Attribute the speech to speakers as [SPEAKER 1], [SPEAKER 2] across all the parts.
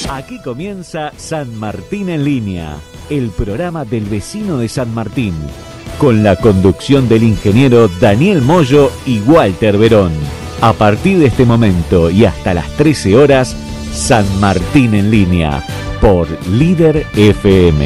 [SPEAKER 1] Aquí comienza San Martín en línea, el programa del vecino de San Martín, con la conducción del ingeniero Daniel Moyo y Walter Verón. A partir de este momento y hasta las 13 horas, San Martín en línea, por Líder FM.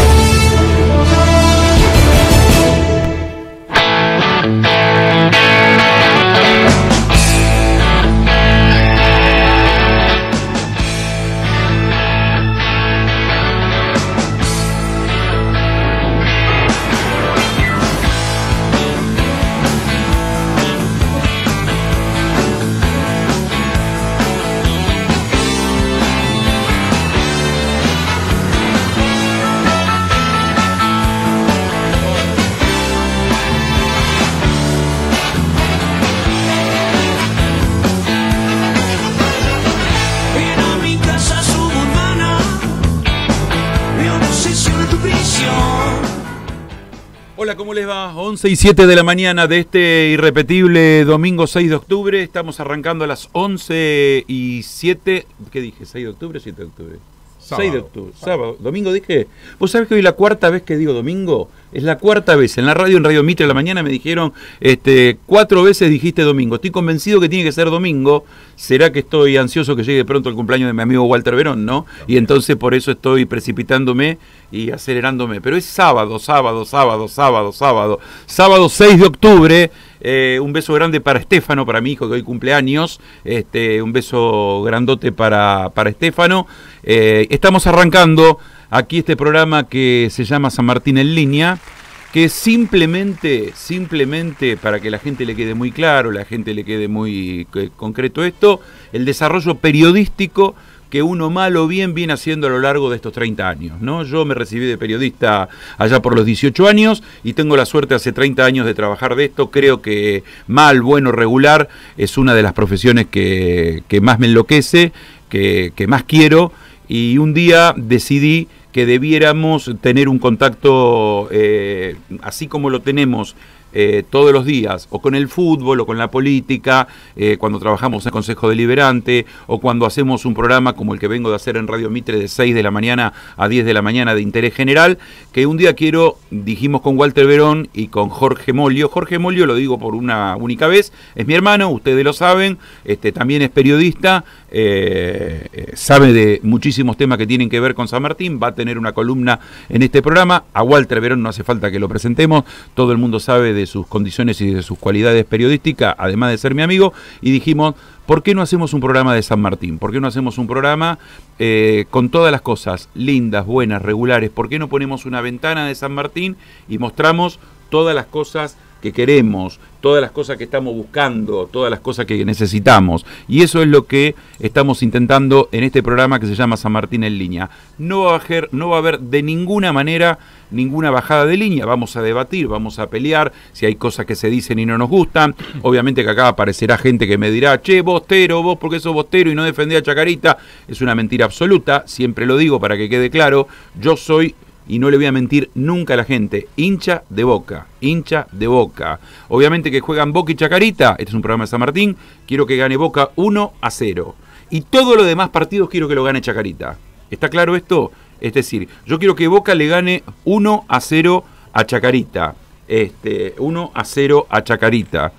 [SPEAKER 2] Hola, ¿cómo les va? 11 y 7 de la mañana de este irrepetible domingo 6 de octubre. Estamos arrancando a las 11 y 7. ¿Qué dije? ¿6 de octubre o 7 de octubre? Sábado. 6 de octubre. Sábado. ¿Domingo dije? ¿Vos sabés que hoy es la cuarta vez que digo domingo? Es la cuarta vez. En la radio, en Radio Mitre, a la mañana me dijeron 4 veces dijiste domingo. Estoy convencido que tiene que ser domingo. ¿Será que estoy ansioso que llegue pronto el cumpleaños de mi amigo Walter Verón, no? Y entonces por eso estoy precipitándome y acelerándome. Pero es sábado. Sábado 6 de octubre. Un beso grande para Estefano, para mi hijo que hoy cumpleaños. Un beso grandote para Estefano. Estamos arrancando aquí este programa que se llama San Martín en línea, que simplemente para que la gente le quede muy claro, la gente le quede muy concreto esto, el desarrollo periodístico que uno mal o bien viene haciendo a lo largo de estos 30 años, ¿no? Yo me recibí de periodista allá por los 18 años y tengo la suerte hace 30 años de trabajar de esto. Creo que mal, bueno, regular es una de las profesiones que más me enloquece, que más quiero, y un día decidí que debiéramos tener un contacto así como lo tenemos todos los días, o con el fútbol, o con la política, cuando trabajamos en Consejo Deliberante, o cuando hacemos un programa como el que vengo de hacer en Radio Mitre de 6 de la mañana a 10 de la mañana de interés general, que un día dijimos con Walter Verón y con Jorge Molio, lo digo por una única vez, es mi hermano, ustedes lo saben, también es periodista, sabe de muchísimos temas que tienen que ver con San Martín, va a tener una columna en este programa. A Walter Verón no hace falta que lo presentemos, todo el mundo sabe de sus condiciones y de sus cualidades periodísticas, además de ser mi amigo, y dijimos, ¿por qué no hacemos un programa de San Martín? ¿Por qué no hacemos un programa con todas las cosas lindas, buenas, regulares? ¿Por qué no ponemos una ventana de San Martín y mostramos todas las cosas que queremos, todas las cosas que estamos buscando, todas las cosas que necesitamos? Y eso es lo que estamos intentando en este programa que se llama San Martín en línea. No va a haber de ninguna manera ninguna bajada de línea, vamos a debatir, vamos a pelear, si hay cosas que se dicen y no nos gustan. Obviamente que acá aparecerá gente que me dirá, che, bostero, vos porque sos bostero y no defendés a Chacarita. Es una mentira absoluta, siempre lo digo para que quede claro, yo soy, y no le voy a mentir nunca a la gente, hincha de Boca. Obviamente que juegan Boca y Chacarita, este es un programa de San Martín, quiero que gane Boca 1-0. Y todos los demás partidos quiero que lo gane Chacarita. ¿Está claro esto? Es decir, yo quiero que Boca le gane 1-0 a Chacarita. 1-0 a Chacarita.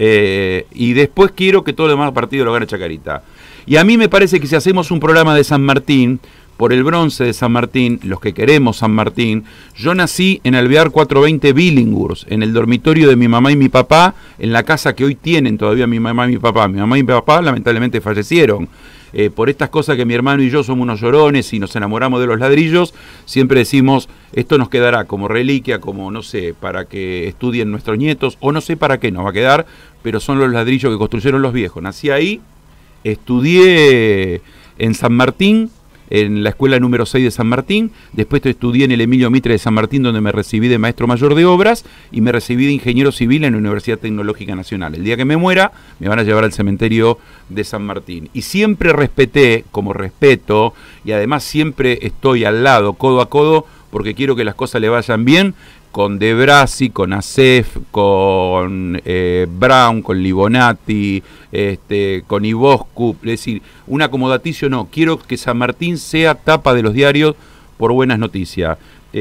[SPEAKER 2] Y después quiero que todos los demás partidos lo gane Chacarita. Y a mí me parece que si hacemos un programa de San Martín, por el bronce de San Martín, los que queremos San Martín, yo nací en Alvear 420 Billinghurst, en el dormitorio de mi mamá y mi papá, en la casa que hoy tienen todavía mi mamá y mi papá. Mi mamá y mi papá lamentablemente fallecieron. Por estas cosas que mi hermano y yo somos unos llorones y nos enamoramos de los ladrillos, siempre decimos, esto nos quedará como reliquia, como no sé, para que estudien nuestros nietos, o no sé para qué nos va a quedar, pero son los ladrillos que construyeron los viejos. Nací ahí, estudié en San Martín, en la escuela número 6 de San Martín, después estudié en el Emilio Mitre de San Martín, donde me recibí de maestro mayor de obras, y me recibí de ingeniero civil en la Universidad Tecnológica Nacional. El día que me muera, me van a llevar al cementerio de San Martín. Y siempre respeté, como respeto, y además siempre estoy al lado, codo a codo, porque quiero que las cosas le vayan bien, con De Brasi, con Acef, con Brown, con Libonati, con Iboscu, es decir, un acomodaticio no, quiero que San Martín sea tapa de los diarios por buenas noticias.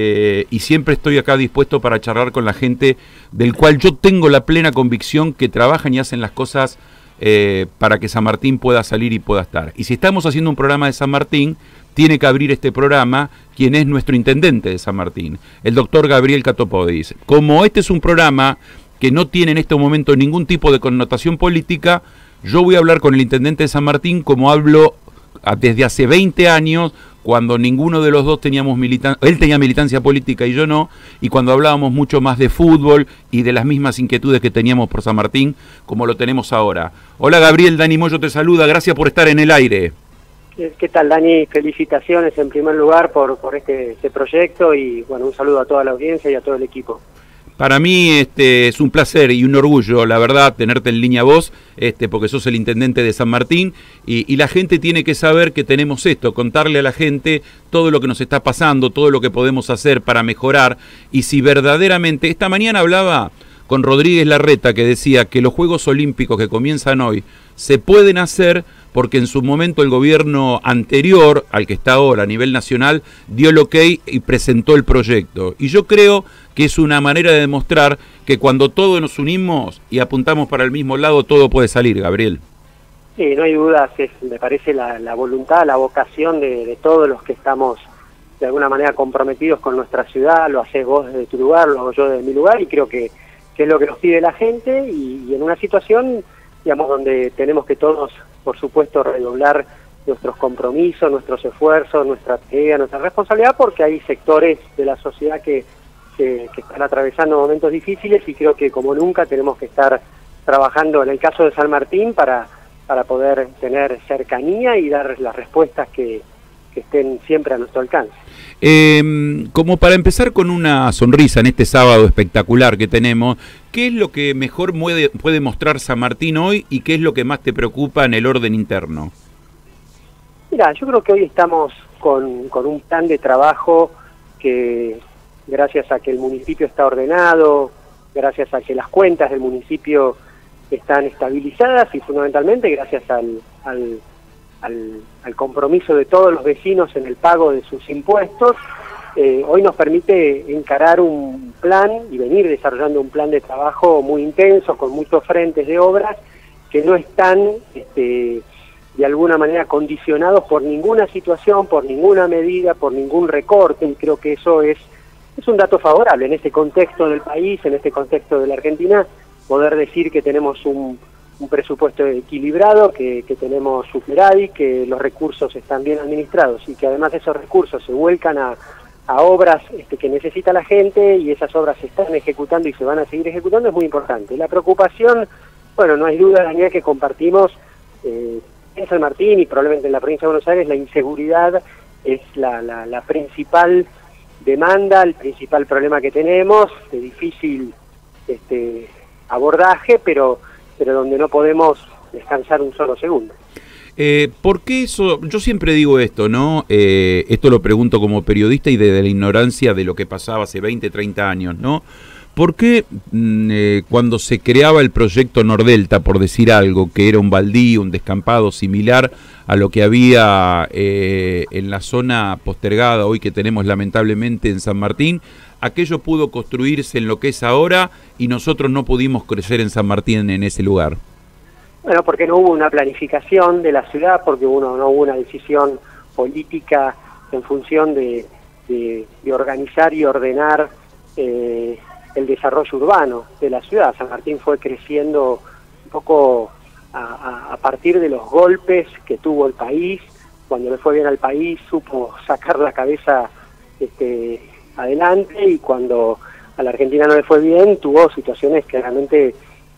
[SPEAKER 2] Y siempre estoy acá dispuesto para charlar con la gente del cual yo tengo la plena convicción que trabajan y hacen las cosas para que San Martín pueda salir y pueda estar. Y si estamos haciendo un programa de San Martín, tiene que abrir este programa quien es nuestro intendente de San Martín, el doctor Gabriel Catopodis. Como este es un programa que no tiene en este momento ningún tipo de connotación política, yo voy a hablar con el intendente de San Martín como hablo desde hace 20 años, cuando ninguno de los dos teníamos militancia, él tenía militancia política y yo no, y cuando hablábamos mucho más de fútbol y de las mismas inquietudes que teníamos por San Martín, como lo tenemos ahora. Hola Gabriel, Dani Moyo te saluda, gracias por estar en el aire.
[SPEAKER 3] ¿Qué tal, Dani? Felicitaciones en primer lugar por este proyecto y bueno, un saludo a toda la audiencia y a todo el equipo.
[SPEAKER 2] Para mí es un placer y un orgullo, la verdad, tenerte en línea vos, porque sos el intendente de San Martín y la gente tiene que saber que tenemos esto, contarle a la gente todo lo que nos está pasando, todo lo que podemos hacer para mejorar y si verdaderamente, esta mañana hablaba con Rodríguez Larreta que decía que los Juegos Olímpicos que comienzan hoy se pueden hacer porque en su momento el gobierno anterior, al que está ahora a nivel nacional, dio el ok y presentó el proyecto. Y yo creo que es una manera de demostrar que cuando todos nos unimos y apuntamos para el mismo lado, todo puede salir, Gabriel.
[SPEAKER 3] Sí, no hay dudas, me parece la voluntad, la vocación de todos los que estamos de alguna manera comprometidos con nuestra ciudad, lo haces vos desde tu lugar, lo hago yo desde mi lugar y creo que es lo que nos pide la gente y en una situación, digamos, donde tenemos que todos, por supuesto, redoblar nuestros compromisos, nuestros esfuerzos, nuestra tarea, nuestra responsabilidad, porque hay sectores de la sociedad que están atravesando momentos difíciles y creo que como nunca tenemos que estar trabajando en el caso de San Martín para poder tener cercanía y dar las respuestas que estén siempre a nuestro alcance.
[SPEAKER 2] Como para empezar con una sonrisa en este sábado espectacular que tenemos, ¿qué es lo que mejor puede mostrar San Martín hoy y qué es lo que más te preocupa en el orden interno?
[SPEAKER 3] Mira, yo creo que hoy estamos con un plan de trabajo que, gracias a que el municipio está ordenado, gracias a que las cuentas del municipio están estabilizadas y fundamentalmente gracias al compromiso de todos los vecinos en el pago de sus impuestos, hoy nos permite encarar un plan y venir desarrollando un plan de trabajo muy intenso, con muchos frentes de obras que no están de alguna manera condicionados por ninguna situación, por ninguna medida, por ningún recorte, y creo que eso es un dato favorable en este contexto del país, en este contexto de la Argentina, poder decir que tenemos un presupuesto equilibrado, que tenemos superávit, que los recursos están bien administrados y que además esos recursos se vuelcan a obras que necesita la gente y esas obras se están ejecutando y se van a seguir ejecutando, es muy importante. La preocupación, bueno, no hay duda, Daniel, que compartimos en San Martín y probablemente en la provincia de Buenos Aires, la inseguridad es la principal demanda, el principal problema que tenemos, de difícil abordaje, pero donde no podemos descansar un solo segundo.
[SPEAKER 2] ¿Por qué eso? Yo siempre digo esto, ¿no? Esto lo pregunto como periodista y desde la ignorancia de lo que pasaba hace 20, 30 años, ¿no? ¿Por qué cuando se creaba el proyecto Nordelta, por decir algo, que era un baldío, un descampado similar a lo que había en la zona postergada hoy que tenemos lamentablemente en San Martín, aquello pudo construirse en lo que es ahora y nosotros no pudimos crecer en San Martín en ese lugar?
[SPEAKER 3] Bueno, porque no hubo una planificación de la ciudad, porque no hubo una decisión política en función de organizar y ordenar el desarrollo urbano de la ciudad. San Martín fue creciendo un poco a partir de los golpes que tuvo el país. Cuando le fue bien al país supo sacar la cabeza adelante, y cuando a la Argentina no le fue bien tuvo situaciones que realmente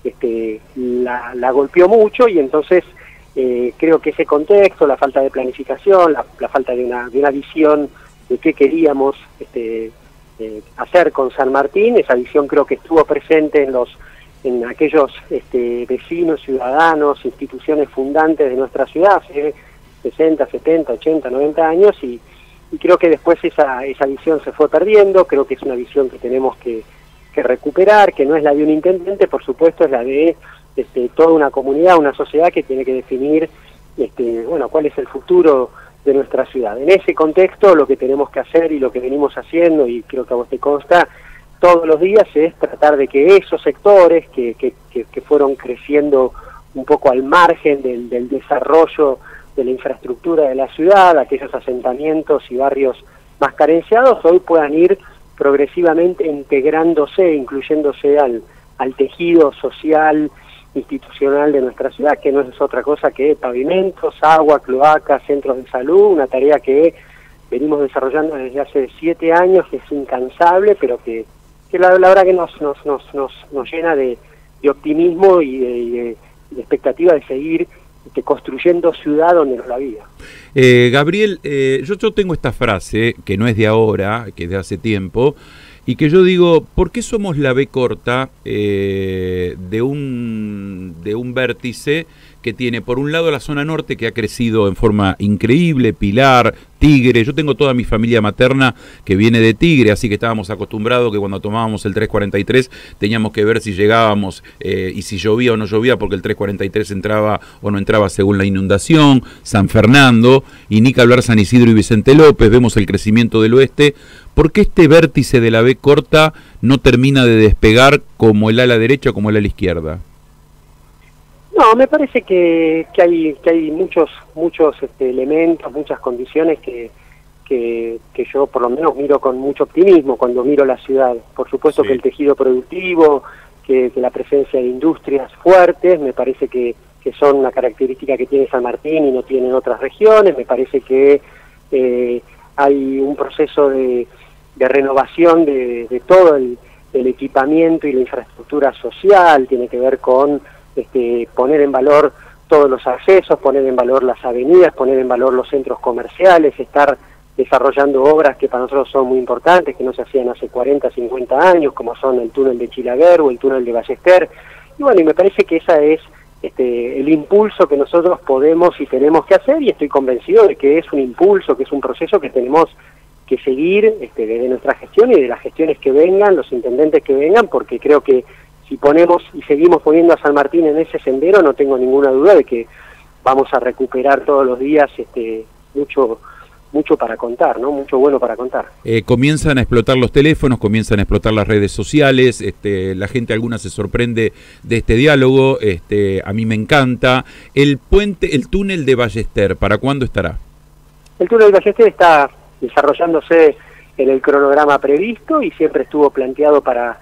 [SPEAKER 3] la golpeó mucho, y entonces creo que ese contexto, la falta de planificación, la falta de una visión de qué queríamos hacer con San Martín, esa visión creo que estuvo presente en aquellos vecinos, ciudadanos, instituciones fundantes de nuestra ciudad hace 60, 70, 80, 90 años, y y creo que después esa visión se fue perdiendo. Creo que es una visión que tenemos que recuperar, que no es la de un intendente, por supuesto, es la de toda una comunidad, una sociedad que tiene que definir bueno, cuál es el futuro de nuestra ciudad. En ese contexto, lo que tenemos que hacer y lo que venimos haciendo, y creo que a vos te consta, todos los días es tratar de que esos sectores que fueron creciendo un poco al margen del desarrollo de la infraestructura de la ciudad, aquellos asentamientos y barrios más carenciados, hoy puedan ir progresivamente integrándose, incluyéndose al tejido social, institucional de nuestra ciudad, que no es otra cosa que pavimentos, agua, cloacas, centros de salud, una tarea que venimos desarrollando desde hace 7 años, que es incansable, pero que la verdad que nos llena de optimismo y de expectativa de seguir construyendo ciudad donde no la había.
[SPEAKER 2] Gabriel, yo tengo esta frase, que no es de ahora, que es de hace tiempo, y que yo digo, ¿por qué somos la B corta de un vértice que tiene por un lado la zona norte, que ha crecido en forma increíble, Pilar, Tigre? Yo tengo toda mi familia materna que viene de Tigre, así que estábamos acostumbrados que cuando tomábamos el 343 teníamos que ver si llegábamos y si llovía o no llovía, porque el 343 entraba o no entraba según la inundación. San Fernando, y ni que hablar San Isidro y Vicente López, vemos el crecimiento del oeste. ¿Por qué este vértice de la B corta no termina de despegar como el ala derecha o como el ala izquierda?
[SPEAKER 3] No, me parece que hay muchos elementos, muchas condiciones que yo por lo menos miro con mucho optimismo cuando miro la ciudad. Por supuesto, sí, que el tejido productivo, que la presencia de industrias fuertes, me parece que son una característica que tiene San Martín y no tienen otras regiones. Me parece que hay un proceso de renovación de todo el equipamiento y la infraestructura social. Tiene que ver con poner en valor todos los accesos, poner en valor las avenidas, poner en valor los centros comerciales, estar desarrollando obras que para nosotros son muy importantes, que no se hacían hace 40, 50 años, como son el túnel de Chilaver o el túnel de Ballester. Y bueno, y me parece que esa es el impulso que nosotros podemos y tenemos que hacer, y estoy convencido de que es un impulso, que es un proceso que tenemos que seguir desde nuestra gestión y de las gestiones que vengan, los intendentes que vengan, porque creo que si ponemos y seguimos poniendo a San Martín en ese sendero, no tengo ninguna duda de que vamos a recuperar todos los días mucho para contar, ¿no? Mucho bueno para contar.
[SPEAKER 2] Comienzan a explotar los teléfonos, comienzan a explotar las redes sociales, la gente alguna se sorprende de este diálogo, a mí me encanta. El túnel de Ballester, ¿para cuándo estará?
[SPEAKER 3] El túnel de Ballester está desarrollándose en el cronograma previsto y siempre estuvo planteado para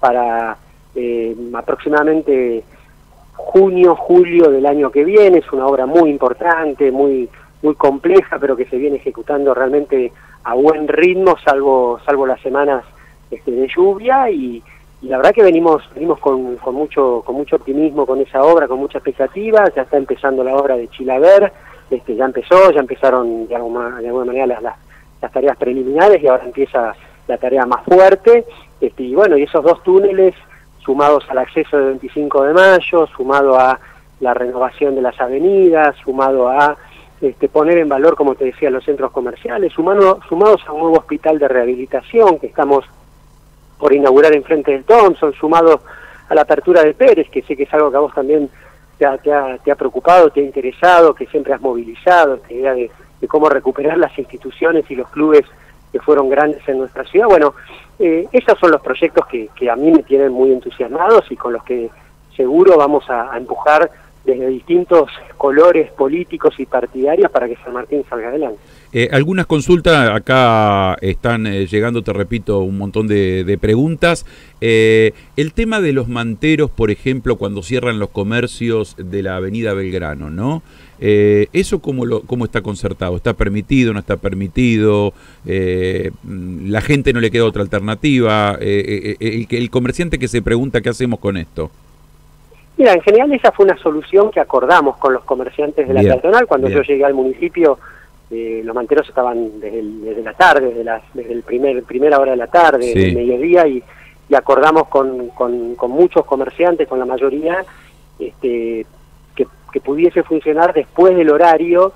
[SPEAKER 3] aproximadamente junio, julio del año que viene. Es una obra muy importante, muy compleja, pero que se viene ejecutando realmente a buen ritmo, salvo las semanas de lluvia, y la verdad que venimos con mucho optimismo con esa obra, con mucha expectativa. Ya está empezando la obra de Chilaver, ya empezaron de alguna manera las tareas preliminares, y ahora empieza la tarea más fuerte, y bueno, y esos dos túneles, sumados al acceso del 25 de mayo, sumado a la renovación de las avenidas, sumado a poner en valor, como te decía, los centros comerciales, sumados a un nuevo hospital de rehabilitación que estamos por inaugurar enfrente del Thompson, sumado a la apertura de Pérez, que sé que es algo que a vos también te ha preocupado, te ha interesado, que siempre has movilizado, esta idea de cómo recuperar las instituciones y los clubes que fueron grandes en nuestra ciudad. Bueno, esos son los proyectos que a mí me tienen muy entusiasmados y con los que seguro vamos a empujar desde distintos colores políticos y partidarios para que San Martín salga adelante.
[SPEAKER 2] Algunas consultas, acá están llegando, te repito, un montón de preguntas. El tema de los manteros, por ejemplo, cuando cierran los comercios de la avenida Belgrano, ¿no? ¿Eso cómo está concertado? ¿Está permitido, no está permitido? ¿La gente no le queda otra alternativa? El comerciante que se pregunta qué hacemos con esto.
[SPEAKER 3] Mira, en general esa fue una solución que acordamos con los comerciantes de la peatonal. Cuando yo llegué al municipio, los manteros estaban desde la tarde, desde primera hora de la tarde, del mediodía, y acordamos con muchos comerciantes, con la mayoría, que pudiese funcionar después del horario,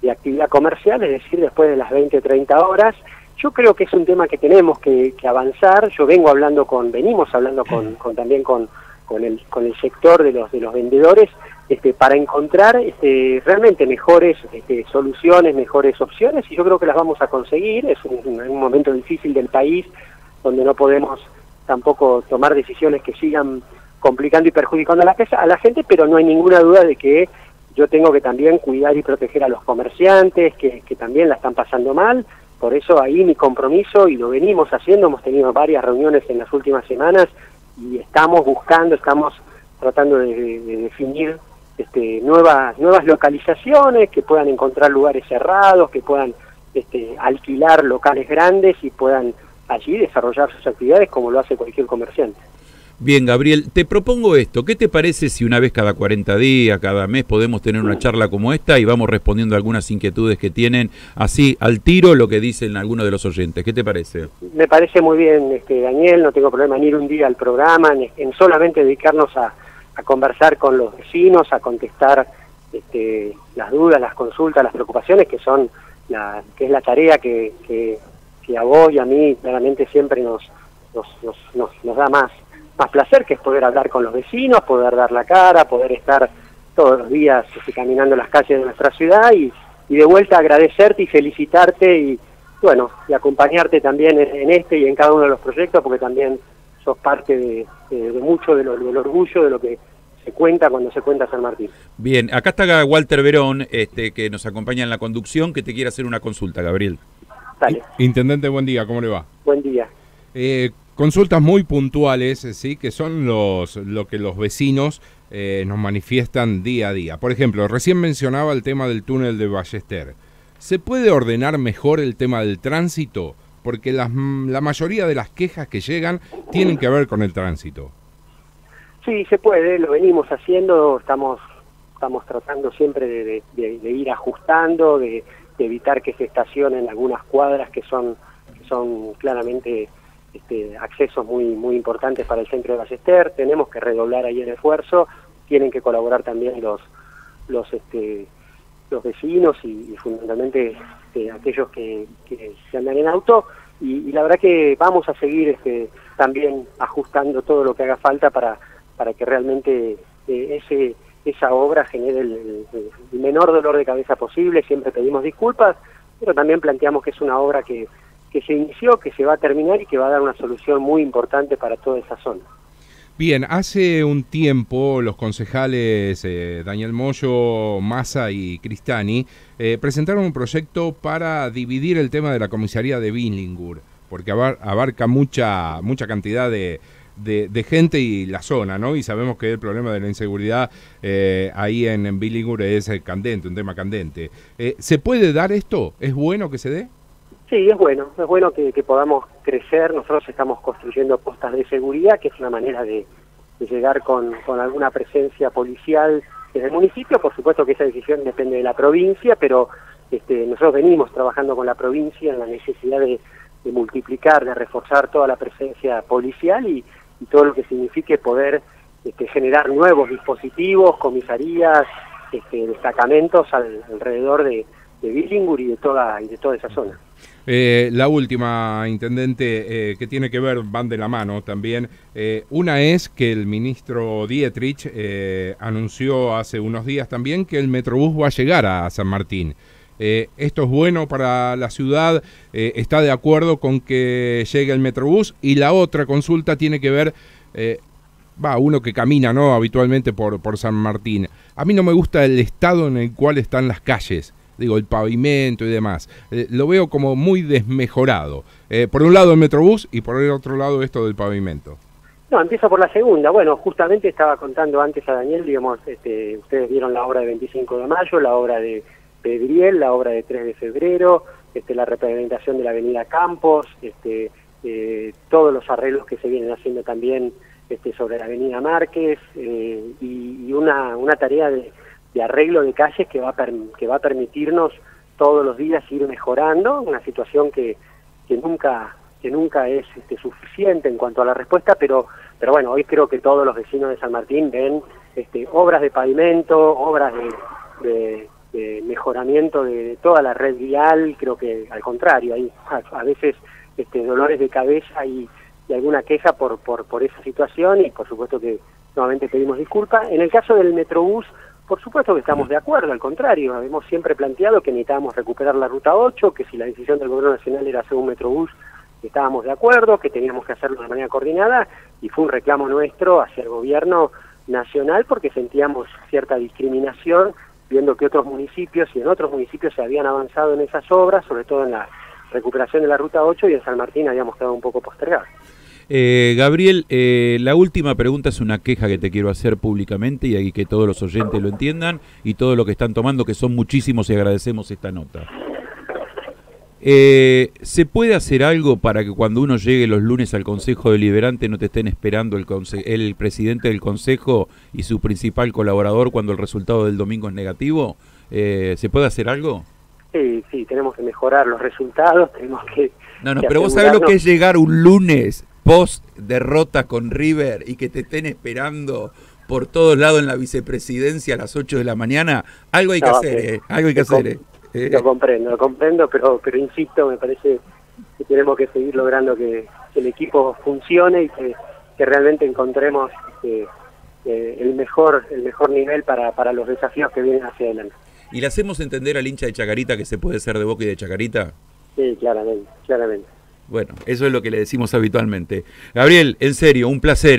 [SPEAKER 3] actividad comercial, es decir, después de las 20-30 horas. Yo creo que es un tema que tenemos que avanzar. Yo venimos hablando también con el sector de los vendedores, para encontrar realmente mejores soluciones, mejores opciones, y yo creo que las vamos a conseguir. Es un momento difícil del país, donde no podemos tampoco tomar decisiones que sigan complicando y perjudicando a la gente, pero no hay ninguna duda de que yo tengo que también cuidar y proteger a los comerciantes, que también la están pasando mal. Por eso ahí mi compromiso, y lo venimos haciendo, hemos tenido varias reuniones en las últimas semanas, y estamos tratando de definir nuevas localizaciones, que puedan encontrar lugares cerrados, que puedan alquilar locales grandes y puedan allí desarrollar sus actividades como lo hace cualquier comerciante.
[SPEAKER 2] Bien, Gabriel, te propongo esto. ¿Qué te parece si una vez cada 40 días, cada mes, podemos tener una charla como esta y vamos respondiendo algunas inquietudes que tienen, así al tiro, lo que dicen algunos de los oyentes? ¿Qué te parece? Me parece muy bien, Daniel. No tengo problema en ir un día al programa, en solamente dedicarnos a conversar con los vecinos, a contestar las dudas, las consultas, las preocupaciones, que es la tarea que a vos y a mí claramente siempre nos da más placer, que es poder hablar con los vecinos, poder dar la cara, poder estar todos los días caminando las calles de nuestra ciudad, y de vuelta agradecerte y felicitarte y acompañarte también en y en cada uno de los proyectos, porque también sos parte de mucho del orgullo de lo que se cuenta cuando se cuenta San Martín. Bien, acá está Walter Verón, que nos acompaña en la conducción, que te quiere hacer una consulta, Gabriel.
[SPEAKER 3] Dale.
[SPEAKER 4] Intendente, buen día, ¿cómo le va?
[SPEAKER 3] Buen día.
[SPEAKER 4] Consultas muy puntuales, sí, que son lo que los vecinos nos manifiestan día a día. Por ejemplo, recién mencionaba el tema del túnel de Ballester. ¿Se puede ordenar mejor el tema del tránsito? Porque la mayoría de las quejas que llegan tienen que ver con el tránsito.
[SPEAKER 3] Sí, se puede, lo venimos haciendo, estamos tratando siempre de ir ajustando, de evitar que se estacionen algunas cuadras que son claramente accesos muy importantes para el centro de Ballester. Tenemos que redoblar ahí el esfuerzo, tienen que colaborar también los vecinos y fundamentalmente aquellos que se andan en auto, y la verdad que vamos a seguir también ajustando todo lo que haga falta para que realmente esa obra genere el menor dolor de cabeza posible. Siempre pedimos disculpas, pero también planteamos que es una obra que se inició, que se va a terminar y que va a dar una solución muy importante para toda esa zona.
[SPEAKER 4] Bien, hace un tiempo los concejales Daniel Moyo, Massa y Cristani presentaron un proyecto para dividir el tema de la comisaría de Billingur, porque abarca mucha cantidad de gente y la zona, ¿no? Y sabemos que el problema de la inseguridad ahí en Billingur es candente, un tema candente. ¿Se puede dar esto? ¿Es bueno que se dé?
[SPEAKER 3] Sí, es bueno que podamos crecer. Nosotros estamos construyendo postas de seguridad, que es una manera de llegar con alguna presencia policial desde el municipio. Por supuesto que esa decisión depende de la provincia, pero nosotros venimos trabajando con la provincia en la necesidad de multiplicar, de reforzar toda la presencia policial y todo lo que signifique poder generar nuevos dispositivos, comisarías, destacamentos alrededor de Billingur y de toda esa zona.
[SPEAKER 4] La última, intendente, que tiene que ver, van de la mano también. Una es que el ministro Dietrich anunció hace unos días también que el Metrobús va a llegar a San Martín. ¿Esto es bueno para la ciudad? ¿Está de acuerdo con que llegue el Metrobús? Y la otra consulta tiene que ver, uno que camina, ¿no?, habitualmente por San Martín. A mí no me gusta el estado en el cual están las calles. Digo, el pavimento y demás, lo veo como muy desmejorado. Por un lado el Metrobús y por el otro lado esto del pavimento.
[SPEAKER 3] No, empiezo por la segunda. Bueno, justamente estaba contando antes a Daniel, digamos, ustedes vieron la obra de 25 de mayo, la obra de Pedriel, la obra de 3 de febrero, la repavimentación de la avenida Campos, todos los arreglos que se vienen haciendo también sobre la avenida Márquez, y una tarea de arreglo de calles que va a permitirnos todos los días ir mejorando, una situación que nunca es suficiente en cuanto a la respuesta, pero bueno, hoy creo que todos los vecinos de San Martín ven obras de pavimento, obras de mejoramiento de toda la red vial. Creo que al contrario, hay a veces dolores de cabeza y alguna queja por esa situación, y por supuesto que nuevamente pedimos disculpas. En el caso del Metrobús, por supuesto que estamos de acuerdo, al contrario, hemos siempre planteado que necesitábamos recuperar la Ruta 8, que si la decisión del Gobierno Nacional era hacer un Metrobús, estábamos de acuerdo, que teníamos que hacerlo de manera coordinada, y fue un reclamo nuestro hacia el Gobierno Nacional porque sentíamos cierta discriminación, viendo que otros municipios y en otros municipios se habían avanzado en esas obras, sobre todo en la recuperación de la Ruta 8, y en San Martín habíamos quedado un poco postergados.
[SPEAKER 2] Gabriel, la última pregunta es una queja que te quiero hacer públicamente y que todos los oyentes lo entiendan y todo lo que están tomando, que son muchísimos, y agradecemos esta nota. ¿Se puede hacer algo para que cuando uno llegue los lunes al Consejo Deliberante no te estén esperando el presidente del Consejo y su principal colaborador cuando el resultado del domingo es negativo? ¿Se puede hacer algo?
[SPEAKER 3] Sí, tenemos que mejorar los resultados, tenemos que...
[SPEAKER 2] No, pero vos sabés lo que es llegar un lunes post derrota con River y que te estén esperando por todos lados en la vicepresidencia a las 8 de la mañana. Algo hay que hacer, algo hay que hacer.
[SPEAKER 3] Lo comprendo, pero insisto, me parece que tenemos que seguir logrando que el equipo funcione y que realmente encontremos el mejor nivel para los desafíos que vienen hacia adelante.
[SPEAKER 2] ¿Y le hacemos entender al hincha de Chacarita que se puede ser de Boca y de Chacarita?
[SPEAKER 3] Sí, claramente.
[SPEAKER 2] Bueno, eso es lo que le decimos habitualmente. Gabriel, en serio, un placer,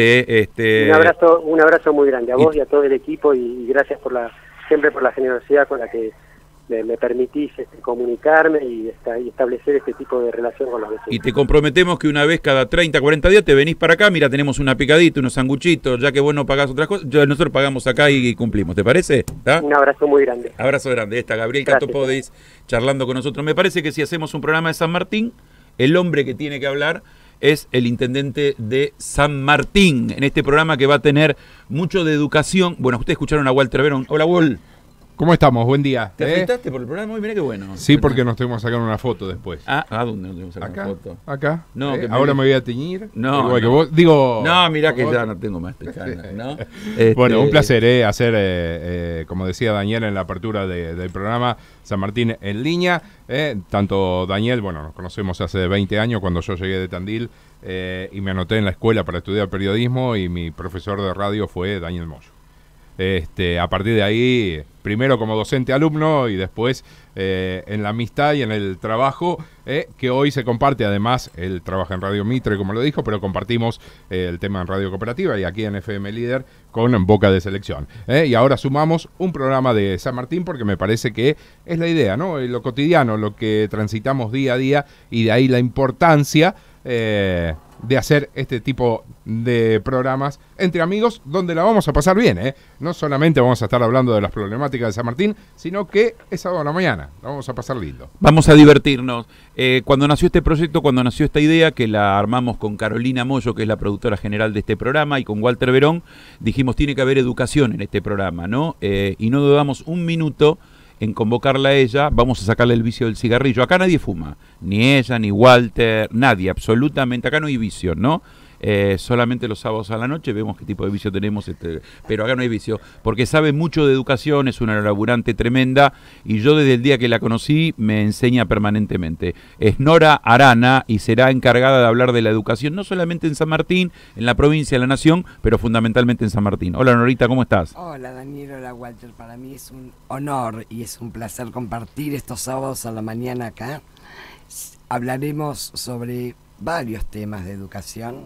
[SPEAKER 3] Un abrazo muy grande a vos y a todo el equipo, y gracias siempre por la generosidad con la que me permitís comunicarme y establecer este tipo de relación con los vecinos.
[SPEAKER 2] Y te comprometemos que una vez cada 30, 40 días te venís para acá, mira, tenemos una picadita, unos sanguchitos, ya que vos no pagás otras cosas, nosotros pagamos acá y cumplimos, ¿te parece? ¿Tá?
[SPEAKER 3] Un abrazo muy grande.
[SPEAKER 2] Abrazo grande. Gabriel Catopodis charlando con nosotros. Me parece que si hacemos un programa de San Martín, el hombre que tiene que hablar es el intendente de San Martín, en este programa que va a tener mucho de educación. Bueno, ustedes escucharon a Walter Verón. Hola, Wal.
[SPEAKER 4] ¿Cómo estamos? Buen día.
[SPEAKER 2] ¿Te afeitaste por el programa hoy? Mirá qué bueno.
[SPEAKER 4] Sí, porque nos tuvimos que sacar una foto después.
[SPEAKER 2] ¿A dónde nos tuvimos que sacar una foto?
[SPEAKER 4] Acá.
[SPEAKER 2] No,
[SPEAKER 4] ahora me voy a teñir.
[SPEAKER 2] No,
[SPEAKER 4] que vos,
[SPEAKER 2] no, mirá que ya no tengo más pechanas, ¿no?
[SPEAKER 4] Bueno, un placer hacer, como decía Daniel en la apertura del programa, San Martín en línea. Tanto Daniel, bueno, nos conocemos hace 20 años cuando yo llegué de Tandil y me anoté en la escuela para estudiar periodismo, y mi profesor de radio fue Daniel Moyo. A partir de ahí, primero como docente alumno y después en la amistad y en el trabajo, que hoy se comparte. Además, él trabaja en Radio Mitre, como lo dijo, pero compartimos el tema en Radio Cooperativa y aquí en FM Líder con Boca de Selección. Y ahora sumamos un programa de San Martín porque me parece que es la idea, ¿no? Lo cotidiano, lo que transitamos día a día, y de ahí la importancia de hacer este tipo de programas entre amigos donde la vamos a pasar bien, No solamente vamos a estar hablando de las problemáticas de San Martín, sino que es sábado a la mañana, la vamos a pasar lindo.
[SPEAKER 2] Vamos a divertirnos. Cuando nació este proyecto, cuando nació esta idea, que la armamos con Carolina Moyo, que es la productora general de este programa, y con Walter Verón, dijimos tiene que haber educación en este programa, ¿no? Y no dudamos un minuto en convocarla a ella. Vamos a sacarle el vicio del cigarrillo. Acá nadie fuma, ni ella, ni Walter, nadie, absolutamente. Acá no hay vicio, ¿no? Solamente los sábados a la noche vemos qué tipo de vicio tenemos, pero acá no hay vicio, porque sabe mucho de educación, es una laburante tremenda, y yo desde el día que la conocí me enseña permanentemente. Es Nora Arana y será encargada de hablar de la educación, no solamente en San Martín, en la provincia, en la nación, pero fundamentalmente en San Martín. Hola Norita, ¿cómo estás?
[SPEAKER 5] Hola Daniel, hola Walter, para mí es un honor y es un placer compartir estos sábados a la mañana acá. Hablaremos sobre varios temas de educación.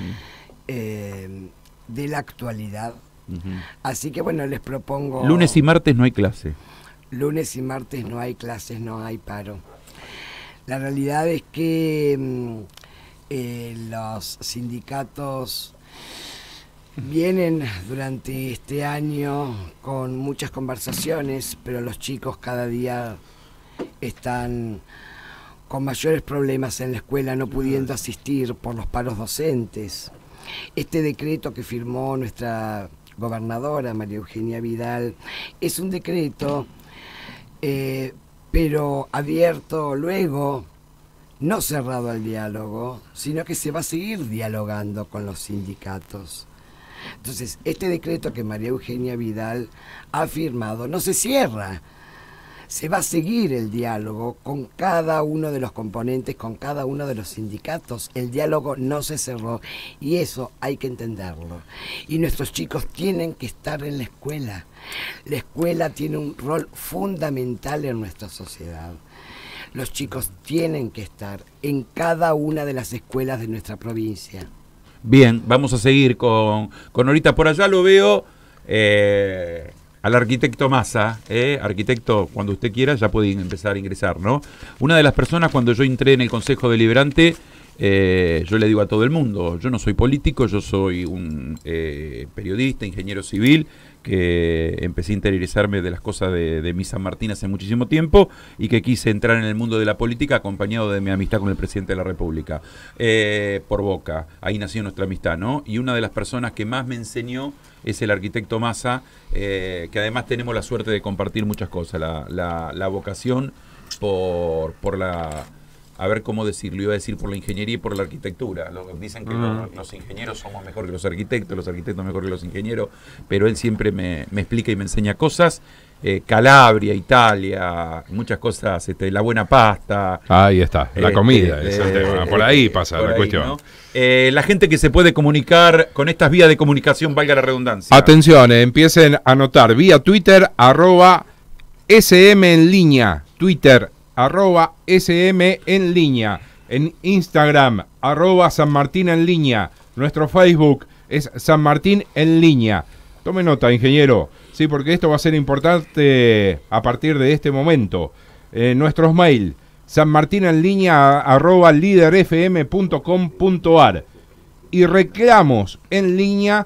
[SPEAKER 5] De la actualidad. Así que bueno, les propongo...
[SPEAKER 2] Lunes y martes no hay clase.
[SPEAKER 5] Lunes y martes no hay clases, no hay paro. La realidad es que los sindicatos vienen durante este año con muchas conversaciones, pero los chicos cada día están con mayores problemas en la escuela, no pudiendo asistir por los paros docentes. Este decreto que firmó nuestra gobernadora, María Eugenia Vidal, es un decreto, pero abierto luego, no cerrado al diálogo, sino que se va a seguir dialogando con los sindicatos. Entonces, este decreto que María Eugenia Vidal ha firmado no se cierra, se va a seguir el diálogo con cada uno de los componentes, con cada uno de los sindicatos. El diálogo no se cerró y eso hay que entenderlo. Y nuestros chicos tienen que estar en la escuela. La escuela tiene un rol fundamental en nuestra sociedad. Los chicos tienen que estar en cada una de las escuelas de nuestra provincia.
[SPEAKER 2] Bien, vamos a seguir con ahorita por allá lo veo al arquitecto Massa, arquitecto, cuando usted quiera ya puede empezar a ingresar, ¿no? Una de las personas cuando yo entré en el Consejo Deliberante, yo le digo a todo el mundo, yo no soy político, yo soy un periodista, ingeniero civil, que empecé a interiorizarme de las cosas de mi San Martín hace muchísimo tiempo y que quise entrar en el mundo de la política acompañado de mi amistad con el presidente de la República, por Boca. Ahí nació nuestra amistad, ¿no? Y una de las personas que más me enseñó es el arquitecto Massa, que además tenemos la suerte de compartir muchas cosas, la vocación por la... A ver cómo decirlo, iba a decir por la ingeniería y por la arquitectura. Dicen que los ingenieros somos mejor que los arquitectos mejor que los ingenieros, pero él siempre me explica y me enseña cosas. Calabria, Italia, muchas cosas, la buena pasta.
[SPEAKER 4] Ahí está, la comida, es el tema. Por ahí pasa la cuestión.
[SPEAKER 2] ¿No? La gente que se puede comunicar con estas vías de comunicación, valga la redundancia.
[SPEAKER 4] Atención, empiecen a anotar vía Twitter, @SM en línea, Twitter, @SM en línea, en Instagram, @San Martín en línea, nuestro Facebook es San Martín en línea. Tome nota, ingeniero, sí, porque esto va a ser importante a partir de este momento. Nuestros mail, sanmartinenlinea @liderfm.com.ar y reclamos en línea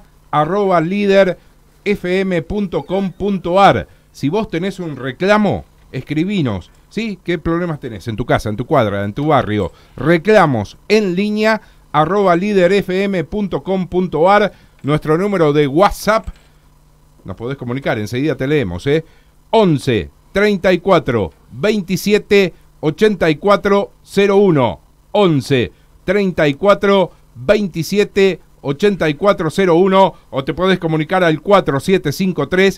[SPEAKER 4] @liderfm.com.ar. Si vos tenés un reclamo, escribinos. ¿Sí? ¿Qué problemas tenés en tu casa, en tu cuadra, en tu barrio? Reclamos en línea @liderfm.com.ar. Nuestro número de WhatsApp. Nos podés comunicar, enseguida te leemos, 11 34 27 84 01. 11 34 27 8401 o te podés comunicar al 4753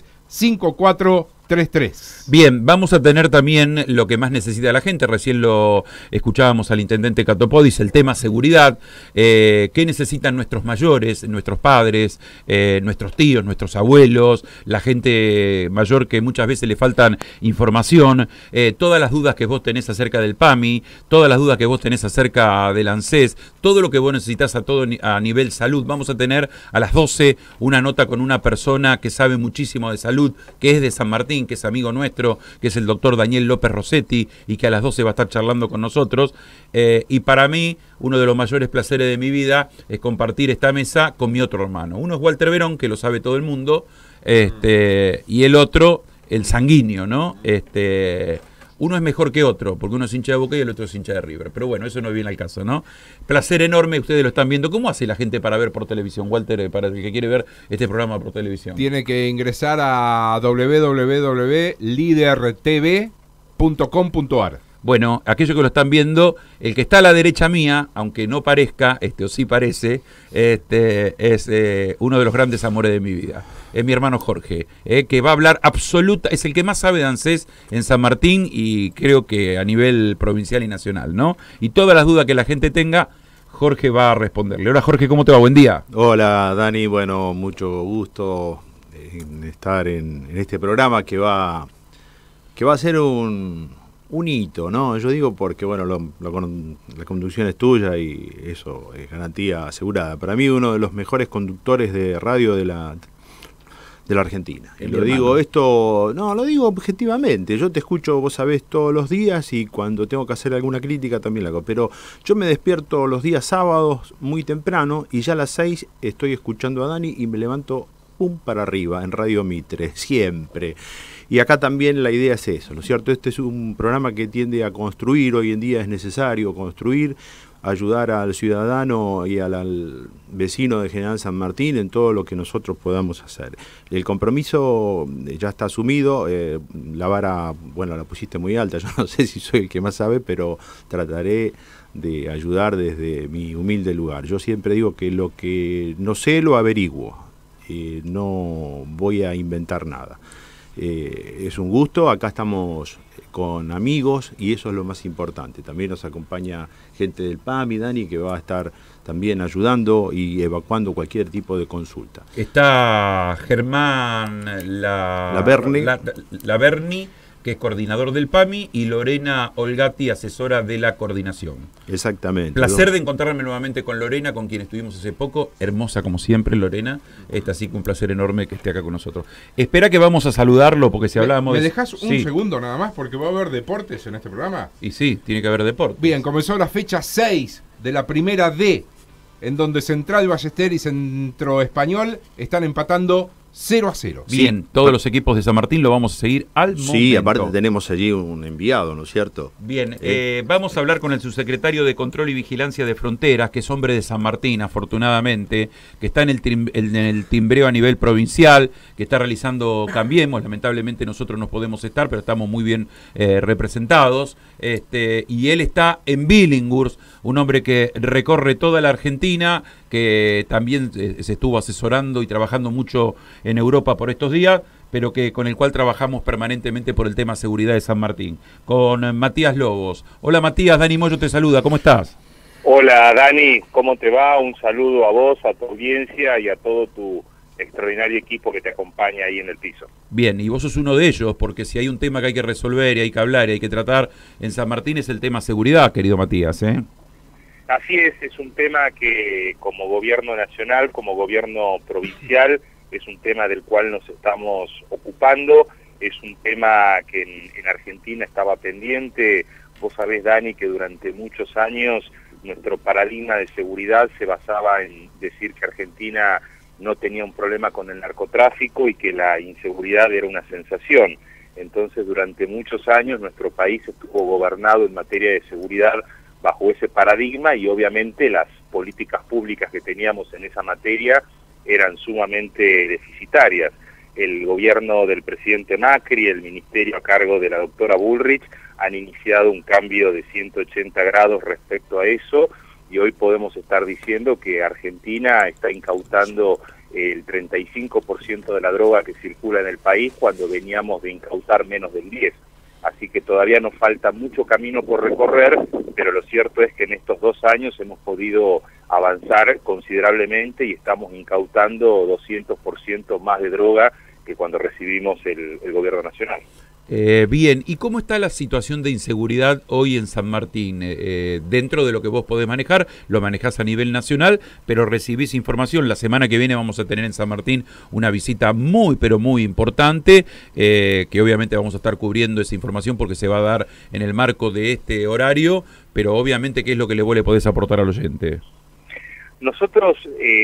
[SPEAKER 4] 5433.
[SPEAKER 2] Bien, vamos a tener también lo que más necesita la gente. Recién lo escuchábamos al intendente Catopodis, el tema seguridad. ¿Qué necesitan nuestros mayores, nuestros padres, nuestros tíos, nuestros abuelos, la gente mayor que muchas veces le faltan información? Todas las dudas que vos tenés acerca del PAMI, todas las dudas que vos tenés acerca del ANSES, todo lo que vos necesitas a nivel salud. Vamos a tener a las 12 una nota con una persona que sabe muchísimo de salud, que es de San Martín, que es amigo nuestro, que es el doctor Daniel López Rossetti, y que a las 12 va a estar charlando con nosotros. Y para mí, uno de los mayores placeres de mi vida es compartir esta mesa con mi otro hermano. Uno es Walter Verón, que lo sabe todo el mundo, y el otro, el sanguíneo, ¿no? Uno es mejor que otro, porque uno es hincha de Boca y el otro es hincha de River. Pero bueno, eso no viene al caso, ¿no? Placer enorme, ustedes lo están viendo. ¿Cómo hace la gente para ver por televisión, Walter, para el que quiere ver este programa por televisión?
[SPEAKER 4] Tiene que ingresar a www.lidertv.com.ar.
[SPEAKER 2] Bueno, aquellos que lo están viendo, el que está a la derecha mía, aunque no parezca, o sí parece, es uno de los grandes amores de mi vida. Es mi hermano Jorge, que va a hablar es el que más sabe de ANSES en San Martín y creo que a nivel provincial y nacional, ¿no? Y todas las dudas que la gente tenga, Jorge va a responderle. Hola Jorge, ¿cómo te va? Buen día.
[SPEAKER 6] Hola Dani, bueno, mucho gusto en estar en este programa que va a ser un hito, ¿no? Yo digo porque, bueno, la conducción es tuya y eso es garantía asegurada. Para mí uno de los mejores conductores de radio de la Argentina. Y lo digo lo digo objetivamente. Yo te escucho, vos sabés, todos los días y cuando tengo que hacer alguna crítica también la hago. Pero yo me despierto los días sábados muy temprano y ya a las 6 estoy escuchando a Dani y me levanto para arriba en Radio Mitre, siempre. Y acá también la idea es eso, ¿no es cierto? Este es un programa que tiende a construir, hoy en día es necesario construir, ayudar al ciudadano y al vecino de General San Martín en todo lo que nosotros podamos hacer. El compromiso ya está asumido, la vara, bueno, la pusiste muy alta, yo no sé si soy el que más sabe, pero trataré de ayudar desde mi humilde lugar. Yo siempre digo que lo que no sé lo averiguo, no voy a inventar nada. es un gusto. Acá estamos con amigos y eso es lo más importante. También nos acompaña gente del PAMI, Dani, que va a estar también ayudando y evacuando cualquier tipo de consulta.
[SPEAKER 2] Está Germán Laverni, que es coordinador del PAMI, y Lorena Olgati, asesora de la coordinación.
[SPEAKER 6] Exactamente.
[SPEAKER 2] Placer de encontrarme nuevamente con Lorena, con quien estuvimos hace poco. Hermosa como siempre, Lorena. Así que un placer enorme que esté acá con nosotros. Espera que vamos a saludarlo, porque si hablábamos...
[SPEAKER 4] ¿Me dejás un segundo nada más? Porque va a haber deportes en este programa.
[SPEAKER 2] Y sí, tiene que haber deportes.
[SPEAKER 4] Bien, comenzó la fecha 6 de la primera D, en donde Central Ballester y Centro Español están empatando 0-0.
[SPEAKER 2] Bien,
[SPEAKER 6] Sí.
[SPEAKER 2] todos los equipos de San Martín lo vamos a seguir al momento.
[SPEAKER 6] Sí, aparte tenemos allí un enviado, ¿no es cierto?
[SPEAKER 2] Bien, vamos a hablar con el subsecretario de Control y Vigilancia de Fronteras, que es hombre de San Martín, afortunadamente, que está en el timbreo a nivel provincial, que está realizando Cambiemos. Lamentablemente nosotros no podemos estar, pero estamos muy bien representados. Y él está en Billinghurst, un hombre que recorre toda la Argentina, que también se estuvo asesorando y trabajando mucho en Europa por estos días, pero que con el cual trabajamos permanentemente por el tema seguridad de San Martín, con Matías Lobos. Hola Matías, Dani Moyo te saluda, ¿cómo estás?
[SPEAKER 7] Hola Dani, ¿cómo te va? Un saludo a vos, a tu audiencia y a todo tu extraordinario equipo que te acompaña ahí en el piso.
[SPEAKER 2] Bien, y vos sos uno de ellos, porque si hay un tema que hay que resolver y hay que hablar y hay que tratar en San Martín es el tema seguridad, querido Matías, ¿eh?
[SPEAKER 7] Así es un tema que como gobierno nacional, como gobierno provincial, es un tema del cual nos estamos ocupando, es un tema que en Argentina estaba pendiente. Vos sabés, Dani, que durante muchos años nuestro paradigma de seguridad se basaba en decir que Argentina no tenía un problema con el narcotráfico y que la inseguridad era una sensación. Entonces, durante muchos años nuestro país estuvo gobernado en materia de seguridad bajo ese paradigma y obviamente las políticas públicas que teníamos en esa materia eran sumamente deficitarias. El gobierno del presidente Macri, el ministerio a cargo de la doctora Bullrich, han iniciado un cambio de 180 grados respecto a eso y hoy podemos estar diciendo que Argentina está incautando el 35% de la droga que circula en el país cuando veníamos de incautar menos del 10%. Así que todavía nos falta mucho camino por recorrer, pero lo cierto es que en estos 2 años hemos podido avanzar considerablemente y estamos incautando 200% más de droga que cuando recibimos el gobierno nacional.
[SPEAKER 2] Bien, ¿y cómo está la situación de inseguridad hoy en San Martín? Dentro de lo que vos podés manejar, lo manejás a nivel nacional, pero recibís información. La semana que viene vamos a tener en San Martín una visita muy, pero muy importante, que obviamente vamos a estar cubriendo esa información porque se va a dar en el marco de este horario, pero obviamente, ¿qué es lo que vos le podés aportar al oyente?
[SPEAKER 7] Nosotros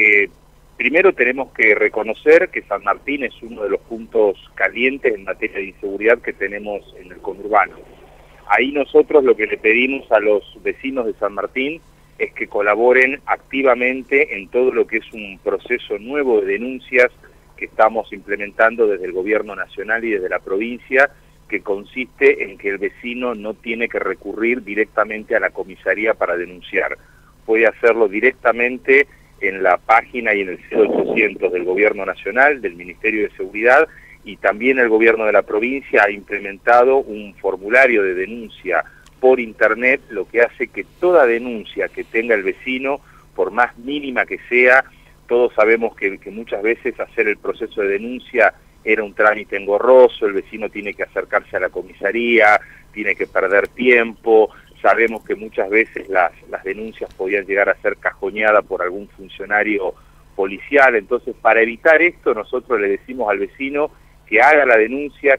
[SPEAKER 7] primero tenemos que reconocer que San Martín es uno de los puntos calientes en materia de inseguridad que tenemos en el conurbano. Ahí nosotros lo que le pedimos a los vecinos de San Martín es que colaboren activamente en todo lo que es un proceso nuevo de denuncias que estamos implementando desde el gobierno nacional y desde la provincia, que consiste en que el vecino no tiene que recurrir directamente a la comisaría para denunciar. Puede hacerlo directamente en la página y en el 0800 del Gobierno Nacional, del Ministerio de Seguridad, y también el Gobierno de la provincia ha implementado un formulario de denuncia por Internet, lo que hace que toda denuncia que tenga el vecino, por más mínima que sea, todos sabemos que muchas veces hacer el proceso de denuncia era un trámite engorroso, el vecino tiene que acercarse a la comisaría, tiene que perder tiempo. Sabemos que muchas veces las denuncias podían llegar a ser cajoneadas por algún funcionario policial. Entonces, para evitar esto, nosotros le decimos al vecino que haga la denuncia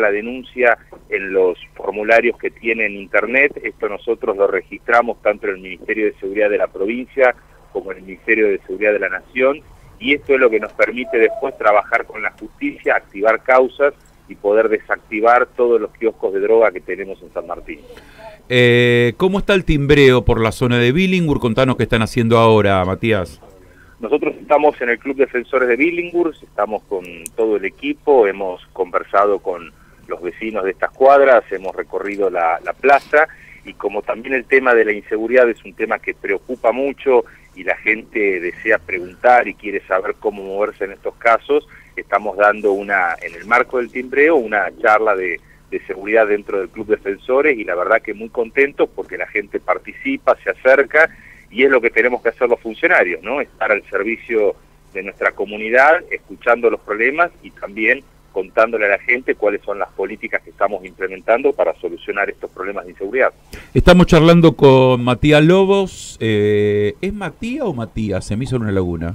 [SPEAKER 7] en los formularios que tiene en Internet. Esto nosotros lo registramos tanto en el Ministerio de Seguridad de la provincia como en el Ministerio de Seguridad de la Nación, y esto es lo que nos permite después trabajar con la justicia, activar causas y poder desactivar todos los kioscos de droga que tenemos en San Martín.
[SPEAKER 2] ¿Cómo está el timbreo por la zona de Billinghurst? Contanos qué están haciendo ahora, Matías.
[SPEAKER 7] Nosotros estamos en el Club Defensores de Billinghurst, estamos con todo el equipo, hemos conversado con los vecinos de estas cuadras, hemos recorrido la plaza, y como también el tema de la inseguridad es un tema que preocupa mucho y la gente desea preguntar y quiere saber cómo moverse en estos casos, estamos dando en el marco del timbreo, una charla de seguridad dentro del Club Defensores, y la verdad que muy contentos porque la gente participa, se acerca, y es lo que tenemos que hacer los funcionarios, ¿no? Estar al servicio de nuestra comunidad, escuchando los problemas y también contándole a la gente cuáles son las políticas que estamos implementando para solucionar estos problemas de inseguridad.
[SPEAKER 2] Estamos charlando con Matías Lobos. ¿Es Matías o Matías? Se me hizo una laguna.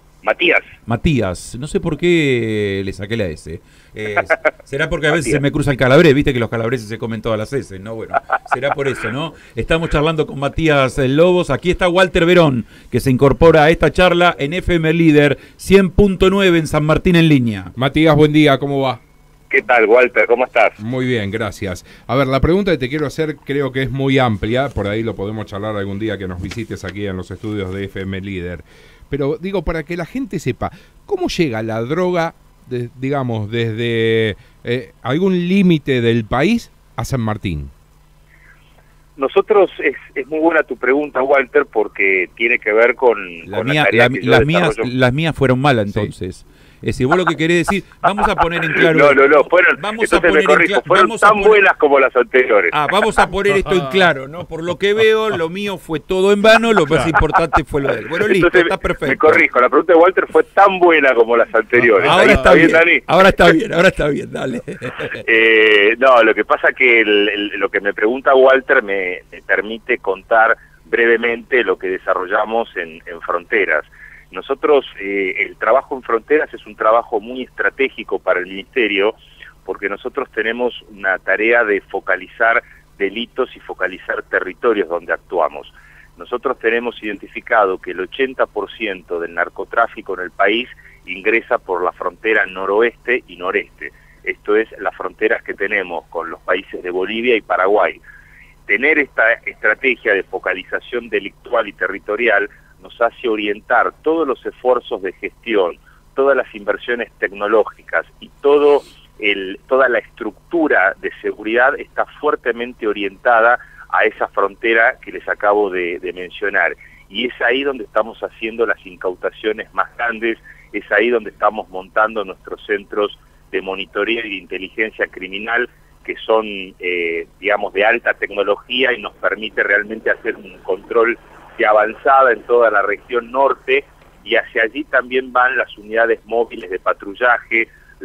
[SPEAKER 2] Matías, no sé por qué le saqué la S. Será porque a veces se me cruza el calabrés, viste que los calabreses se comen todas las S, ¿no? Bueno, será por eso, ¿no? Estamos charlando con Matías Lobos. Aquí está Walter Verón, que se incorpora a esta charla en FM Líder 100.9 en San Martín en línea.
[SPEAKER 4] Matías, buen día, ¿cómo va?
[SPEAKER 7] ¿Qué tal, Walter? ¿Cómo estás?
[SPEAKER 4] Muy bien, gracias. A ver, la pregunta que te quiero hacer creo que es muy amplia, por ahí lo podemos charlar algún día que nos visites aquí en los estudios de FM Líder. Pero digo, para que la gente sepa, ¿cómo llega la droga, digamos, desde algún límite del país a San Martín?
[SPEAKER 7] Nosotros, es muy buena tu pregunta, Walter, porque tiene que ver con la tarea que yo desarrollo.
[SPEAKER 2] Las mías fueron malas entonces. Sí. Es decir, vos lo que querés decir, vamos a poner en claro...
[SPEAKER 7] No, fueron tan buenas como las anteriores.
[SPEAKER 2] Vamos a poner esto en claro, ¿no? Por lo que veo, lo mío fue todo en vano, lo más importante fue lo de él. Bueno, listo, entonces, está perfecto.
[SPEAKER 7] Me corrijo, la pregunta de Walter fue tan buena como las anteriores.
[SPEAKER 2] Ahora está bien, Dani. Ahora está bien, dale.
[SPEAKER 7] No, lo que pasa que lo que me pregunta Walter me permite contar brevemente lo que desarrollamos en Fronteras. Nosotros, el trabajo en Fronteras es un trabajo muy estratégico para el Ministerio, porque nosotros tenemos una tarea de focalizar delitos y focalizar territorios donde actuamos. Nosotros tenemos identificado que el 80% del narcotráfico en el país ingresa por la frontera noroeste y noreste. Esto es, las fronteras que tenemos con los países de Bolivia y Paraguay. Tener esta estrategia de focalización delictual y territorial nos hace orientar todos los esfuerzos de gestión, todas las inversiones tecnológicas y toda la estructura de seguridad está fuertemente orientada a esa frontera que les acabo de mencionar. Y es ahí donde estamos haciendo las incautaciones más grandes, es ahí donde estamos montando nuestros centros de monitoreo y de inteligencia criminal, que son, digamos, de alta tecnología y nos permite realmente hacer un control de avanzada en toda la región norte, y hacia allí también van las unidades móviles de patrullaje,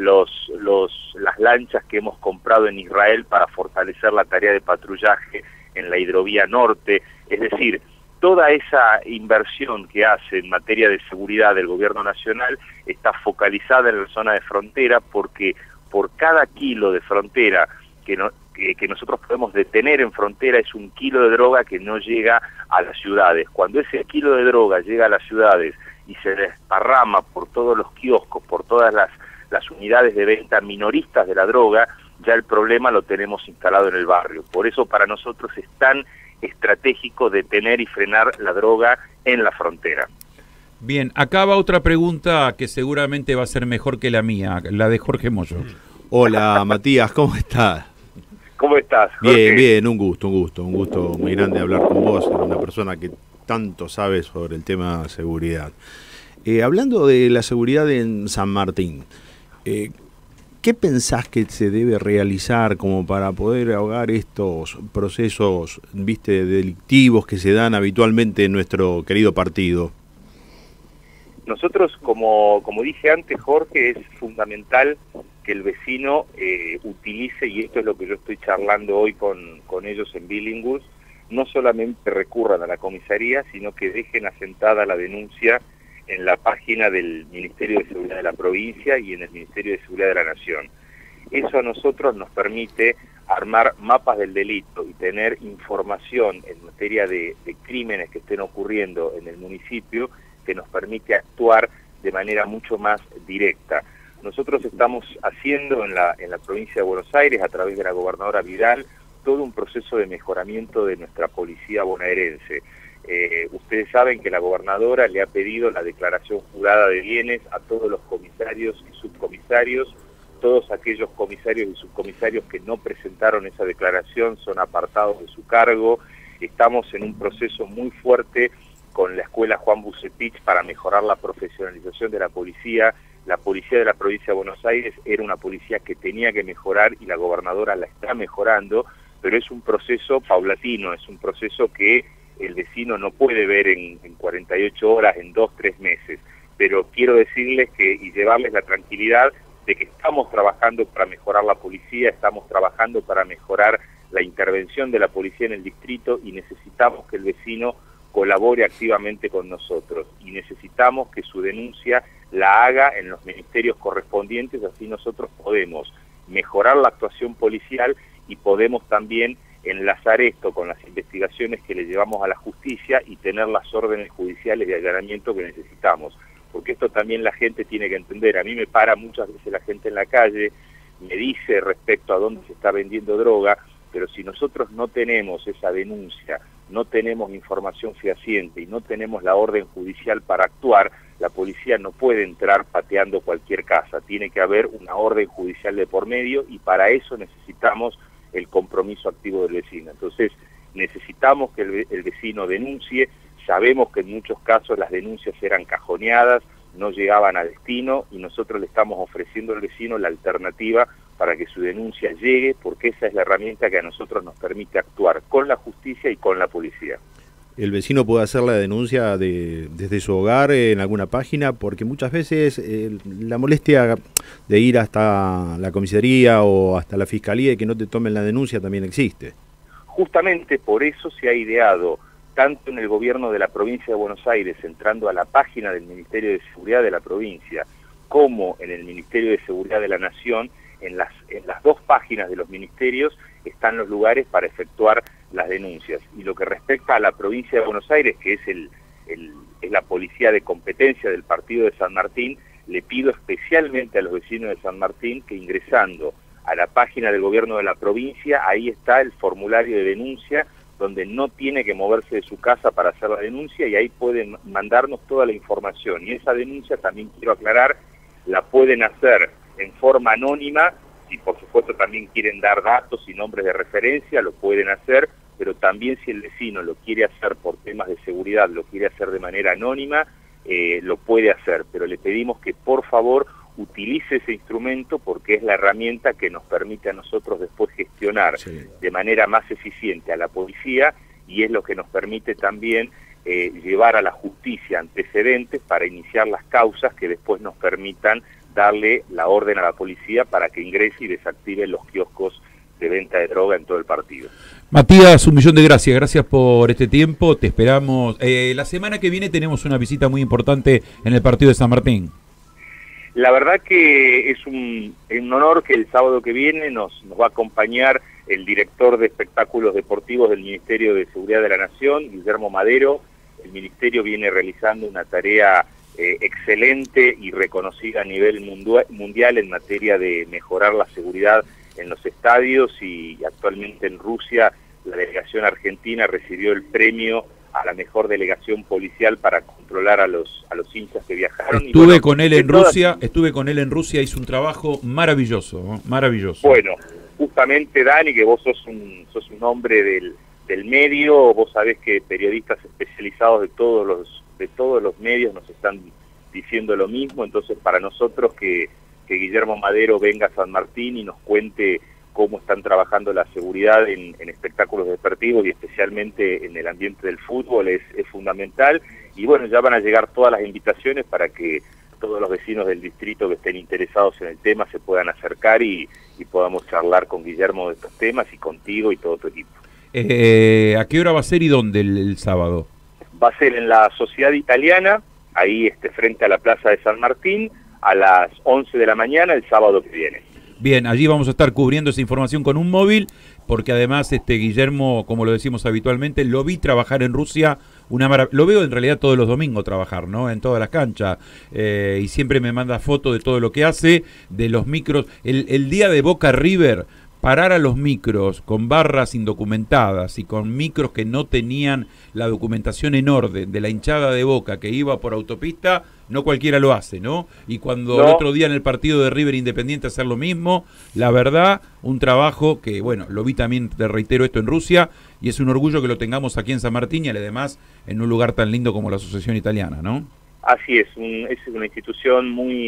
[SPEAKER 7] las lanchas que hemos comprado en Israel para fortalecer la tarea de patrullaje en la hidrovía norte. Es decir, toda esa inversión que hace en materia de seguridad del gobierno nacional está focalizada en la zona de frontera, porque por cada kilo de frontera que nosotros podemos detener en frontera es un kilo de droga que no llega a las ciudades. Cuando ese kilo de droga llega a las ciudades y se desparrama por todos los kioscos, por todas las unidades de venta minoristas de la droga, ya el problema lo tenemos instalado en el barrio. Por eso para nosotros es tan estratégico detener y frenar la droga en la frontera.
[SPEAKER 2] Bien, acá va otra pregunta que seguramente va a ser mejor que la mía, la de Jorge Moyo.
[SPEAKER 6] Hola Matías, ¿cómo estás?
[SPEAKER 7] ¿Cómo estás, Jorge?
[SPEAKER 6] Bien, un gusto muy grande hablar con vos, una persona que tanto sabe sobre el tema de seguridad. Hablando de la seguridad en San Martín, ¿qué pensás que se debe realizar como para poder ahogar estos procesos, delictivos que se dan habitualmente en nuestro querido partido?
[SPEAKER 7] Nosotros, como dije antes, Jorge, es fundamental que el vecino utilice, y esto es lo que yo estoy charlando hoy con ellos en Billinghurst, no solamente recurran a la comisaría, sino que dejen asentada la denuncia en la página del Ministerio de Seguridad de la provincia y en el Ministerio de Seguridad de la Nación. Eso a nosotros nos permite armar mapas del delito y tener información en materia de crímenes que estén ocurriendo en el municipio, que nos permite actuar de manera mucho más directa. Nosotros estamos haciendo en la provincia de Buenos Aires, a través de la gobernadora Vidal, todo un proceso de mejoramiento de nuestra policía bonaerense. Ustedes saben que la gobernadora le ha pedido la declaración jurada de bienes a todos los comisarios y subcomisarios. Todos aquellos comisarios y subcomisarios que no presentaron esa declaración son apartados de su cargo. Estamos en un proceso muy fuerte con la escuela Juan Bucetich para mejorar la profesionalización de la policía. la policía de la provincia de Buenos Aires era una policía que tenía que mejorar y la gobernadora la está mejorando, pero es un proceso paulatino, es un proceso que el vecino no puede ver en 48 horas, en 2, 3 meses. Pero quiero decirles y llevarles la tranquilidad de que estamos trabajando para mejorar la policía, estamos trabajando para mejorar la intervención de la policía en el distrito y necesitamos que el vecino colabore activamente con nosotros y necesitamos que su denuncia la haga en los ministerios correspondientes, así nosotros podemos mejorar la actuación policial y podemos también enlazar esto con las investigaciones que le llevamos a la justicia y tener las órdenes judiciales de allanamiento que necesitamos. Porque esto también la gente tiene que entender. A mí me para muchas veces la gente en la calle, me dice respecto a dónde se está vendiendo droga, pero si nosotros no tenemos esa denuncia, no tenemos información fehaciente y no tenemos la orden judicial para actuar, la policía no puede entrar pateando cualquier casa. Tiene que haber una orden judicial de por medio y para eso necesitamos el compromiso activo del vecino. Entonces, necesitamos que el vecino denuncie. Sabemos que en muchos casos las denuncias eran cajoneadas, no llegaban a destino y nosotros le estamos ofreciendo al vecino la alternativa para que su denuncia llegue, porque esa es la herramienta que a nosotros nos permite actuar con la justicia y con la policía.
[SPEAKER 6] ¿El vecino puede hacer la denuncia desde su hogar en alguna página? Porque muchas veces la molestia de ir hasta la comisaría o hasta la fiscalía y que no te tomen la denuncia también existe.
[SPEAKER 7] Justamente por eso se ha ideado, tanto en el gobierno de la provincia de Buenos Aires, entrando a la página del Ministerio de Seguridad de la provincia, como en el Ministerio de Seguridad de la Nación, en las dos páginas de los ministerios están los lugares para efectuar las denuncias. Y lo que respecta a la provincia de Buenos Aires, que es es la policía de competencia del partido de San Martín, le pido especialmente a los vecinos de San Martín que ingresando a la página del gobierno de la provincia, ahí está el formulario de denuncia, donde no tiene que moverse de su casa para hacer la denuncia y ahí pueden mandarnos toda la información. Y esa denuncia, también quiero aclarar, la pueden hacer en forma anónima, si por supuesto también quieren dar datos y nombres de referencia, lo pueden hacer, pero también si el vecino lo quiere hacer por temas de seguridad, lo quiere hacer de manera anónima, lo puede hacer, pero le pedimos que por favor utilice ese instrumento porque es la herramienta que nos permite a nosotros después gestionar de manera más eficiente a la policía y es lo que nos permite también llevar a la justicia antecedentes para iniciar las causas que después nos permitan darle la orden a la policía para que ingrese y desactive los kioscos de venta de droga en todo el partido.
[SPEAKER 2] Matías, 1.000.000 de gracias por este tiempo, te esperamos. La semana que viene tenemos una visita muy importante en el partido de San Martín.
[SPEAKER 7] La verdad que es un honor que el sábado que viene nos va a acompañar el director de espectáculos deportivos del Ministerio de Seguridad de la Nación, Guillermo Madero. El Ministerio viene realizando una tarea excelente y reconocida a nivel mundial en materia de mejorar la seguridad en los estadios y actualmente en Rusia la delegación argentina recibió el premio a la mejor delegación policial para controlar a los hinchas que viajaron.
[SPEAKER 2] Estuve con él en Rusia, hizo un trabajo maravilloso, ¿no? Maravilloso.
[SPEAKER 7] Bueno, justamente Dani, que vos sos un hombre del medio, vos sabés que periodistas especializados de todos los medios nos están diciendo lo mismo, entonces para nosotros que Guillermo Madero venga a San Martín y nos cuente cómo están trabajando la seguridad en espectáculos deportivos y especialmente en el ambiente del fútbol es fundamental. Y bueno, ya van a llegar todas las invitaciones para que todos los vecinos del distrito que estén interesados en el tema se puedan acercar y podamos charlar con Guillermo de estos temas y contigo y todo tu equipo.
[SPEAKER 2] ¿A qué hora va a ser y dónde el sábado?
[SPEAKER 7] Va a ser en la Sociedad Italiana, ahí frente a la Plaza de San Martín, a las 11 de la mañana el sábado que viene.
[SPEAKER 2] Bien, allí vamos a estar cubriendo esa información con un móvil, porque además Guillermo, como lo decimos habitualmente, lo vi trabajar en Rusia, lo veo en realidad todos los domingos trabajar, ¿no? En todas las canchas, y siempre me manda fotos de todo lo que hace, de los micros. El día de Boca River, parar a los micros con barras indocumentadas y con micros que no tenían la documentación en orden de la hinchada de Boca que iba por autopista, no cualquiera lo hace, ¿no? Y cuando el otro día en el partido de River Independiente hacer lo mismo, la verdad, un trabajo que, bueno, lo vi también, te reitero esto, en Rusia, y es un orgullo que lo tengamos aquí en San Martín y además en un lugar tan lindo como la Asociación Italiana, ¿no?
[SPEAKER 7] Así es, es una institución muy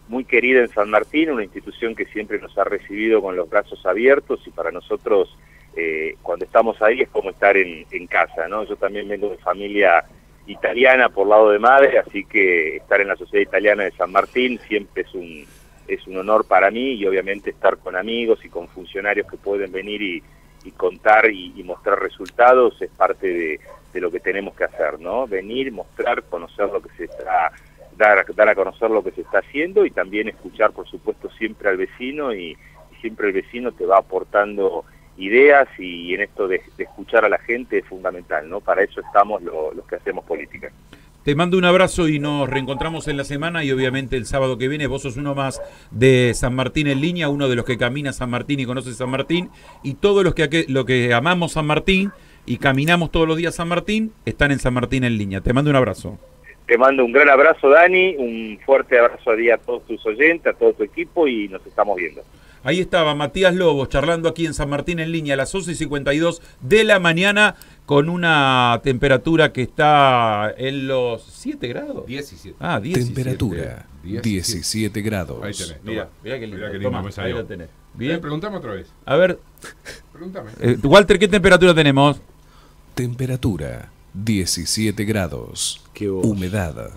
[SPEAKER 7] muy querida en San Martín, una institución que siempre nos ha recibido con los brazos abiertos, y para nosotros cuando estamos ahí es como estar en casa, ¿no? Yo también vengo de familia italiana por lado de madre, así que estar en la Sociedad Italiana de San Martín siempre es un honor para mí, y obviamente estar con amigos y con funcionarios que pueden venir y contar y mostrar resultados es parte de lo que tenemos que hacer, ¿no? Venir, mostrar, conocer lo que se está, dar a conocer lo que se está haciendo, y también escuchar, por supuesto, siempre al vecino, y siempre el vecino te va aportando ideas, y en esto de escuchar a la gente es fundamental, ¿no? Para eso estamos los que hacemos política.
[SPEAKER 2] Te mando un abrazo y nos reencontramos en la semana, y obviamente el sábado que viene. Vos sos uno más de San Martín en línea, uno de los que camina San Martín y conoce San Martín, y todos los que amamos San Martín y caminamos todos los días San Martín están en San Martín en línea. Te mando un abrazo.
[SPEAKER 7] Te mando un gran abrazo, Dani, un fuerte abrazo a todos tus oyentes, a todo tu equipo, y nos estamos viendo.
[SPEAKER 2] Ahí estaba Matías Lobos charlando aquí en San Martín en línea a las 11:52 de la mañana, con una temperatura que está en los 7 grados.
[SPEAKER 4] 17.
[SPEAKER 2] Ah, 17.
[SPEAKER 8] Temperatura 17 grados.
[SPEAKER 4] Ahí tenés.
[SPEAKER 2] Mira qué lindo.
[SPEAKER 4] Mirá qué lindo
[SPEAKER 2] Toma,
[SPEAKER 4] me salió.
[SPEAKER 2] ahí lo tenés. Bien.
[SPEAKER 4] Preguntame otra vez.
[SPEAKER 2] A ver,
[SPEAKER 4] Pregúntame.
[SPEAKER 2] Walter, ¿qué temperatura tenemos?
[SPEAKER 8] Temperatura 17 grados.
[SPEAKER 6] Qué voz.
[SPEAKER 8] Humedad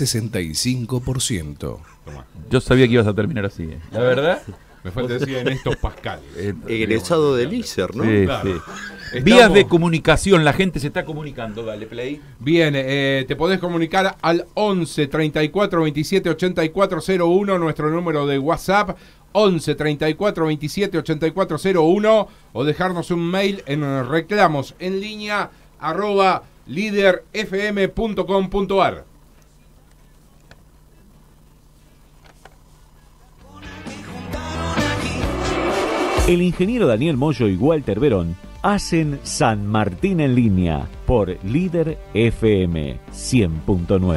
[SPEAKER 8] 65%.
[SPEAKER 4] Tomá.
[SPEAKER 2] Yo sabía que ibas a terminar así. La verdad.
[SPEAKER 4] Me falta decir en estos Pascal.
[SPEAKER 6] Egresado del ISER, ¿no?
[SPEAKER 2] Sí,
[SPEAKER 4] Claro.
[SPEAKER 2] sí.
[SPEAKER 4] Estamos-
[SPEAKER 2] Vías de comunicación, la gente se está comunicando. Dale, Play.
[SPEAKER 4] Bien, te podés comunicar al 11 34 27 84 01, nuestro número de WhatsApp, 11 34 27 84 01, o dejarnos un mail en reclamos en línea @liderfm.com.ar.
[SPEAKER 1] El ingeniero Daniel Moyo y Walter Verón hacen San Martín en línea por Líder FM 100.9.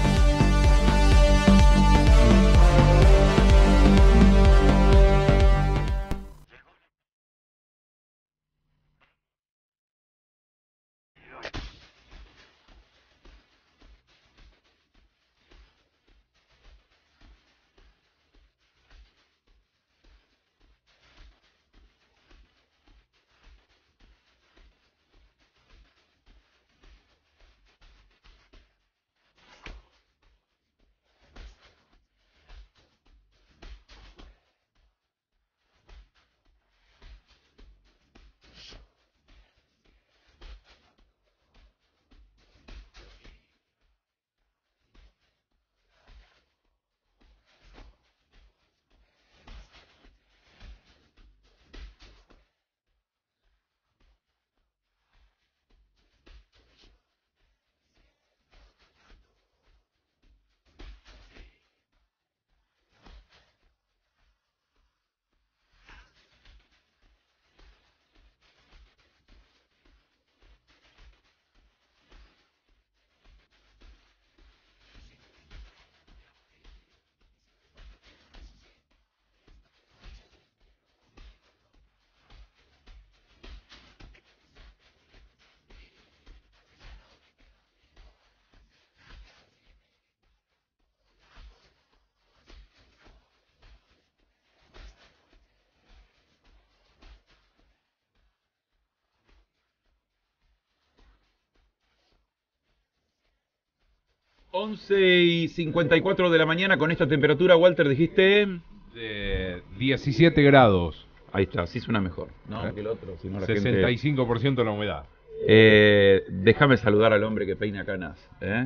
[SPEAKER 2] Once y 54 de la mañana con esta temperatura, Walter, dijiste.
[SPEAKER 4] 17 grados,
[SPEAKER 2] Ahí está, así suena mejor. No, que el otro, si no la gente...
[SPEAKER 4] 65% la humedad.
[SPEAKER 2] Déjame saludar al hombre que peina canas.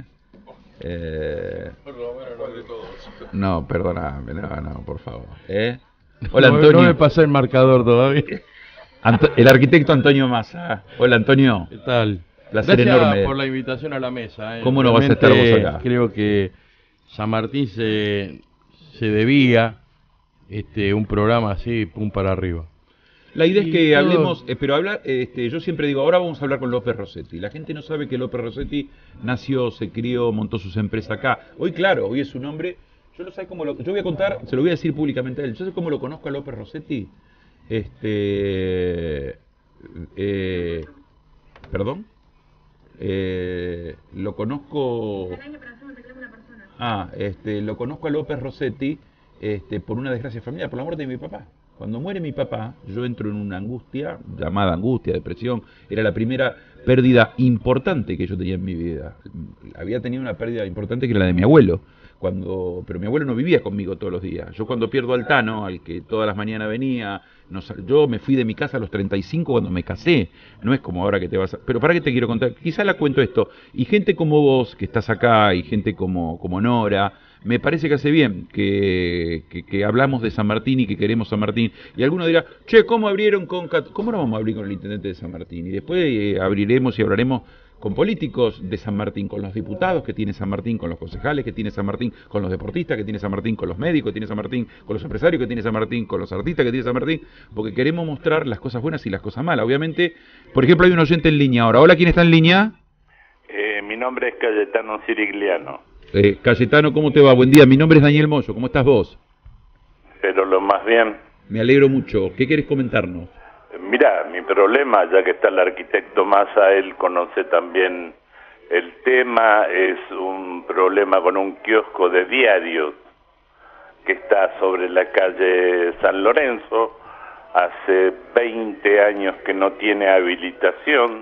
[SPEAKER 2] No, perdóname, no, por favor. Hola, Antonio.
[SPEAKER 9] No me pasé el marcador todavía.
[SPEAKER 2] El arquitecto Antonio Massa. Hola, Antonio.
[SPEAKER 9] ¿Qué tal?
[SPEAKER 2] Placer
[SPEAKER 9] Gracias
[SPEAKER 2] enorme.
[SPEAKER 9] por la invitación a la mesa.
[SPEAKER 2] ¿Cómo no vas a estar vos acá?
[SPEAKER 9] Creo que San Martín se debía un programa así, pum para arriba.
[SPEAKER 2] La idea es
[SPEAKER 9] Y
[SPEAKER 2] que
[SPEAKER 9] todo-
[SPEAKER 2] hablemos, pero hablar, yo siempre digo, ahora vamos a hablar con López Rossetti. La gente no sabe que López Rossetti nació, se crió, montó sus empresas acá. Hoy, claro, hoy es un hombre. Yo no sé cómo lo. Yo voy a contar, se lo voy a decir públicamente a él. Yo sé cómo lo conozco a López Rossetti. Perdón. Lo conozco. Lo conozco a López Rossetti por una desgracia familiar, por la muerte de mi papá. Cuando muere mi papá, yo entro en una angustia, llamada angustia, depresión. Era la primera pérdida importante que yo tenía en mi vida. Había tenido una pérdida importante que era la de mi abuelo. Pero mi abuelo no vivía conmigo todos los días. Yo cuando pierdo al Tano, al que todas las mañanas venía, yo me fui de mi casa a los 35 cuando me casé. No es como ahora que te vas a... Pero ¿para qué te quiero contar? Quizás la cuento esto. Y gente como vos, que estás acá, y gente como Nora, me parece que hace bien que hablamos de San Martín y que queremos San Martín. Y alguno dirá, che, ¿cómo abrieron ¿Cómo no vamos a abrir con el intendente de San Martín? Y después abriremos y hablaremos con políticos de San Martín, con los diputados que tiene San Martín, con los concejales que tiene San Martín, con los deportistas que tiene San Martín, con los médicos que tiene San Martín, con los empresarios que tiene San Martín, con los artistas que tiene San Martín, porque queremos mostrar las cosas buenas y las cosas malas. Obviamente, por ejemplo, hay un oyente en línea ahora. Hola, ¿quién está en línea?
[SPEAKER 10] Mi nombre es Cayetano Cirigliano.
[SPEAKER 2] Cayetano, ¿cómo te va? Buen día, mi nombre es Daniel Moyo, ¿cómo estás vos?
[SPEAKER 10] Pero lo más bien.
[SPEAKER 2] Me alegro mucho. ¿Qué querés comentarnos?
[SPEAKER 10] Mira, mi problema, ya que está el arquitecto Massa, él conoce también el tema, es un problema con un kiosco de diarios que está sobre la calle San Lorenzo, hace 20 años que no tiene habilitación,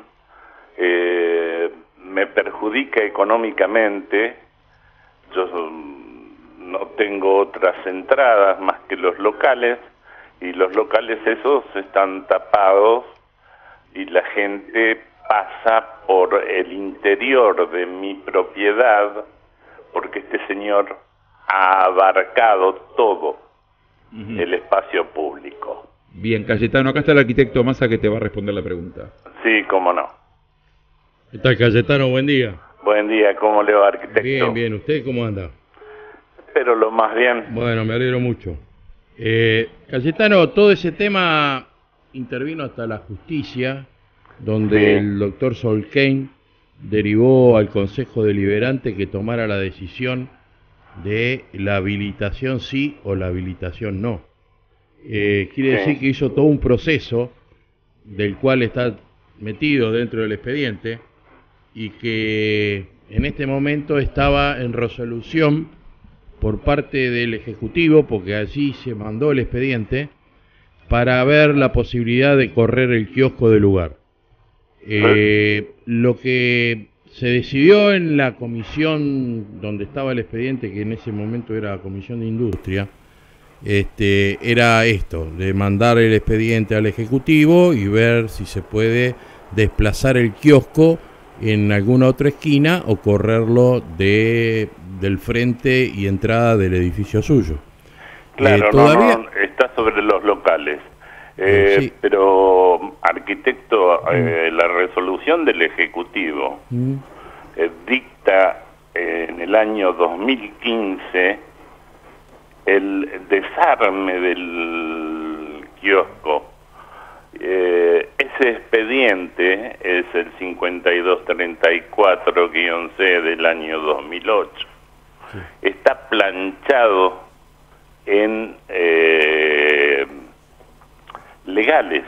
[SPEAKER 10] me perjudica económicamente, yo no tengo otras entradas más que los locales, y los locales esos están tapados y la gente pasa por el interior de mi propiedad porque este señor ha abarcado todo el espacio público.
[SPEAKER 2] Bien, Cayetano, acá está el arquitecto Massa que te va a responder la pregunta.
[SPEAKER 10] Sí, cómo no.
[SPEAKER 9] ¿Qué tal, Cayetano? Buen día.
[SPEAKER 10] Buen día, ¿cómo le va, arquitecto?
[SPEAKER 9] Bien, bien. ¿Usted cómo anda?
[SPEAKER 10] Pero lo más bien.
[SPEAKER 9] Bueno, me alegro mucho. Cayetano, todo ese tema intervino hasta la justicia, donde
[SPEAKER 10] sí,
[SPEAKER 9] el doctor Solkein derivó al Consejo Deliberante que tomara la decisión de la habilitación sí o la habilitación no. Quiere decir que hizo todo un proceso del cual está metido dentro del expediente y que en este momento estaba en resolución por parte del Ejecutivo, porque allí se mandó el expediente para ver la posibilidad de correr el kiosco del lugar. Lo que se decidió en la comisión donde estaba el expediente, que en ese momento era la Comisión de Industria, era esto, de mandar el expediente al Ejecutivo y ver si se puede desplazar el kiosco en alguna otra esquina o correrlo del frente y entrada del edificio suyo.
[SPEAKER 10] Claro,
[SPEAKER 9] todavía
[SPEAKER 10] no, está sobre los locales.
[SPEAKER 9] Sí.
[SPEAKER 10] Pero, arquitecto, la resolución del Ejecutivo dicta en el año 2015 el desarme del kiosco. Ese expediente es el 5234-C del año 2008. Sí. Está planchado en legales.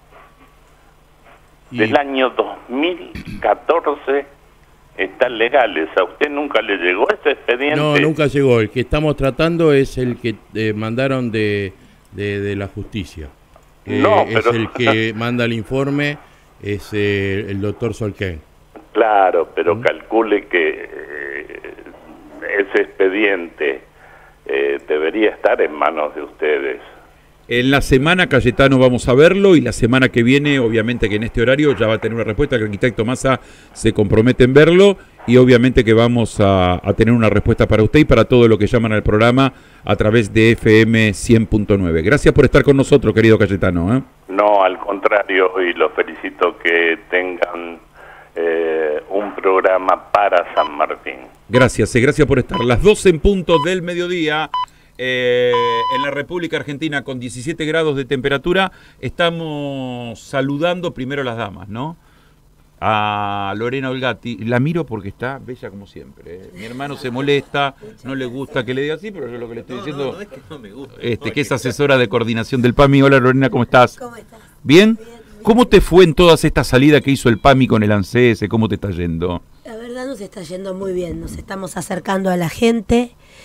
[SPEAKER 10] Del año 2014 están legales. ¿A usted nunca le llegó ese expediente?
[SPEAKER 9] No, nunca llegó. El que estamos tratando es el que mandaron de la justicia.
[SPEAKER 10] No,
[SPEAKER 9] es
[SPEAKER 10] pero...
[SPEAKER 9] el que manda el informe, es el doctor Solkein.
[SPEAKER 10] Claro, pero calcule que ese expediente debería estar en manos de ustedes.
[SPEAKER 2] En la semana, Cayetano, vamos a verlo, y la semana que viene, obviamente que en este horario ya va a tener una respuesta, que el arquitecto Massa se compromete en verlo, y obviamente que vamos a tener una respuesta para usted y para todo lo que llaman al programa a través de FM 100.9. Gracias por estar con nosotros, querido Cayetano.
[SPEAKER 10] No, al contrario, y los felicito que tengan un programa para San Martín.
[SPEAKER 2] Gracias, gracias por estar. Las 12 en punto del mediodía. En la República Argentina con 17 grados de temperatura. Estamos saludando primero a las damas, ¿no? A Lorena Olgati, la miro porque está bella como siempre. Mi hermano se molesta, no le gusta que le diga así, pero yo lo que le estoy diciendo
[SPEAKER 11] no es que no me gusta,
[SPEAKER 2] que es asesora de coordinación del PAMI. Hola Lorena, ¿cómo estás?
[SPEAKER 11] ¿Cómo estás?
[SPEAKER 2] ¿Bien? ¿Cómo te fue en todas estas salidas que hizo el PAMI con el ANSES? ¿Cómo te está yendo?
[SPEAKER 11] La verdad nos está yendo muy bien, nos estamos acercando a la gente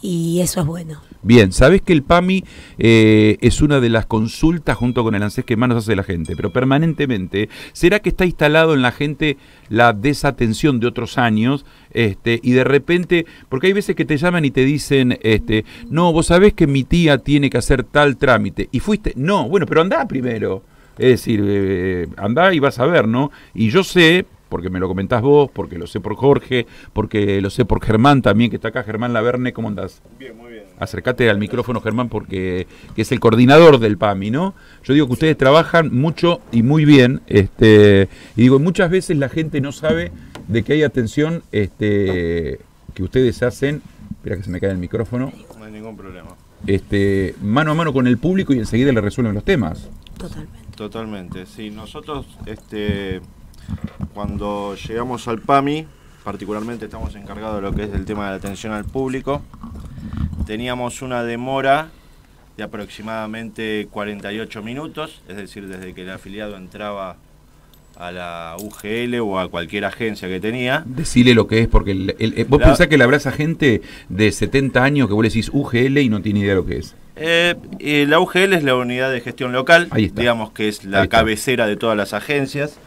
[SPEAKER 11] y eso es bueno.
[SPEAKER 2] Bien, sabés que el PAMI es una de las consultas junto con el ANSES que más nos hace la gente, pero permanentemente. ¿Será que está instalado en la gente la desatención de otros años? Y de repente, porque hay veces que te llaman y te dicen, no, vos sabés que mi tía tiene que hacer tal trámite, y fuiste, no, bueno, pero andá primero. Es decir, andá y vas a ver, ¿no? Y yo sé, porque me lo comentás vos, porque lo sé por Jorge, porque lo sé por Germán también, que está acá. Germán Laverne, ¿cómo andás?
[SPEAKER 12] Bien, muy bien.
[SPEAKER 2] Acércate al micrófono, Germán, porque que es el coordinador del PAMI, ¿no? Yo digo que ustedes trabajan mucho y muy bien, y digo, muchas veces la gente no sabe de que hay atención que ustedes hacen, espera que se me cae el micrófono.
[SPEAKER 12] No hay ningún problema.
[SPEAKER 2] Mano a mano con el público y enseguida le resuelven los temas.
[SPEAKER 12] Totalmente, sí. Nosotros, cuando llegamos al PAMI, particularmente estamos encargados de lo que es el tema de la atención al público. Teníamos una demora de aproximadamente 48 minutos, es decir, desde que el afiliado entraba a la UGL o a cualquier agencia que tenía.
[SPEAKER 2] Decile lo que es, porque vos pensás que le habrás a gente de 70 años que vos le decís UGL y no tiene idea de lo que es.
[SPEAKER 12] La UGL es la unidad de gestión local, digamos que es la cabecera de todas las agencias.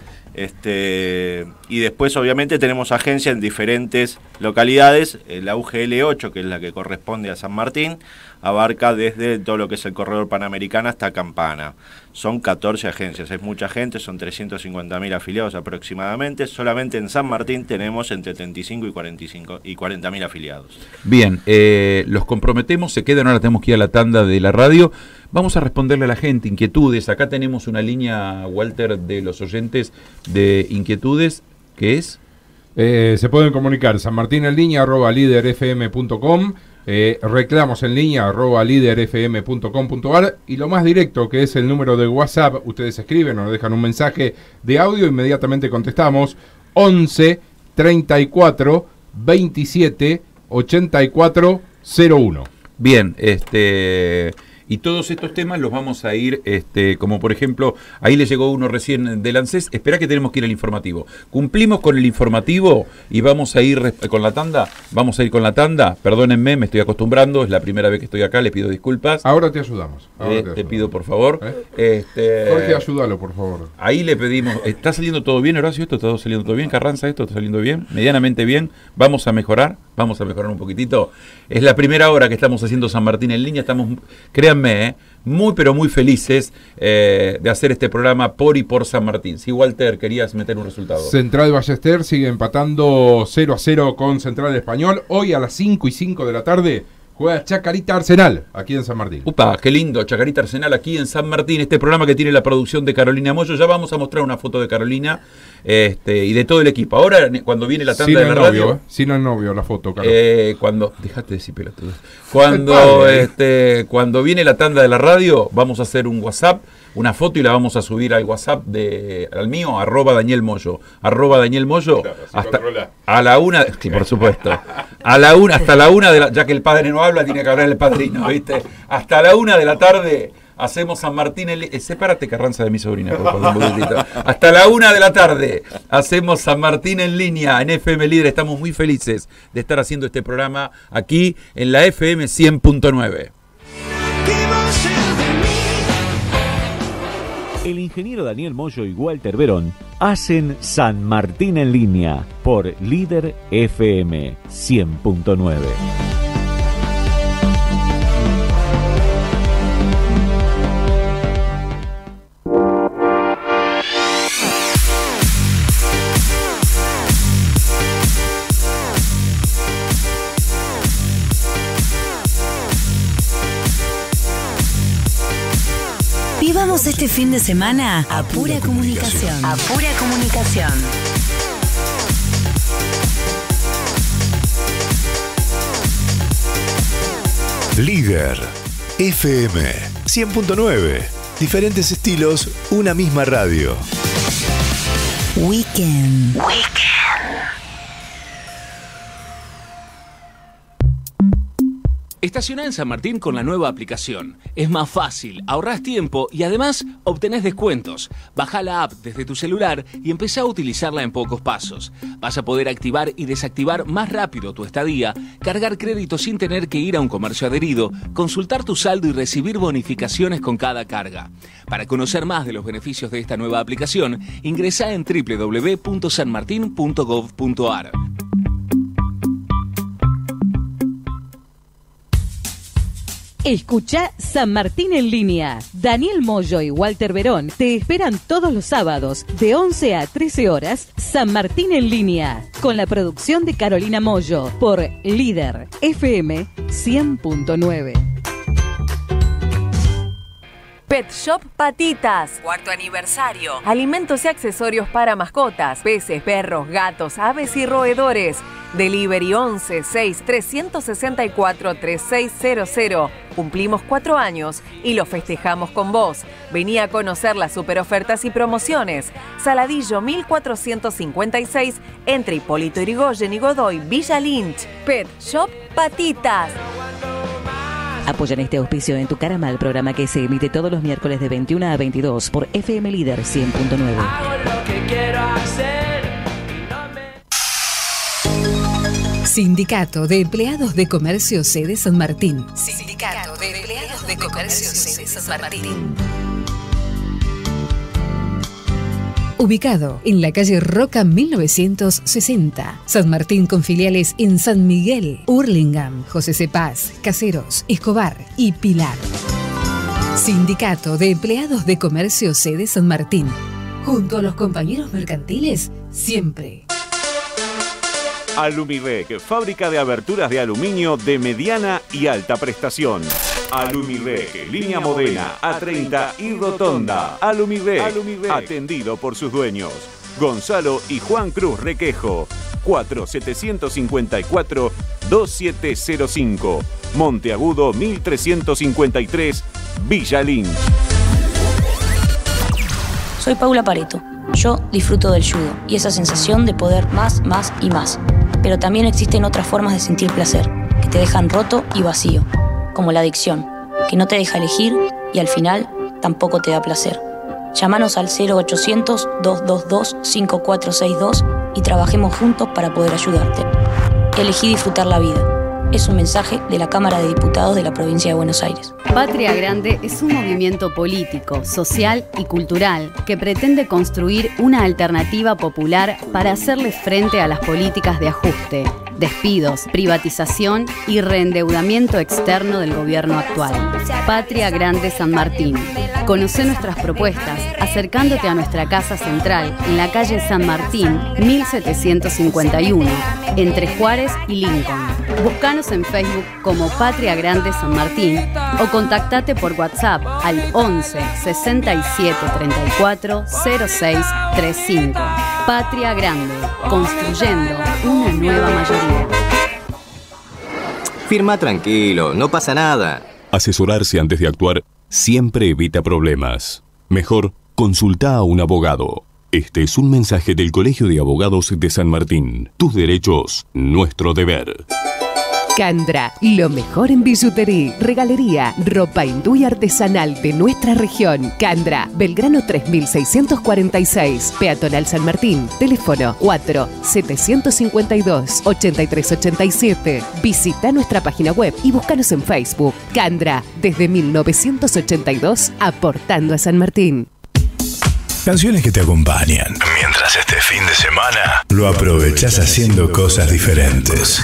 [SPEAKER 12] Y después obviamente tenemos agencias en diferentes localidades. La UGL 8, que es la que corresponde a San Martín, abarca desde todo lo que es el corredor Panamericana hasta Campana. Son 14 agencias, es mucha gente, son 350.000 afiliados aproximadamente. Solamente en San Martín tenemos entre 35 y 40.000 afiliados.
[SPEAKER 2] Bien, los comprometemos, se quedan, ahora tenemos que ir a la tanda de la radio. Vamos a responderle a la gente, inquietudes. Acá tenemos una línea, Walter, de los oyentes de inquietudes, ¿qué es?
[SPEAKER 4] Se pueden comunicar sanmartinenlinea@liderfm.com, reclamos en línea @liderfm.com.ar, y lo más directo, que es el número de WhatsApp. Ustedes escriben o nos dejan un mensaje de audio, inmediatamente contestamos. 11 34 27 84 01.
[SPEAKER 2] Bien, y todos estos temas los vamos a ir, como por ejemplo, ahí le llegó uno recién del ANSES. Espera que tenemos que ir al informativo. Cumplimos con el informativo y vamos a ir con la tanda. Vamos a ir con la tanda. Perdónenme, me estoy acostumbrando. Es la primera vez que estoy acá, le pido disculpas.
[SPEAKER 4] Ahora te ayudamos.
[SPEAKER 2] Te pido, por favor.
[SPEAKER 4] Jorge, ayúdalo, por favor.
[SPEAKER 2] Ahí le pedimos. ¿Está saliendo todo bien, Horacio? ¿Esto está saliendo todo bien? Carranza, ¿esto está saliendo bien? Medianamente bien. Vamos a mejorar un poquitito. Es la primera hora que estamos haciendo San Martín en línea. Estamos, créanme, muy pero muy felices de hacer este programa por y por San Martín. Sí, Walter, querías meter un resultado.
[SPEAKER 4] Central Ballester sigue empatando 0-0 con Central Español. Hoy a las 5:05 de la tarde juega Chacarita Arsenal, aquí en San Martín.
[SPEAKER 2] Upa, qué lindo, Chacarita Arsenal aquí en San Martín, este programa que tiene la producción de Carolina Moyo. Ya vamos a mostrar una foto de Carolina y de todo el equipo. Ahora, cuando viene la tanda de la radio...
[SPEAKER 4] Sin el novio, la foto, Carol.
[SPEAKER 2] Dejate de decir pelotudo. Cuando viene la tanda de la radio, vamos a hacer un WhatsApp, una foto, y la vamos a subir al WhatsApp al mío, @Daniel Moyo. @Daniel Moyo, claro, hasta a la 1, sí, por supuesto. Hasta la 1 de la, ya que el padre no habla, tiene que hablar el padrino, ¿viste? Hasta la 1 de la tarde hacemos San Martín sepárate, Carranza, de mi sobrina, por favor, un poquitito. Hasta la 1 de la tarde hacemos San Martín en línea en FM Líder. Estamos muy felices de estar haciendo este programa aquí en la FM 100.9.
[SPEAKER 1] El ingeniero Daniel Moyo y Walter Verón hacen San Martín en línea por Líder FM 100.9.
[SPEAKER 13] Vivamos este fin de semana a pura comunicación. A pura comunicación.
[SPEAKER 8] Líder FM 100.9. Diferentes estilos, una misma radio.
[SPEAKER 13] Weekend.
[SPEAKER 11] Estacioná en San Martín con la nueva aplicación. Es más fácil, ahorrás tiempo y además obtenés descuentos. Bajá la app desde tu celular y empezá a utilizarla en pocos pasos. Vas a poder activar y desactivar más rápido tu estadía, cargar créditos sin tener que ir a un comercio adherido, consultar tu saldo y recibir bonificaciones con cada carga. Para conocer más de los beneficios de esta nueva aplicación, ingresá en www.sanmartin.gov.ar.
[SPEAKER 14] Escucha San Martín en línea. Daniel Moyo y Walter Verón te esperan todos los sábados de 11 a 13 horas. San Martín en línea, con la producción de Carolina Moyo por Líder FM 100.9.
[SPEAKER 15] Pet Shop Patitas, 4º aniversario. Alimentos y accesorios para mascotas, peces, perros, gatos, aves y roedores. Delivery 11 6 364 3600. Cumplimos 4 años y lo festejamos con vos. Vení a conocer las super ofertas y promociones. Saladillo 1456, entre Hipólito Yrigoyen y Godoy, Villa Lynch. Pet Shop Patitas.
[SPEAKER 14] Apoyan este auspicio en Tu Cara Mal, programa que se emite todos los miércoles de 21 a 22 por FM Líder 100.9.
[SPEAKER 16] Hago lo que quiero hacer.
[SPEAKER 17] Sindicato de Empleados de Comercio Sede San Martín. Sindicato de Empleados de Comercio Sede San Martín. Ubicado en la calle Roca 1960. San Martín con filiales en San Miguel, Hurlingham, José C. Paz, Caseros, Escobar y Pilar. Sindicato de Empleados de Comercio Sede San Martín. Junto a los compañeros mercantiles, siempre.
[SPEAKER 18] Alumirec, fábrica de aberturas de aluminio de mediana y alta prestación. Alumirec, línea Modena, A30 y Rotonda. Alumirec, atendido por sus dueños. Gonzalo y Juan Cruz Requejo. 4754-2705. Monteagudo 1353, Villa Lynch.
[SPEAKER 19] Soy Paula Pareto. Yo disfruto del judo y esa sensación de poder más y más. Pero también existen otras formas de sentir placer, que te dejan roto y vacío, como la adicción, que no te deja elegir y al final tampoco te da placer. Llámanos al 0800-222-5462 y trabajemos juntos para poder ayudarte. Elegí disfrutar la vida. Es un mensaje de la Cámara de Diputados de la Provincia de Buenos Aires.
[SPEAKER 20] Patria Grande es un movimiento político, social y cultural que pretende construir una alternativa popular para hacerle frente a las políticas de ajuste, despidos, privatización y reendeudamiento externo del gobierno actual. Patria Grande San Martín. Conoce nuestras propuestas acercándote a nuestra casa central en la calle San Martín 1751, entre Juárez y Lincoln. Búscanos en Facebook como Patria Grande San Martín o contactate por WhatsApp al 11 67 34 06 35. Patria Grande, construyendo una nueva mayoría.
[SPEAKER 21] Firma tranquilo, no pasa nada.
[SPEAKER 8] Asesorarse antes de actuar siempre evita problemas. Mejor, consulta a un abogado. Este es un mensaje del Colegio de Abogados de San Martín. Tus derechos, nuestro deber.
[SPEAKER 17] Candra, lo mejor en billutería, regalería, ropa hindú y artesanal de nuestra región. Candra, Belgrano 3646, Peatonal San Martín. Teléfono 4-752-8387. Visita nuestra página web y búscanos en Facebook. Candra, desde 1982, aportando a San Martín.
[SPEAKER 8] Canciones que te acompañan. Mientras este fin de semana lo aprovechás haciendo cosas diferentes.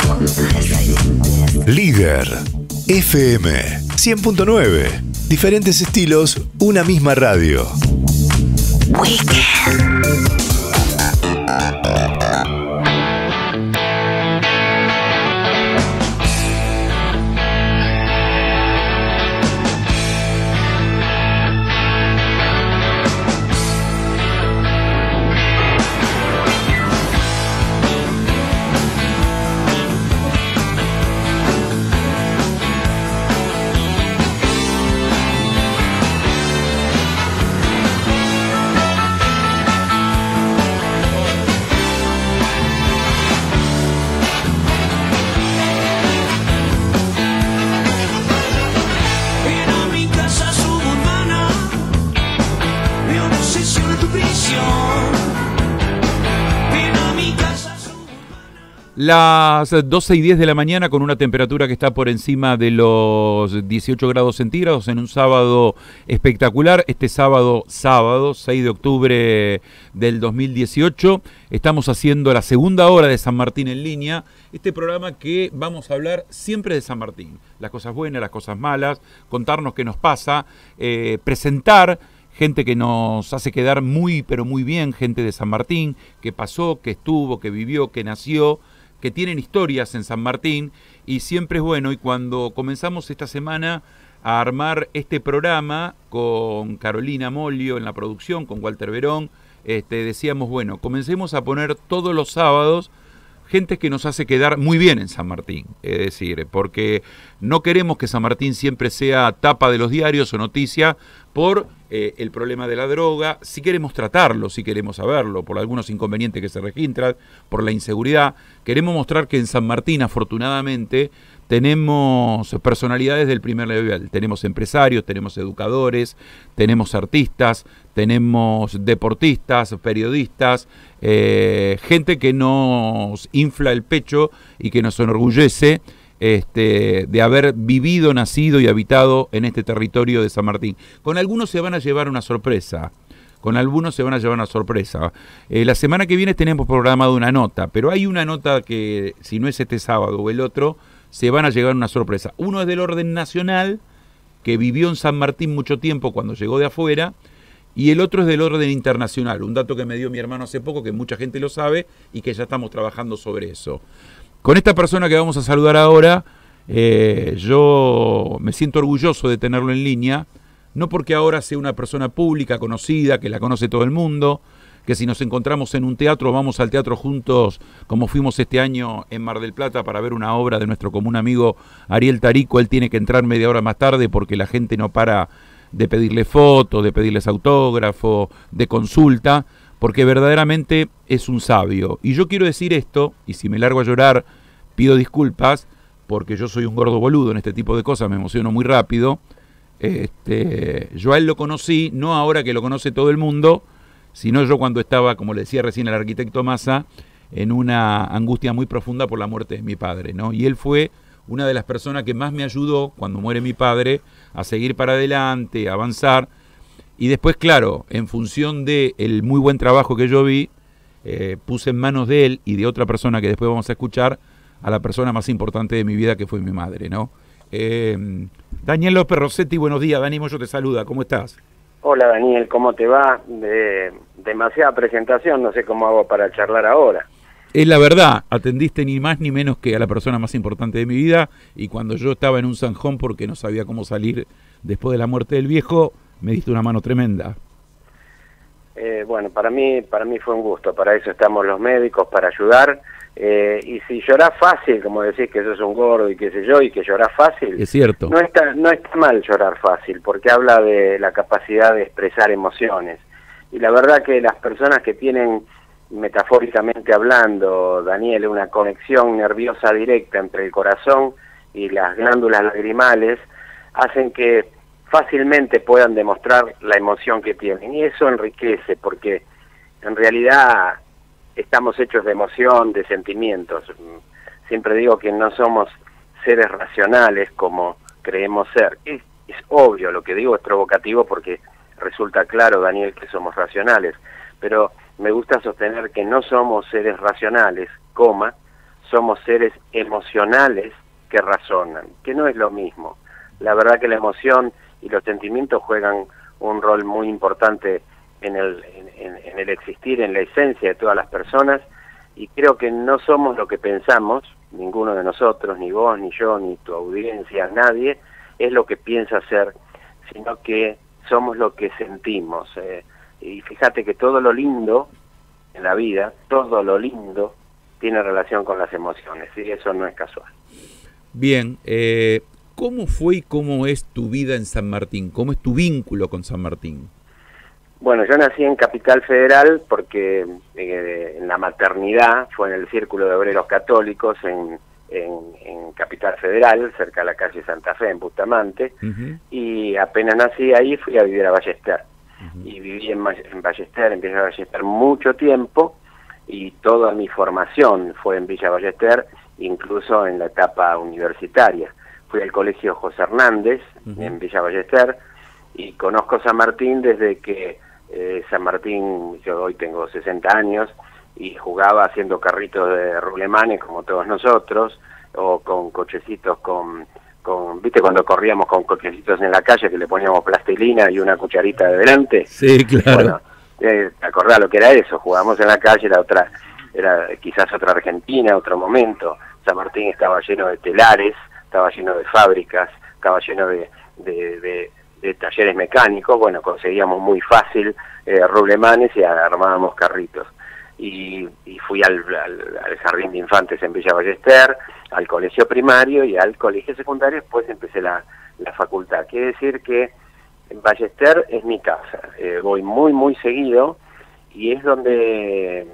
[SPEAKER 8] Líder FM 100.9. Diferentes estilos, una misma radio.
[SPEAKER 2] Las 12:10 de la mañana, con una temperatura que está por encima de los 18 grados centígrados, en un sábado espectacular. Este sábado 6 de octubre del 2018, estamos haciendo la segunda hora de San Martín en línea, este programa que vamos a hablar siempre de San Martín, las cosas buenas, las cosas malas, contarnos qué nos pasa, presentar gente que nos hace quedar muy, pero muy bien, gente de San Martín, que pasó, que estuvo, que vivió, que nació, que tienen historias en San Martín, y siempre es bueno. Y cuando comenzamos esta semana a armar este programa con Carolina Molio en la producción, con Walter Verón, decíamos, bueno, comencemos a poner todos los sábados gente que nos hace quedar muy bien en San Martín, es decir, porque no queremos que San Martín siempre sea tapa de los diarios o noticia por el problema de la droga. Si queremos tratarlo, si queremos saberlo, por algunos inconvenientes que se registran, por la inseguridad. Queremos mostrar que en San Martín, afortunadamente, tenemos personalidades del primer nivel. Tenemos empresarios, tenemos educadores, tenemos artistas, tenemos deportistas, periodistas, gente que nos infla el pecho y que nos enorgullece de haber vivido, nacido y habitado en este territorio de San Martín. Con algunos se van a llevar una sorpresa. La semana que viene tenemos programado una nota, pero hay una nota que, si no es este sábado o el otro, se van a llevar una sorpresa. Uno es del orden nacional, que vivió en San Martín mucho tiempo cuando llegó de afuera, y el otro es del orden internacional, un dato que me dio mi hermano hace poco, que mucha gente lo sabe y que ya estamos trabajando sobre eso. Con esta persona que vamos a saludar ahora, yo me siento orgulloso de tenerlo en línea, no porque ahora sea una persona pública, conocida, que la conoce todo el mundo, que si nos encontramos en un teatro, vamos al teatro juntos, como fuimos este año en Mar del Plata para ver una obra de nuestro común amigo Ariel Tarico. Él tiene que entrar media hora más tarde porque la gente no para de pedirle fotos, de pedirles autógrafo, de consulta, porque verdaderamente es un sabio. Y yo quiero decir esto, y si me largo a llorar, pido disculpas, porque yo soy un gordo boludo en este tipo de cosas, me emociono muy rápido. Yo a él lo conocí, no ahora que lo conoce todo el mundo, sino yo cuando estaba, como le decía recién al arquitecto Massa, en una angustia muy profunda por la muerte de mi padre, ¿no? Y él fue una de las personas que más me ayudó cuando muere mi padre a seguir para adelante, a avanzar. Y después, claro, en función del muy buen trabajo que yo vi, puse en manos de él y de otra persona que después vamos a escuchar, a la persona más importante de mi vida, que fue mi madre, ¿no? Daniel López Rossetti, buenos días. Dani Mollo te saluda, ¿cómo estás?
[SPEAKER 3] Hola Daniel, ¿cómo te va? Demasiada presentación, no sé cómo hago para charlar ahora.
[SPEAKER 2] Es la verdad, atendiste ni más ni menos que a la persona más importante de mi vida, y cuando yo estaba en un zanjón porque no sabía cómo salir después de la muerte del viejo, me diste una mano tremenda.
[SPEAKER 3] Bueno, para mí fue un gusto, para eso estamos los médicos, para ayudar. Y si llorás fácil, como decís que sos un gordo y qué sé yo, y que llorás fácil,
[SPEAKER 2] es cierto.
[SPEAKER 3] No está mal llorar fácil, porque habla de la capacidad de expresar emociones. Y la verdad que las personas que tienen, metafóricamente hablando, Daniel, una conexión nerviosa directa entre el corazón y las glándulas lagrimales, hacen que fácilmente puedan demostrar la emoción que tienen. Y eso enriquece, porque en realidad estamos hechos de emoción, de sentimientos. Siempre digo que no somos seres racionales como creemos ser. Es obvio, lo que digo es provocativo porque resulta claro, Daniel, que somos racionales, pero me gusta sostener que no somos seres racionales, somos seres emocionales que razonan, que no es lo mismo. La verdad que la emoción y los sentimientos juegan un rol muy importante en el existir, en la esencia de todas las personas, y creo que no somos lo que pensamos, ninguno de nosotros, ni vos, ni yo, ni tu audiencia, nadie, es lo que piensa ser, sino que somos lo que sentimos. Y fíjate que todo lo lindo en la vida, todo lo lindo, tiene relación con las emociones, y eso no es casual.
[SPEAKER 2] Bien, ¿cómo fue y cómo es tu vida en San Martín? ¿Cómo es tu vínculo con San Martín?
[SPEAKER 3] Bueno, yo nací en Capital Federal porque en la maternidad fue en el Círculo de Obreros Católicos en Capital Federal, cerca de la calle Santa Fe, en Bustamante, y apenas nací ahí fui a vivir a Ballester. Y viví en Ballester, empecé a Ballester mucho tiempo, y toda mi formación fue en Villa Ballester, incluso en la etapa universitaria. Fui al colegio José Hernández en Villa Ballester y conozco San Martín desde que San Martín, yo hoy tengo 60 años y jugaba haciendo carritos de rulemanes como todos nosotros, o con cochecitos ¿viste cuando corríamos con cochecitos en la calle que le poníamos plastilina y una cucharita de delante?
[SPEAKER 2] Sí, claro.
[SPEAKER 3] Bueno, ¿te acordás lo que era eso? Jugábamos en la calle, era quizás otra Argentina, otro momento. San Martín estaba lleno de telares, estaba lleno de fábricas, estaba lleno de talleres mecánicos. Bueno, conseguíamos muy fácil rulemanes y armábamos carritos. Y fui al jardín de infantes en Villa Ballester, al colegio primario y al colegio secundario. Después empecé la facultad. Quiere decir que Ballester es mi casa. Voy muy seguido y es donde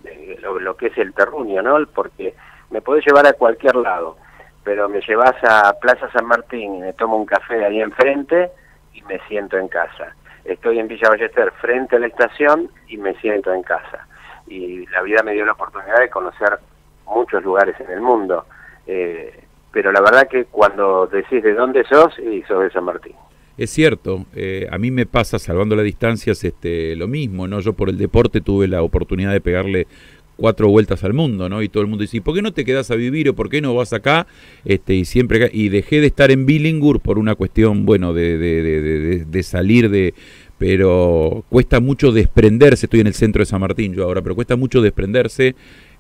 [SPEAKER 3] lo que es el terruño, ¿no? Porque me podés llevar a cualquier lado, pero me llevas a Plaza San Martín y me tomo un café ahí enfrente y me siento en casa. Estoy en Villa Ballester frente a la estación y me siento en casa. Y la vida me dio la oportunidad de conocer muchos lugares en el mundo. Pero la verdad que cuando decís de dónde sos, y sos de San Martín.
[SPEAKER 2] Es cierto, a mí me pasa, salvando las distancias, lo mismo, ¿no? Yo por el deporte tuve la oportunidad de pegarle 4 vueltas al mundo, ¿no? Y todo el mundo dice, ¿por qué no te quedás a vivir o por qué no vas acá? Y siempre, y dejé de estar en Billingur por una cuestión, bueno, de salir pero cuesta mucho desprenderse. Estoy en el centro de San Martín yo ahora, pero cuesta mucho desprenderse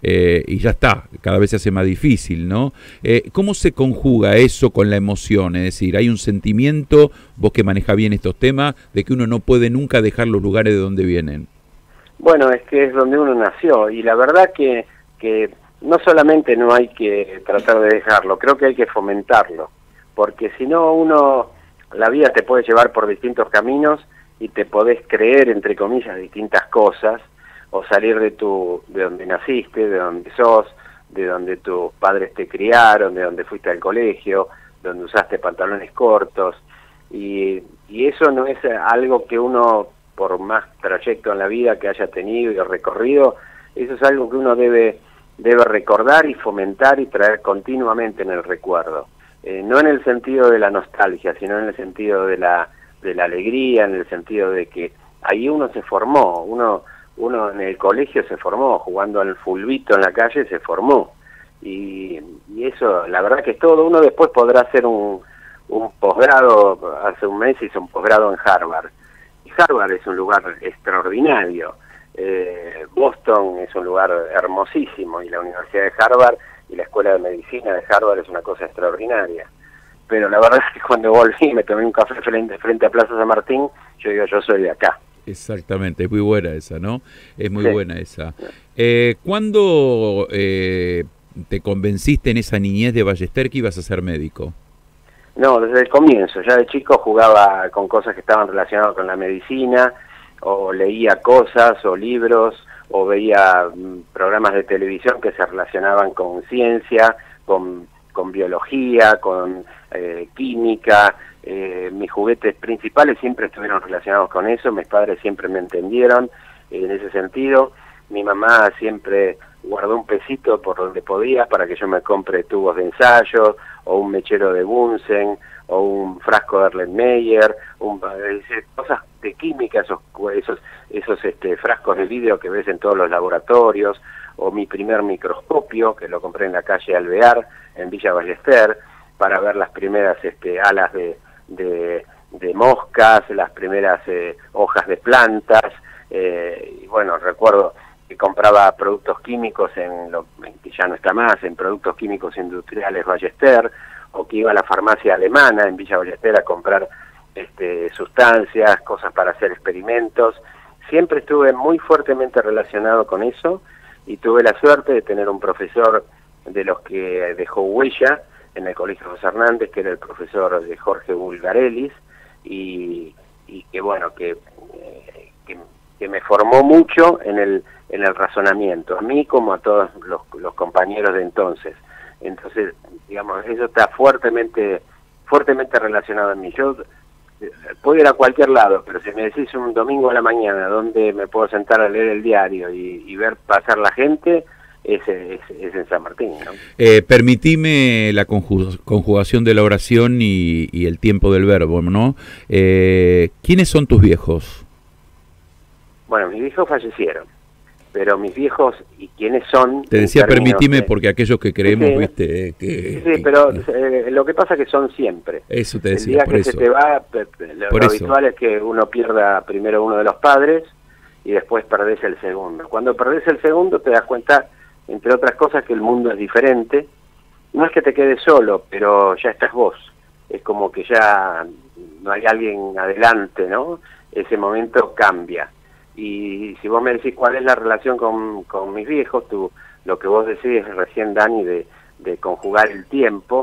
[SPEAKER 2] y ya está, cada vez se hace más difícil, ¿no? ¿Cómo se conjuga eso con la emoción? Es decir, hay un sentimiento, vos que manejás bien estos temas, de que uno no puede nunca dejar los lugares de donde vienen.
[SPEAKER 3] Bueno, es que es donde uno nació, y la verdad que no solamente no hay que tratar de dejarlo, creo que hay que fomentarlo, porque si no la vida te puede llevar por distintos caminos y te podés creer, entre comillas, distintas cosas, o salir de donde naciste, de donde sos, de donde tus padres te criaron, de donde fuiste al colegio, donde usaste pantalones cortos, y eso no es algo que uno, por más trayecto en la vida que haya tenido y recorrido, eso es algo que uno debe recordar y fomentar y traer continuamente en el recuerdo. No en el sentido de la nostalgia, sino en el sentido de la alegría, en el sentido de que ahí uno se formó, uno en el colegio se formó, jugando al fulbito en la calle se formó, y eso, la verdad que es todo. Uno después podrá hacer un posgrado. Hace un mes hice un posgrado en Harvard, y Harvard es un lugar extraordinario, Boston es un lugar hermosísimo, y la Universidad de Harvard y la Escuela de Medicina de Harvard es una cosa extraordinaria. Pero la verdad es que cuando volví y me tomé un café frente a Plaza San Martín, yo digo, yo soy de acá.
[SPEAKER 2] Exactamente, es muy buena esa, ¿no? Es muy buena esa. ¿Cuándo te convenciste en esa niñez de Ballester que ibas a ser médico?
[SPEAKER 3] No, desde el comienzo. Ya de chico jugaba con cosas que estaban relacionadas con la medicina, o leía cosas, o libros, o veía programas de televisión que se relacionaban con ciencia, con biología, con química. Mis juguetes principales siempre estuvieron relacionados con eso. Mis padres siempre me entendieron en ese sentido. Mi mamá siempre guardó un pesito por donde podía para que yo me compre tubos de ensayo, o un mechero de Bunsen, o un frasco de Erlenmeyer, cosas de química, esos frascos de vidrio que ves en todos los laboratorios, o mi primer microscopio, que lo compré en la calle Alvear, en Villa Ballester, para ver las primeras alas de moscas, las primeras hojas de plantas. Y bueno, recuerdo que compraba productos químicos que ya no está más, en Productos Químicos Industriales Ballester, o que iba a la farmacia alemana en Villa Ballester a comprar sustancias, cosas para hacer experimentos. Siempre estuve muy fuertemente relacionado con eso, y tuve la suerte de tener un profesor de los que dejó huella en el Colegio José Hernández, que era el profesor de Jorge Bulgarelis, y que bueno, que me formó mucho en el razonamiento, a mí como a todos los compañeros de entonces. Entonces, digamos, eso está fuertemente relacionado en mí. Yo puedo ir a cualquier lado, pero si me decís un domingo a la mañana donde me puedo sentar a leer el diario y ver pasar la gente, es en San Martín, ¿no?
[SPEAKER 2] Permitime la conjugación de la oración y el tiempo del verbo, ¿no? ¿Quiénes son tus viejos?
[SPEAKER 3] Bueno, mis viejos fallecieron, pero mis viejos y quiénes son...
[SPEAKER 2] Te decía permitime porque aquellos que creemos, viste...
[SPEAKER 3] Sí, pero lo que pasa es que son siempre.
[SPEAKER 2] Eso te decía,
[SPEAKER 3] el día
[SPEAKER 2] por
[SPEAKER 3] que
[SPEAKER 2] eso.
[SPEAKER 3] se te va, lo habitual es que uno pierda primero uno de los padres y después perdés el segundo. Cuando perdés el segundo te das cuenta, entre otras cosas, que el mundo es diferente. No es que te quedes solo, pero ya estás vos. Es como que ya no hay alguien adelante, ¿no? Ese momento cambia. Y si vos me decís cuál es la relación con mis viejos, lo que vos decís recién, Dani, de conjugar el tiempo,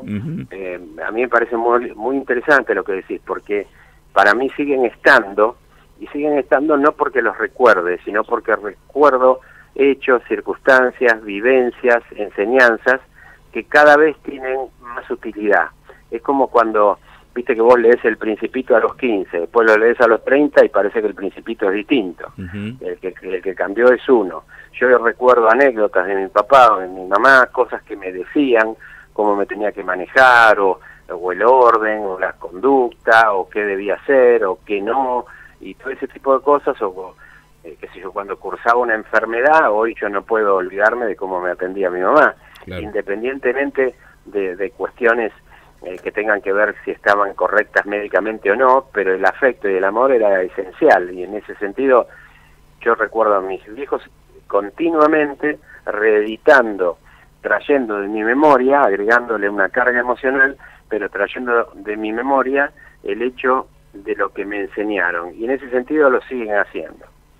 [SPEAKER 3] a mí me parece muy interesante lo que decís, porque para mí siguen estando, y siguen estando no porque los recuerde, sino porque recuerdo hechos, circunstancias, vivencias, enseñanzas, que cada vez tienen más utilidad. Es como cuando, viste que vos lees El Principito a los 15, después lo lees a los 30 y parece que El Principito es distinto. El que cambió es uno. Yo recuerdo anécdotas de mi papá o de mi mamá, cosas que me decían, cómo me tenía que manejar, o el orden, o la conducta, o qué debía hacer, o qué no, y todo ese tipo de cosas, qué sé yo, cuando cursaba una enfermedad, hoy yo no puedo olvidarme de cómo me atendía mi mamá, claro. Independientemente de cuestiones que tengan que ver si estaban correctas médicamente o no, pero el afecto y el amor era esencial, y en ese sentido yo recuerdo a mis viejos continuamente reeditando, trayendo de mi memoria, agregándole una carga emocional, pero trayendo de mi memoria el hecho de lo que me enseñaron, y en ese sentido lo siguen haciendo.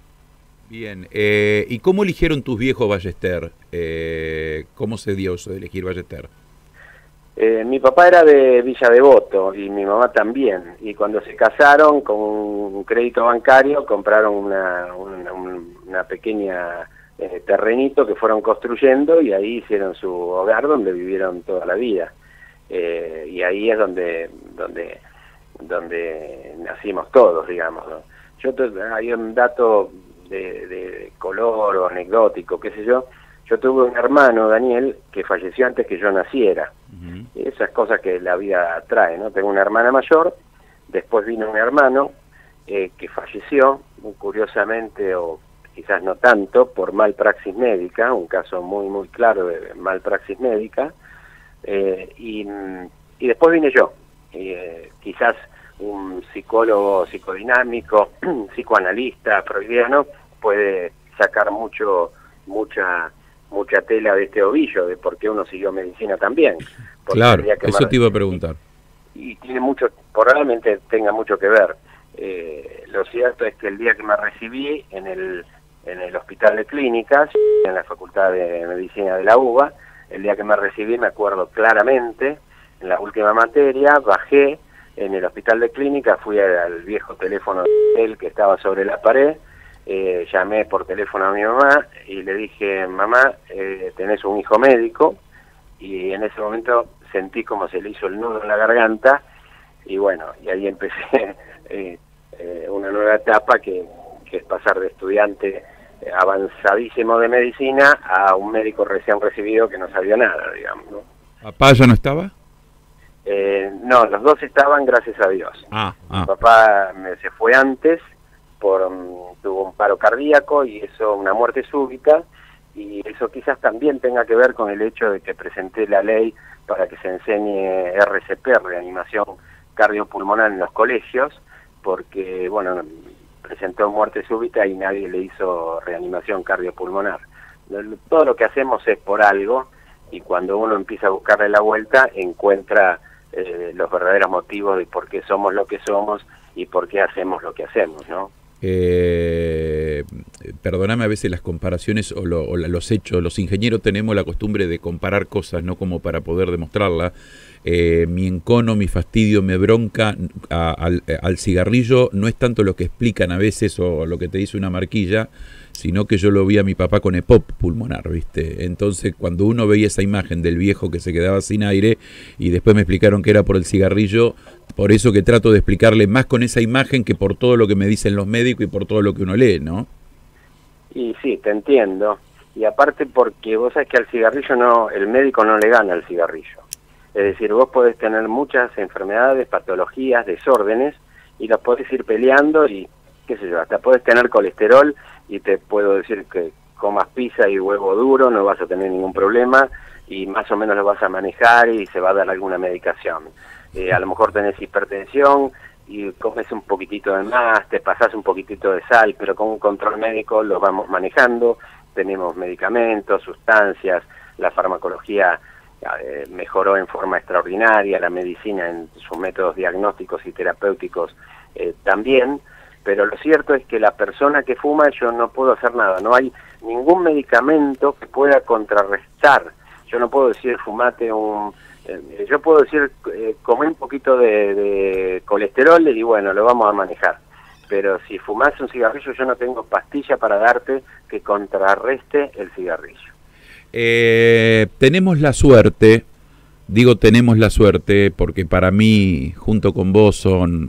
[SPEAKER 2] Bien, ¿y cómo eligieron tus viejos Ballester? ¿Cómo se dio eso de elegir Ballester?
[SPEAKER 3] Mi papá era de Villa Devoto y mi mamá también, y cuando se casaron con un crédito bancario compraron una pequeña terrenito que fueron construyendo, y ahí hicieron su hogar donde vivieron toda la vida, y ahí es donde nacimos todos, digamos, ¿no? Hay un dato de color o anecdótico, qué sé yo. Yo tuve un hermano, Daniel, que falleció antes que yo naciera. Esas cosas que la vida trae, ¿no? Tengo una hermana mayor, después vino un hermano que falleció, muy curiosamente, o quizás no tanto, por malpraxis médica, un caso muy muy claro de malpraxis médica, y después vine yo, quizás un psicólogo psicodinámico, psicoanalista freudiano, puede sacar mucha tela de este ovillo, de por qué uno siguió medicina también.
[SPEAKER 2] Claro, eso te iba a preguntar.
[SPEAKER 3] Y tiene mucho, probablemente tenga mucho que ver. Lo cierto es que el día que me recibí en el Hospital de Clínicas, en la Facultad de Medicina de la UBA, el día que me recibí me acuerdo claramente, en la última materia, bajé en el Hospital de Clínicas, fui al viejo teléfono de él que estaba sobre la pared, llamé por teléfono a mi mamá y le dije: mamá, tenés un hijo médico, y en ese momento sentí como se le hizo el nudo en la garganta, y bueno, y ahí empecé una nueva etapa que es pasar de estudiante avanzadísimo de medicina a un médico recién recibido que no sabía nada, digamos, ¿no?
[SPEAKER 2] ¿Papá ya no estaba?
[SPEAKER 3] No, los dos estaban, gracias a Dios. Mi papá se fue antes, tuvo un paro cardíaco y eso, una muerte súbita, y eso quizás también tenga que ver con el hecho de que presenté la ley para que se enseñe RCP, reanimación cardiopulmonar, en los colegios, porque, bueno, presentó muerte súbita y nadie le hizo reanimación cardiopulmonar. Todo lo que hacemos es por algo, y cuando uno empieza a buscarle la vuelta, encuentra los verdaderos motivos de por qué somos lo que somos y por qué hacemos lo que hacemos, ¿no?
[SPEAKER 2] Perdóname a veces las comparaciones o los hechos. Los ingenieros tenemos la costumbre de comparar cosas, no como para poder demostrarla. Mi encono, mi fastidio, mi bronca al cigarrillo no es tanto lo que explican a veces o lo que te dice una marquilla, sino que yo lo vi a mi papá con EPOP pulmonar, ¿viste? Entonces, cuando uno veía esa imagen del viejo que se quedaba sin aire, y después me explicaron que era por el cigarrillo, por eso que trato de explicarle más con esa imagen que por todo lo que me dicen los médicos y por todo lo que uno lee, ¿no?
[SPEAKER 3] Y sí, te entiendo. Y aparte porque vos sabés que al cigarrillo el médico no le gana al cigarrillo. Es decir, vos podés tener muchas enfermedades, patologías, desórdenes, y los podés ir peleando y, qué sé yo, hasta podés tener colesterol y te puedo decir que comas pizza y huevo duro, no vas a tener ningún problema y más o menos lo vas a manejar y se va a dar alguna medicación. A lo mejor tenés hipertensión y comes un poquitito de más, te pasás un poquitito de sal, pero con un control médico lo vamos manejando, tenemos medicamentos, sustancias, la farmacología mejoró en forma extraordinaria, la medicina en sus métodos diagnósticos y terapéuticos también, pero lo cierto es que la persona que fuma yo no puedo hacer nada, no hay ningún medicamento que pueda contrarrestar. Yo no puedo decir fumate yo puedo decir come un poquito de colesterol y bueno, lo vamos a manejar, pero si fumás un cigarrillo yo no tengo pastilla para darte que contrarreste el cigarrillo.
[SPEAKER 2] Tenemos la suerte, digo tenemos la suerte porque para mí junto con vos son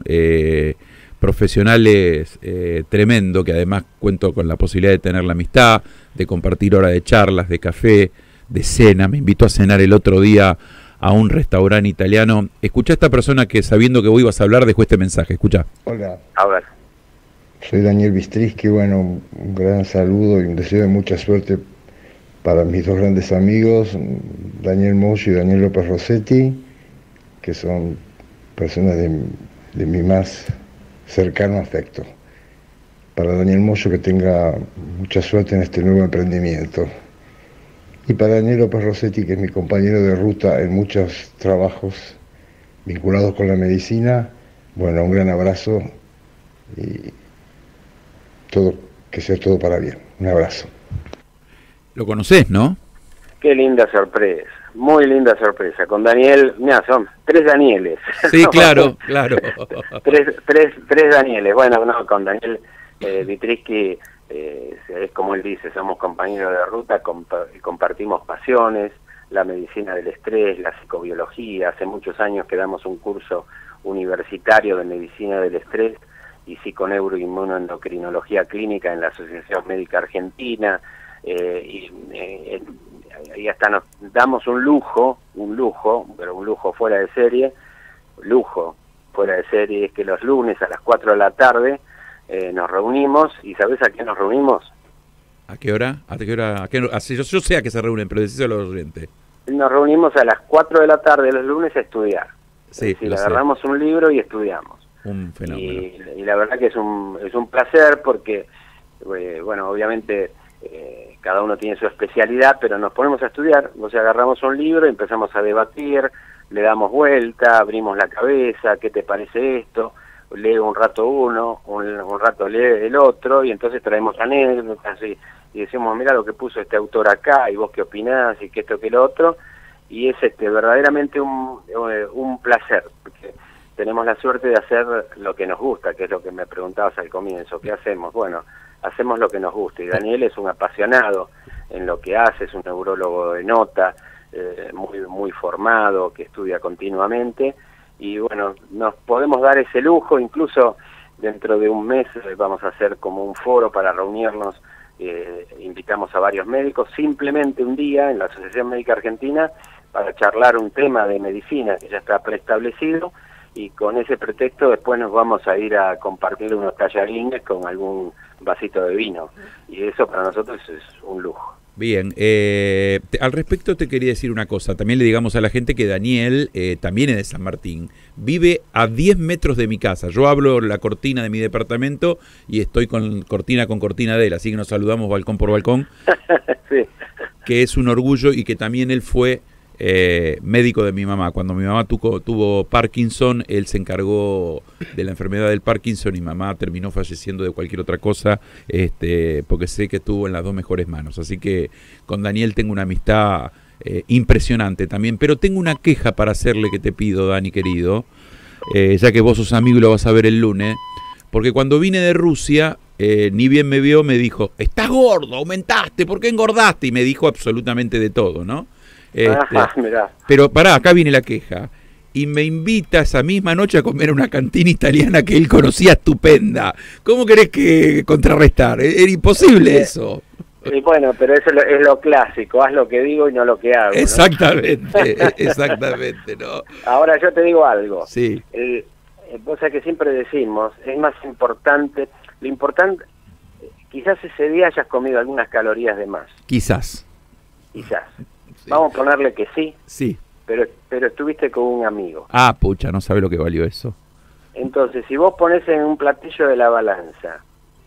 [SPEAKER 2] profesionales tremendo, que además cuento con la posibilidad de tener la amistad, de compartir horas de charlas, de café, de cena. Me invitó a cenar el otro día a un restaurante italiano. Escuchá a esta persona que sabiendo que vos ibas a hablar dejó este mensaje, escuchá.
[SPEAKER 5] Hola.
[SPEAKER 3] A ver.
[SPEAKER 5] Soy Daniel Bistrisky, bueno, un gran saludo y un deseo de mucha suerte para mis dos grandes amigos, Daniel Moyo y Daniel López Rossetti, que son personas de mi más cercano afecto. Para Daniel Moyo, que tenga mucha suerte en este nuevo emprendimiento. Y para Daniel López Rossetti, que es mi compañero de ruta en muchos trabajos vinculados con la medicina, bueno, un gran abrazo y que sea todo para bien. Un abrazo.
[SPEAKER 2] Lo conocés, ¿no?
[SPEAKER 3] Qué linda sorpresa, muy linda sorpresa. Con Daniel, mira, son 3 Danieles.
[SPEAKER 2] Sí, claro, claro.
[SPEAKER 3] Tres Danieles. Bueno, no, con Daniel Bistrisky, es como él dice, somos compañeros de ruta, compartimos pasiones, la medicina del estrés, la psicobiología. Hace muchos años que damos un curso universitario de medicina del estrés y psiconeuroinmunoendocrinología clínica en la Asociación Médica Argentina. Y hasta nos damos un lujo, pero un lujo fuera de serie, es que los lunes a las 4 de la tarde nos reunimos, y ¿sabés a qué nos reunimos?
[SPEAKER 2] ¿A qué hora? Yo sé a qué se reúnen, pero decíselo a los oyentes.
[SPEAKER 3] Nos reunimos a las 4 de la tarde los lunes a estudiar.
[SPEAKER 2] Sí,
[SPEAKER 3] es decir, agarramos un libro y estudiamos.
[SPEAKER 2] Un fenómeno.
[SPEAKER 3] Y la verdad que es un placer porque, bueno, obviamente cada uno tiene su especialidad, pero nos ponemos a estudiar, o sea, agarramos un libro y empezamos a debatir, le damos vuelta, abrimos la cabeza, ¿qué te parece esto? Lee un rato uno, un rato lee el otro, y entonces traemos anécdotas y decimos, mira lo que puso este autor acá, y vos qué opinás, y que esto, que lo otro, y es verdaderamente un placer, porque tenemos la suerte de hacer lo que nos gusta, que es lo que me preguntabas al comienzo, ¿qué hacemos? Bueno, hacemos lo que nos gusta, y Daniel es un apasionado en lo que hace, es un neurólogo de nota, muy formado, que estudia continuamente, y bueno, nos podemos dar ese lujo. Incluso dentro de un mes vamos a hacer como un foro para reunirnos, invitamos a varios médicos, simplemente un día en la Asociación Médica Argentina para charlar un tema de medicina que ya está preestablecido, y con ese pretexto después nos vamos a ir a compartir unos tallarines con algún vasito de vino, y eso para nosotros es un lujo.
[SPEAKER 2] Bien, al respecto te quería decir una cosa, también le digamos a la gente que Daniel también es de San Martín, vive a 10 metros de mi casa, yo abro la cortina de mi departamento y estoy con cortina de él, así que nos saludamos balcón por balcón,
[SPEAKER 3] sí.
[SPEAKER 2] Que es un orgullo, y que también él fue médico de mi mamá. Cuando mi mamá tuvo Parkinson, él se encargó de la enfermedad del Parkinson, y mamá terminó falleciendo de cualquier otra cosa, porque sé que estuvo en las dos mejores manos. Así que con Daniel tengo una amistad impresionante también. Pero tengo una queja para hacerle que te pido, Dani querido, ya que vos sos amigo y lo vas a ver el lunes, porque cuando vine de Rusia ni bien me vio, me dijo, estás gordo, aumentaste, ¿por qué engordaste? Y me dijo absolutamente de todo, ¿no?
[SPEAKER 3] Mirá.
[SPEAKER 2] Pero pará, acá viene la queja. Y me invita esa misma noche a comer a una cantina italiana que él conocía estupenda. ¿Cómo querés que contrarrestar? Era imposible eso.
[SPEAKER 3] Y bueno, pero eso es lo clásico, haz lo que digo y no lo que hago, ¿no?
[SPEAKER 2] Exactamente, exactamente, ¿no?
[SPEAKER 3] Ahora yo te digo algo.
[SPEAKER 2] Sí.
[SPEAKER 3] Vos sabés que siempre decimos, es más importante, lo importante, quizás ese día hayas comido algunas calorías de más.
[SPEAKER 2] Quizás.
[SPEAKER 3] Sí. Vamos a ponerle que sí.
[SPEAKER 2] Sí.
[SPEAKER 3] Pero estuviste con un amigo.
[SPEAKER 2] Ah, pucha, no sabe lo que valió eso.
[SPEAKER 3] Entonces, si vos pones en un platillo de la balanza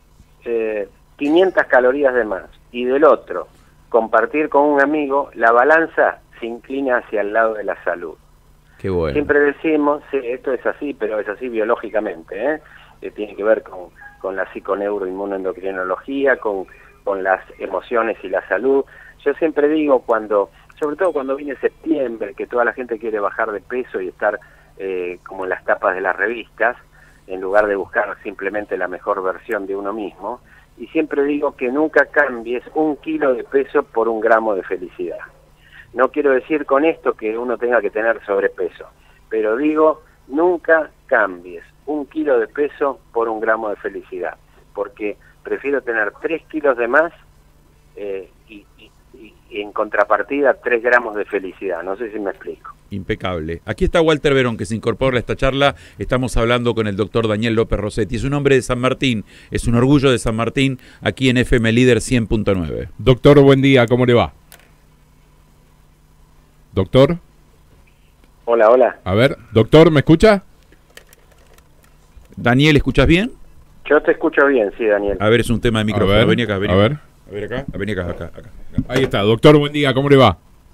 [SPEAKER 3] 500 calorías de más y del otro compartir con un amigo, la balanza se inclina hacia el lado de la salud.
[SPEAKER 2] Qué bueno.
[SPEAKER 3] Siempre decimos, sí, esto es así, pero es así biológicamente, tiene que ver con la psiconeuroinmunoendocrinología, con las emociones y la salud. Yo siempre digo sobre todo cuando viene septiembre, que toda la gente quiere bajar de peso y estar como en las tapas de las revistas, en lugar de buscar simplemente la mejor versión de uno mismo, y siempre digo que nunca cambies 1 kilo de peso por 1 gramo de felicidad. No quiero decir con esto que uno tenga que tener sobrepeso, pero digo, nunca cambies 1 kilo de peso por 1 gramo de felicidad, porque prefiero tener 3 kilos de más y en contrapartida 3 gramos de felicidad. No sé si me explico.
[SPEAKER 2] Impecable. Aquí está Walter Verón, que se incorpora a esta charla. Estamos hablando con el doctor Daniel López Rossetti. Es un hombre de San Martín, es un orgullo de San Martín, aquí en FM Líder 100.9.
[SPEAKER 4] Doctor, buen día, ¿cómo le va? Doctor.
[SPEAKER 3] Hola.
[SPEAKER 4] A ver, doctor, ¿me escucha?
[SPEAKER 2] Daniel, ¿escuchas bien?
[SPEAKER 3] Yo te escucho bien, sí, Daniel.
[SPEAKER 2] A ver, es un tema de micrófono. Vení acá, vení.
[SPEAKER 4] A ver.
[SPEAKER 2] A ver acá, vení acá.
[SPEAKER 4] Ahí está, doctor, buen día, ¿cómo le va?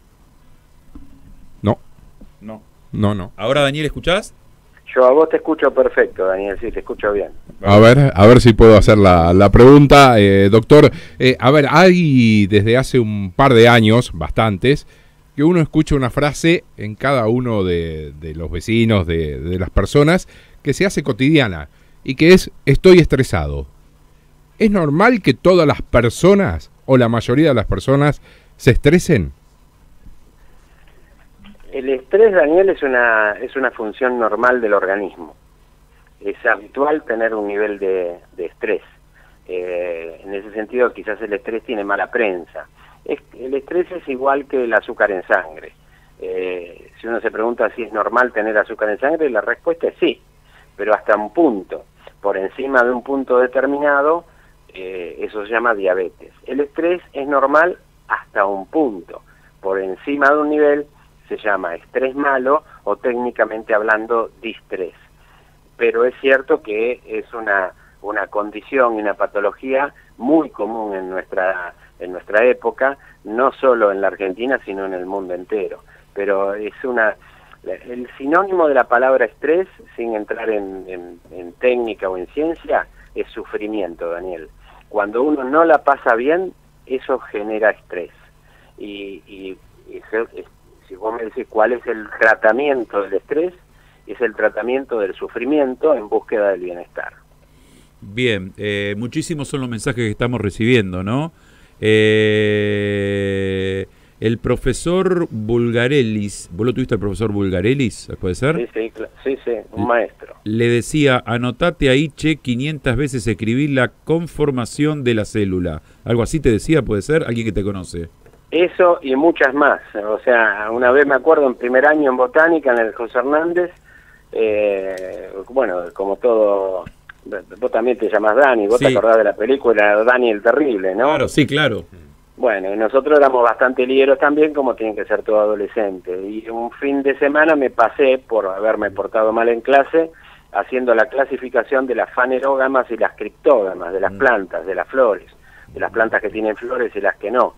[SPEAKER 4] No.
[SPEAKER 2] Ahora, Daniel, ¿escuchás?
[SPEAKER 3] Yo a vos te escucho perfecto, Daniel, sí, te escucho bien.
[SPEAKER 4] A ver si puedo hacer la pregunta. Doctor, a ver, hay desde hace un par de años, bastantes, que uno escucha una frase en cada uno de los vecinos, de las personas, que se hace cotidiana, y que es, estoy estresado. ¿Es normal que todas las personas, o la mayoría de las personas, se estresen?
[SPEAKER 3] El estrés, Daniel, es una función normal del organismo. Es habitual tener un nivel de estrés. En ese sentido, quizás el estrés tiene mala prensa. El estrés es igual que el azúcar en sangre. Si uno se pregunta si es normal tener azúcar en sangre, la respuesta es sí, pero hasta un punto. Por encima de un punto determinado, eso se llama diabetes. El estrés es normal hasta un punto. Por encima de un nivel se llama estrés malo o técnicamente hablando distrés. Pero es cierto que es una condición y una patología muy común en nuestra época, no solo en la Argentina sino en el mundo entero. Pero es el sinónimo de la palabra estrés, sin entrar en técnica o en ciencia, es sufrimiento, Daniel. Cuando uno no la pasa bien, eso genera estrés. Y si vos me decís cuál es el tratamiento del estrés, es el tratamiento del sufrimiento en búsqueda del bienestar.
[SPEAKER 2] Bien, muchísimos son los mensajes que estamos recibiendo, ¿no? El profesor Bulgarelis, ¿vos lo tuviste al profesor Bulgarelis? ¿Puede ser?
[SPEAKER 3] Sí, un maestro.
[SPEAKER 2] Le decía, anotate ahí, 500 veces escribí la conformación de la célula. Algo así te decía, ¿puede ser? ¿Alguien que te conoce?
[SPEAKER 3] Eso y muchas más. O sea, una vez me acuerdo en primer año en botánica, en el José Hernández, bueno, como todo, vos también te llamás Dani, vos te acordás de la película Dani el Terrible, ¿no?
[SPEAKER 2] Claro, sí, claro.
[SPEAKER 3] Bueno, y nosotros éramos bastante líderos también, como tienen que ser todo adolescente. Y un fin de semana me pasé, por haberme portado mal en clase, haciendo la clasificación de las fanerógamas y las criptógamas, de las plantas, de las flores, de las plantas que tienen flores y las que no.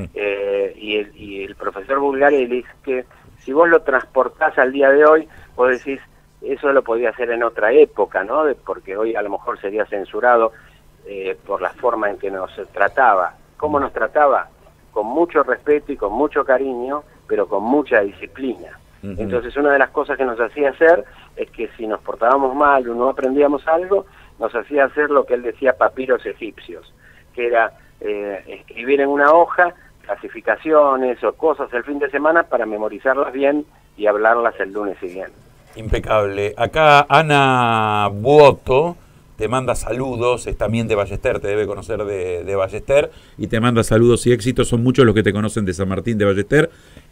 [SPEAKER 3] Y el profesor Bulgarelis, que si vos lo transportás al día de hoy, vos decís, eso lo podía hacer en otra época, ¿no? Porque hoy a lo mejor sería censurado por la forma en que nos trataba. ¿Cómo nos trataba? Con mucho respeto y con mucho cariño, pero con mucha disciplina. Entonces una de las cosas que nos hacía hacer es que si nos portábamos mal o no aprendíamos algo, nos hacía hacer lo que él decía papiros egipcios, que era escribir en una hoja clasificaciones o cosas el fin de semana para memorizarlas bien y hablarlas el lunes siguiente.
[SPEAKER 2] Impecable. Acá Ana Buoto te manda saludos, es también de Ballester, te debe conocer de Ballester, y te manda saludos y éxitos, son muchos los que te conocen de San Martín de Ballester.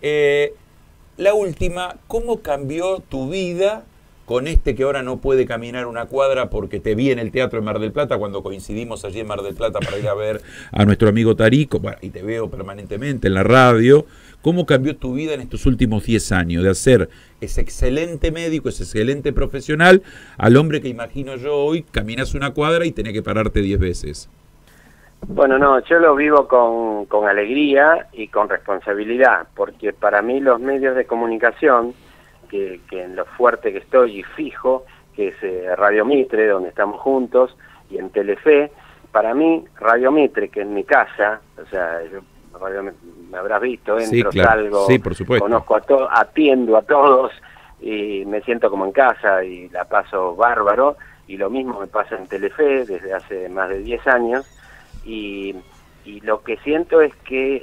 [SPEAKER 2] La última, ¿cómo cambió tu vida con este que ahora no puede caminar una cuadra porque te vi en el Teatro de Mar del Plata cuando coincidimos allí en Mar del Plata para ir a ver a nuestro amigo Tarico, bueno, y te veo permanentemente en la radio? ¿Cómo cambió tu vida en estos últimos 10 años de hacer ese excelente médico, ese excelente profesional, al hombre que imagino yo hoy caminas una cuadra y tenés que pararte 10 veces?
[SPEAKER 3] Bueno, no, yo lo vivo con alegría y con responsabilidad, porque para mí los medios de comunicación, que en lo fuerte que estoy y fijo, que es Radio Mitre, donde estamos juntos, y en Telefe, para mí Radio Mitre, que es mi casa, o sea, me habrás visto, entro,
[SPEAKER 2] sí, claro.
[SPEAKER 3] Salgo,
[SPEAKER 2] sí, por supuesto.
[SPEAKER 3] Conozco a todos, atiendo a todos, y me siento como en casa y la paso bárbaro, y lo mismo me pasa en Telefe desde hace más de 10 años, y lo que siento es que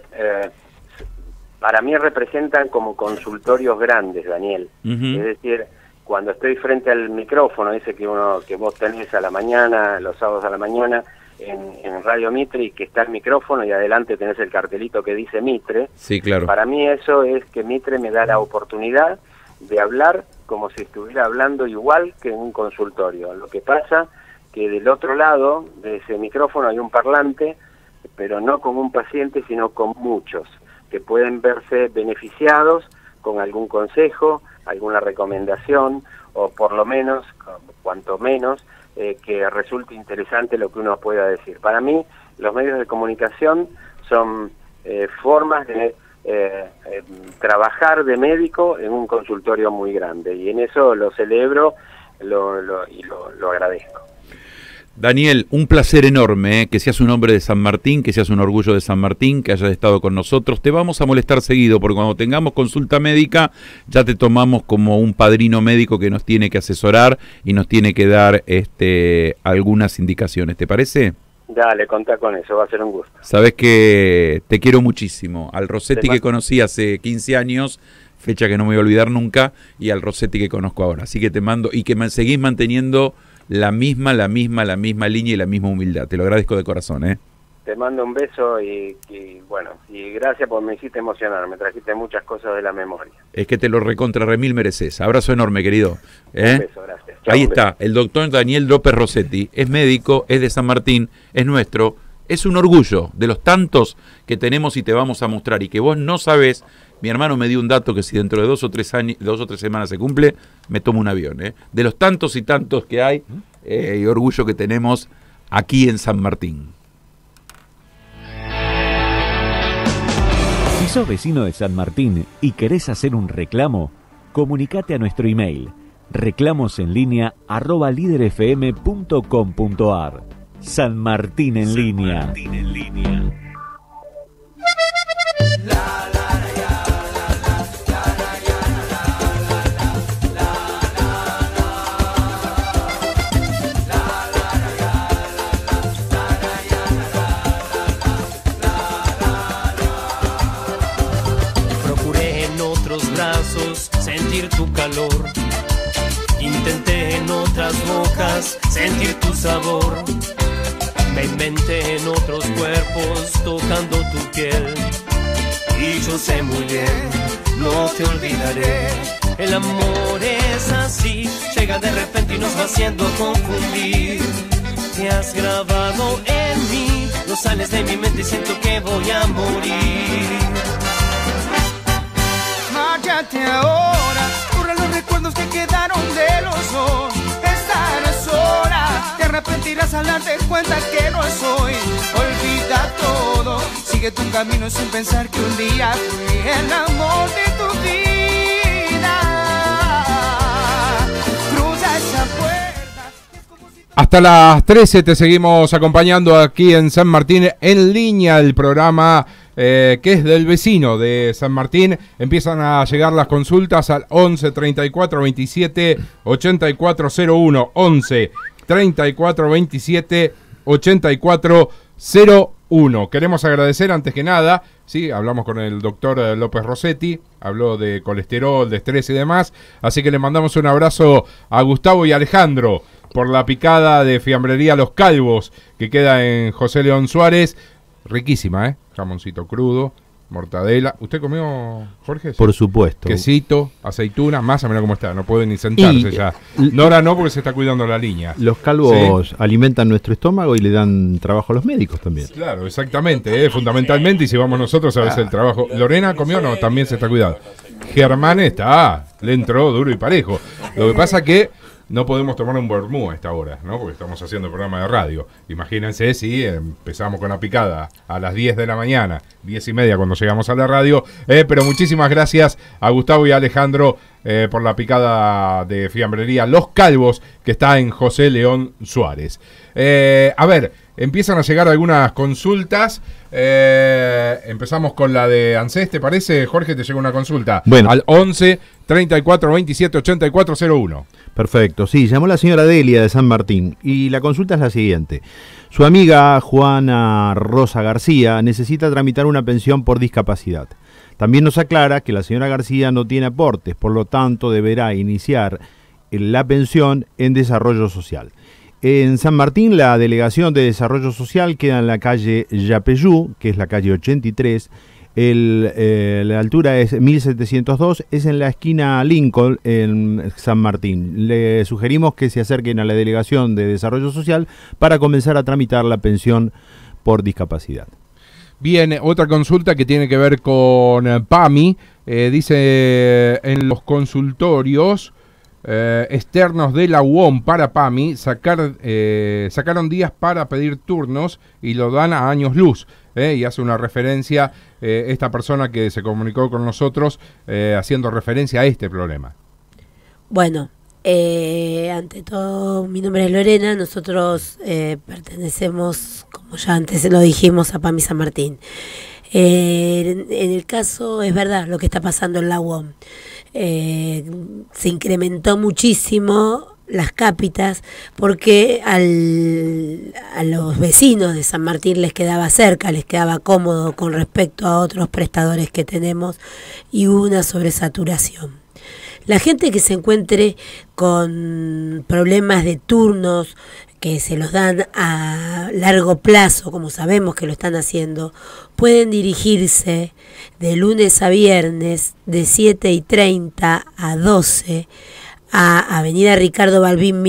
[SPEAKER 3] para mí representan como consultorios grandes, Daniel. Es decir, cuando estoy frente al micrófono, ese que vos tenés a la mañana, los sábados a la mañana, en Radio Mitre, y que está el micrófono y adelante tenés el cartelito que dice Mitre.
[SPEAKER 2] Sí, claro.
[SPEAKER 3] Para mí eso es que Mitre me da la oportunidad de hablar como si estuviera hablando igual que en un consultorio. Lo que pasa que del otro lado de ese micrófono hay un parlante, pero no con un paciente, sino con muchos, que pueden verse beneficiados con algún consejo, alguna recomendación, o por lo menos, cuanto menos, que resulte interesante lo que uno pueda decir. Para mí, los medios de comunicación son formas de trabajar de médico en un consultorio muy grande, y en eso lo celebro y lo agradezco.
[SPEAKER 2] Daniel, un placer enorme, que seas un hombre de San Martín, que seas un orgullo de San Martín, que hayas estado con nosotros. Te vamos a molestar seguido, porque cuando tengamos consulta médica, ya te tomamos como un padrino médico que nos tiene que asesorar y nos tiene que dar algunas indicaciones. ¿Te parece?
[SPEAKER 3] Dale, contá con eso, va a ser un gusto.
[SPEAKER 2] Sabes que te quiero muchísimo. Al Rossetti que conocí hace 15 años, fecha que no me voy a olvidar nunca, y al Rossetti que conozco ahora. Así que te mando, y que seguís manteniendo la misma línea y la misma humildad. Te lo agradezco de corazón,
[SPEAKER 3] Te mando un beso y bueno, y gracias porque me hiciste emocionar, me trajiste muchas cosas de la memoria.
[SPEAKER 2] Es que te lo recontra remil mereces. Abrazo enorme, querido.
[SPEAKER 3] Un beso, gracias. Chau,
[SPEAKER 2] ahí está, el doctor Daniel López Rossetti, es médico, es de San Martín, es nuestro, es un orgullo de los tantos que tenemos y te vamos a mostrar, y que vos no sabés. Mi hermano me dio un dato que si dentro de 2 o 3 semanas se cumple, me tomo un avión. De los tantos y tantos que hay, y orgullo que tenemos aquí en San Martín.
[SPEAKER 1] Si sos vecino de San Martín y querés hacer un reclamo, comunicate a nuestro email reclamosenlinea@liderfm.com.ar. San Martín en línea.
[SPEAKER 16] Sentir tu calor, intenté en otras bocas sentir tu sabor, me inventé en otros cuerpos tocando tu piel, y yo sé muy bien, no te olvidaré. El amor es así, llega de repente y nos va haciendo confundir. Te has grabado en mí, no sales de mi mente y siento que voy a morir.
[SPEAKER 7] Márchate ahora, borra los recuerdos que quedaron de los dos. Esta no es hora, te arrepentirás al darte cuenta que no soy. Olvida todo, sigue tu camino sin pensar que un día fui el amor de tu vida. Cruza esa puerta.
[SPEAKER 4] Hasta las 13 te seguimos acompañando aquí en San Martín en línea, el programa que es del vecino de San Martín. Empiezan a llegar las consultas al 11 34 27 84 01, 11 3427 8401. Queremos agradecer antes que nada, sí, hablamos con el doctor López Rossetti, habló de colesterol, de estrés y demás, así que le mandamos un abrazo a Gustavo y Alejandro por la picada de Fiambrería Los Calvos, que queda en José León Suárez. Riquísima, jamoncito crudo, mortadela. ¿Usted comió, Jorge?
[SPEAKER 6] Por supuesto.
[SPEAKER 4] Quesito, aceituna, masa, mira cómo está, no puede ni sentarse ya. Nora no, porque se está cuidando la línea.
[SPEAKER 6] Los calvos alimentan nuestro estómago y le dan trabajo a los médicos también.
[SPEAKER 4] Claro, exactamente, fundamentalmente, y si vamos nosotros a veces el trabajo. ¿Lorena comió? No, también se está cuidando. Germán le entró duro y parejo. Lo que pasa que no podemos tomar un vermú a esta hora, ¿no? Porque estamos haciendo programa de radio. Imagínense si empezamos con la picada a las 10 de la mañana, 10:30 cuando llegamos a la radio. Pero muchísimas gracias a Gustavo y a Alejandro por la picada de Fiambrería Los Calvos, que está en José León Suárez. A ver, empiezan a llegar algunas consultas. Empezamos con la de ANSES, ¿te parece? Jorge, te llega una consulta.
[SPEAKER 6] Bueno.
[SPEAKER 4] Al 11 34 27 84 01.
[SPEAKER 6] Perfecto, sí, llamó la señora Delia de San Martín y la consulta es la siguiente. Su amiga Juana Rosa García necesita tramitar una pensión por discapacidad. También nos aclara que la señora García no tiene aportes, por lo tanto deberá iniciar la pensión en desarrollo social. En San Martín, la Delegación de Desarrollo Social queda en la calle Yapeyú, que es la calle 83. La altura es 1702, es en la esquina Lincoln, en San Martín. Le sugerimos que se acerquen a la Delegación de Desarrollo Social para comenzar a tramitar la pensión por discapacidad.
[SPEAKER 4] Bien, otra consulta que tiene que ver con PAMI. Dice, en los consultorios externos de la UOM para PAMI sacaron días para pedir turnos y lo dan a años luz. Y hace una referencia esta persona que se comunicó con nosotros haciendo referencia a este problema.
[SPEAKER 22] Bueno, ante todo, mi nombre es Lorena, nosotros pertenecemos, como ya antes lo dijimos, a PAMI San Martín. En el caso, es verdad lo que está pasando en la UOM. Se incrementó muchísimo las cápitas porque a los vecinos de San Martín les quedaba cerca, les quedaba cómodo con respecto a otros prestadores que tenemos y hubo una sobresaturación. La gente que se encuentre con problemas de turnos que se los dan a largo plazo, como sabemos que lo están haciendo, pueden dirigirse de lunes a viernes de 7:30 a 12 a Avenida Ricardo Balbín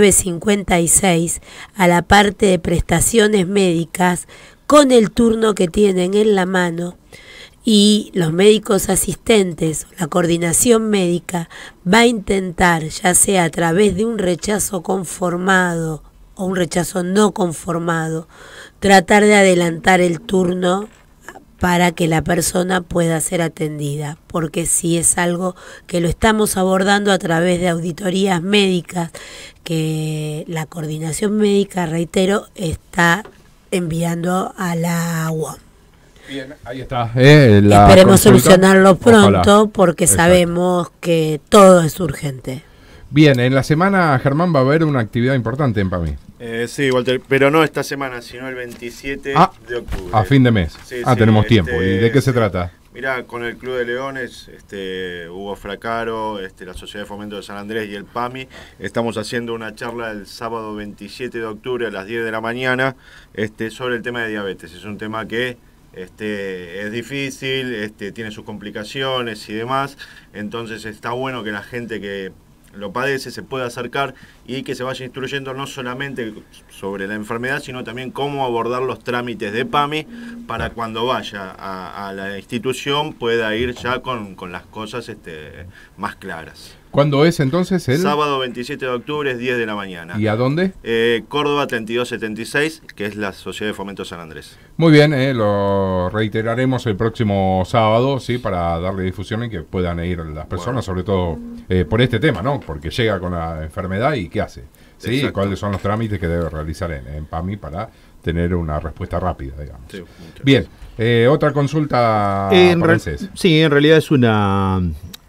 [SPEAKER 22] 1956, a la parte de prestaciones médicas, con el turno que tienen en la mano, y los médicos asistentes, la coordinación médica, va a intentar, ya sea a través de un rechazo conformado o un rechazo no conformado, tratar de adelantar el turno para que la persona pueda ser atendida, porque si es algo que lo estamos abordando a través de auditorías médicas, que la coordinación médica, reitero, está enviando a la UOM.
[SPEAKER 4] Bien, ahí está. La
[SPEAKER 22] Esperemos
[SPEAKER 4] consulta.
[SPEAKER 22] solucionarlo pronto.
[SPEAKER 4] Ojalá.
[SPEAKER 22] Porque
[SPEAKER 4] Exacto.
[SPEAKER 22] Sabemos que todo es urgente.
[SPEAKER 4] Bien, en la semana, Germán, va a haber una actividad importante en PAMI.
[SPEAKER 12] Sí, Walter, pero no esta semana, sino el 27 de octubre.
[SPEAKER 4] A fin de mes.
[SPEAKER 12] Sí,
[SPEAKER 4] tenemos tiempo. ¿Y de qué se trata?
[SPEAKER 12] Mirá, con el Club de Leones, Hugo Fracaro, la Sociedad de Fomento de San Andrés y el PAMI, estamos haciendo una charla el sábado 27 de octubre a las 10 de la mañana sobre el tema de diabetes. Es un tema que es difícil, tiene sus complicaciones y demás, entonces está bueno que la gente que lo padece se pueda acercar y que se vaya instruyendo no solamente sobre la enfermedad, sino también cómo abordar los trámites de PAMI para cuando vaya a la institución pueda ir ya con las cosas más claras.
[SPEAKER 4] ¿Cuándo es entonces?
[SPEAKER 12] Sábado 27 de octubre, es 10 de la mañana.
[SPEAKER 4] ¿Y a dónde?
[SPEAKER 12] Córdoba 3276, que es la Sociedad de Fomento San Andrés.
[SPEAKER 4] Muy bien, lo reiteraremos el próximo sábado, sí, para darle difusión y que puedan ir las personas, sobre todo por este tema, ¿no? Porque llega con la enfermedad y ¿qué hace? ¿Sí?
[SPEAKER 12] Exacto.
[SPEAKER 4] ¿Cuáles son los trámites que debe realizar en PAMI para tener una respuesta rápida, digamos?
[SPEAKER 12] Sí,
[SPEAKER 4] bien, otra consulta.
[SPEAKER 6] Sí, en realidad es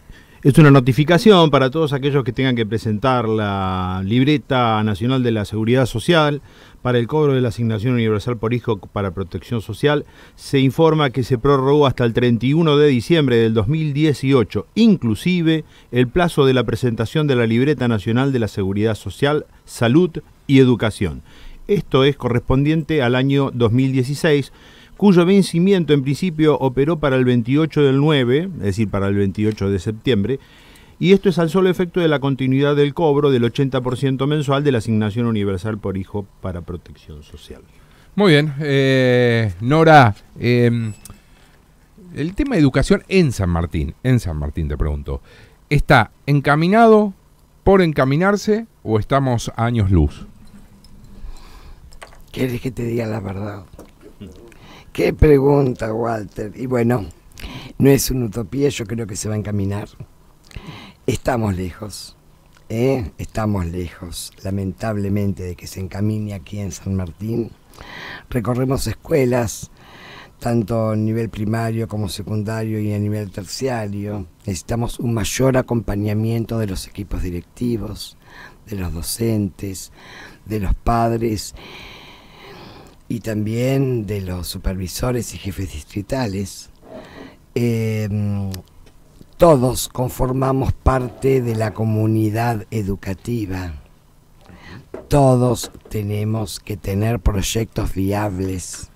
[SPEAKER 6] Es una notificación para todos aquellos que tengan que presentar la libreta nacional de la Seguridad Social para el cobro de la asignación universal por hijo para protección social. Se informa que se prorrogó hasta el 31 de diciembre del 2018, inclusive el plazo de la presentación de la libreta nacional de la Seguridad Social, Salud y Educación. Esto es correspondiente al año 2016, cuyo vencimiento en principio operó para el 28 del 9, es decir, para el 28 de septiembre, y esto es al solo efecto de la continuidad del cobro del 80% mensual de la asignación universal por hijo para protección social.
[SPEAKER 4] Muy bien, Nora, el tema de educación en San Martín te pregunto, ¿está encaminado, por encaminarse o estamos a años luz?
[SPEAKER 9] ¿Quieres que te diga la verdad? Qué pregunta, Walter. Y bueno, no es una utopía, yo creo que se va a encaminar. Estamos lejos, estamos lejos, lamentablemente, de que se encamine aquí en San Martín. Recorremos escuelas, tanto a nivel primario como secundario y a nivel terciario. Necesitamos un mayor acompañamiento de los equipos directivos, de los docentes, de los padres y también de los supervisores y jefes distritales. Todos conformamos parte de la comunidad educativa. Todos tenemos que tener proyectos viables.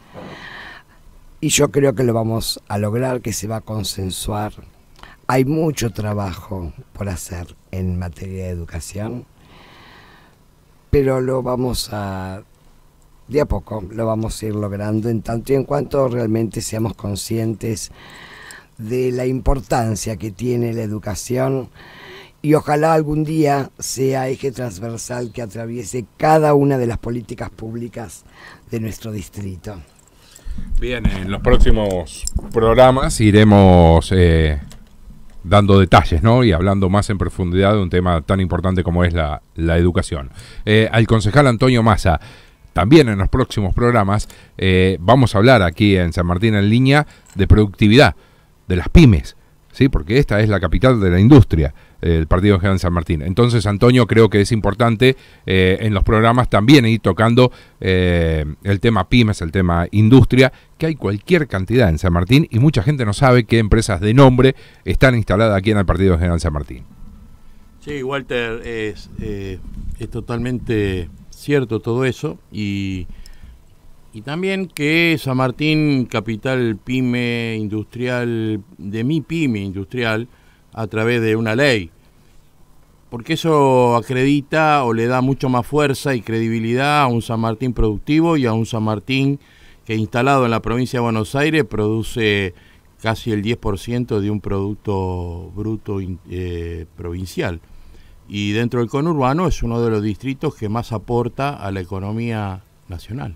[SPEAKER 9] Y yo creo que lo vamos a lograr, que se va a consensuar. Hay mucho trabajo por hacer en materia de educación, pero lo vamos a... de a poco lo vamos a ir logrando, en tanto y en cuanto realmente seamos conscientes de la importancia que tiene la educación, y ojalá algún día sea eje transversal que atraviese cada una de las políticas públicas de nuestro distrito.
[SPEAKER 4] Bien, en los próximos programas iremos dando detalles, ¿no? Y hablando más en profundidad de un tema tan importante como es la educación. Al concejal Antonio Massa, también en los próximos programas vamos a hablar aquí en San Martín en Línea de productividad, de las pymes, ¿sí? Porque esta es la capital de la industria, el Partido General San Martín. Entonces, Antonio, creo que es importante en los programas también ir tocando el tema pymes, el tema industria, que hay cualquier cantidad en San Martín y mucha gente no sabe qué empresas de nombre están instaladas aquí en el Partido General San Martín.
[SPEAKER 10] Sí, Walter, es totalmente cierto todo eso, y también que San Martín, capital pyme industrial, de mi pyme industrial, a través de una ley, porque eso acredita o le da mucho más fuerza y credibilidad a un San Martín productivo y a un San Martín que, instalado en la provincia de Buenos Aires, produce casi el 10% de un producto bruto provincial, y dentro del conurbano es uno de los distritos que más aporta a la economía nacional.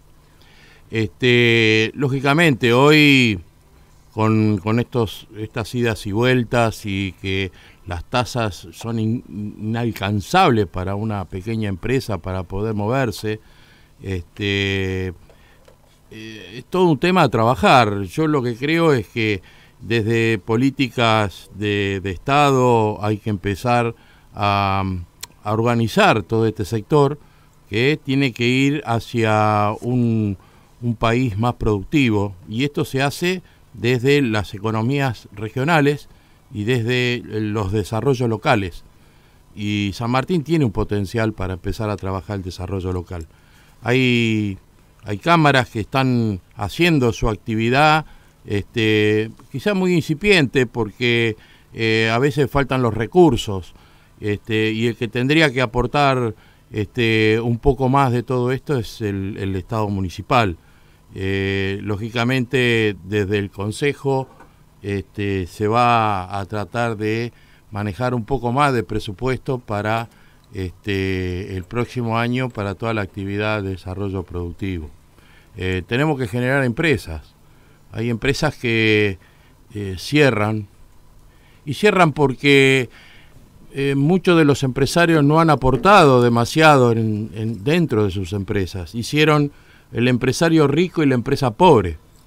[SPEAKER 10] Lógicamente hoy con estas idas y vueltas, y que las tasas son inalcanzables para una pequeña empresa para poder moverse, es todo un tema a trabajar. Yo lo que creo es que desde políticas de Estado hay que empezar a organizar todo este sector, que tiene que ir hacia un país más productivo, y esto se hace desde las economías regionales y desde los desarrollos locales, y San Martín tiene un potencial para empezar a trabajar el desarrollo local. Hay cámaras que están haciendo su actividad, quizá muy incipiente, porque a veces faltan los recursos, y el que tendría que aportar un poco más de todo esto es el Estado municipal. Lógicamente desde el Consejo se va a tratar de manejar un poco más de presupuesto para el próximo año para toda la actividad de desarrollo productivo. Tenemos que generar empresas. Hay empresas que cierran, y cierran porque muchos de los empresarios no han aportado demasiado dentro de sus empresas. Hicieron el empresario rico y la empresa pobre.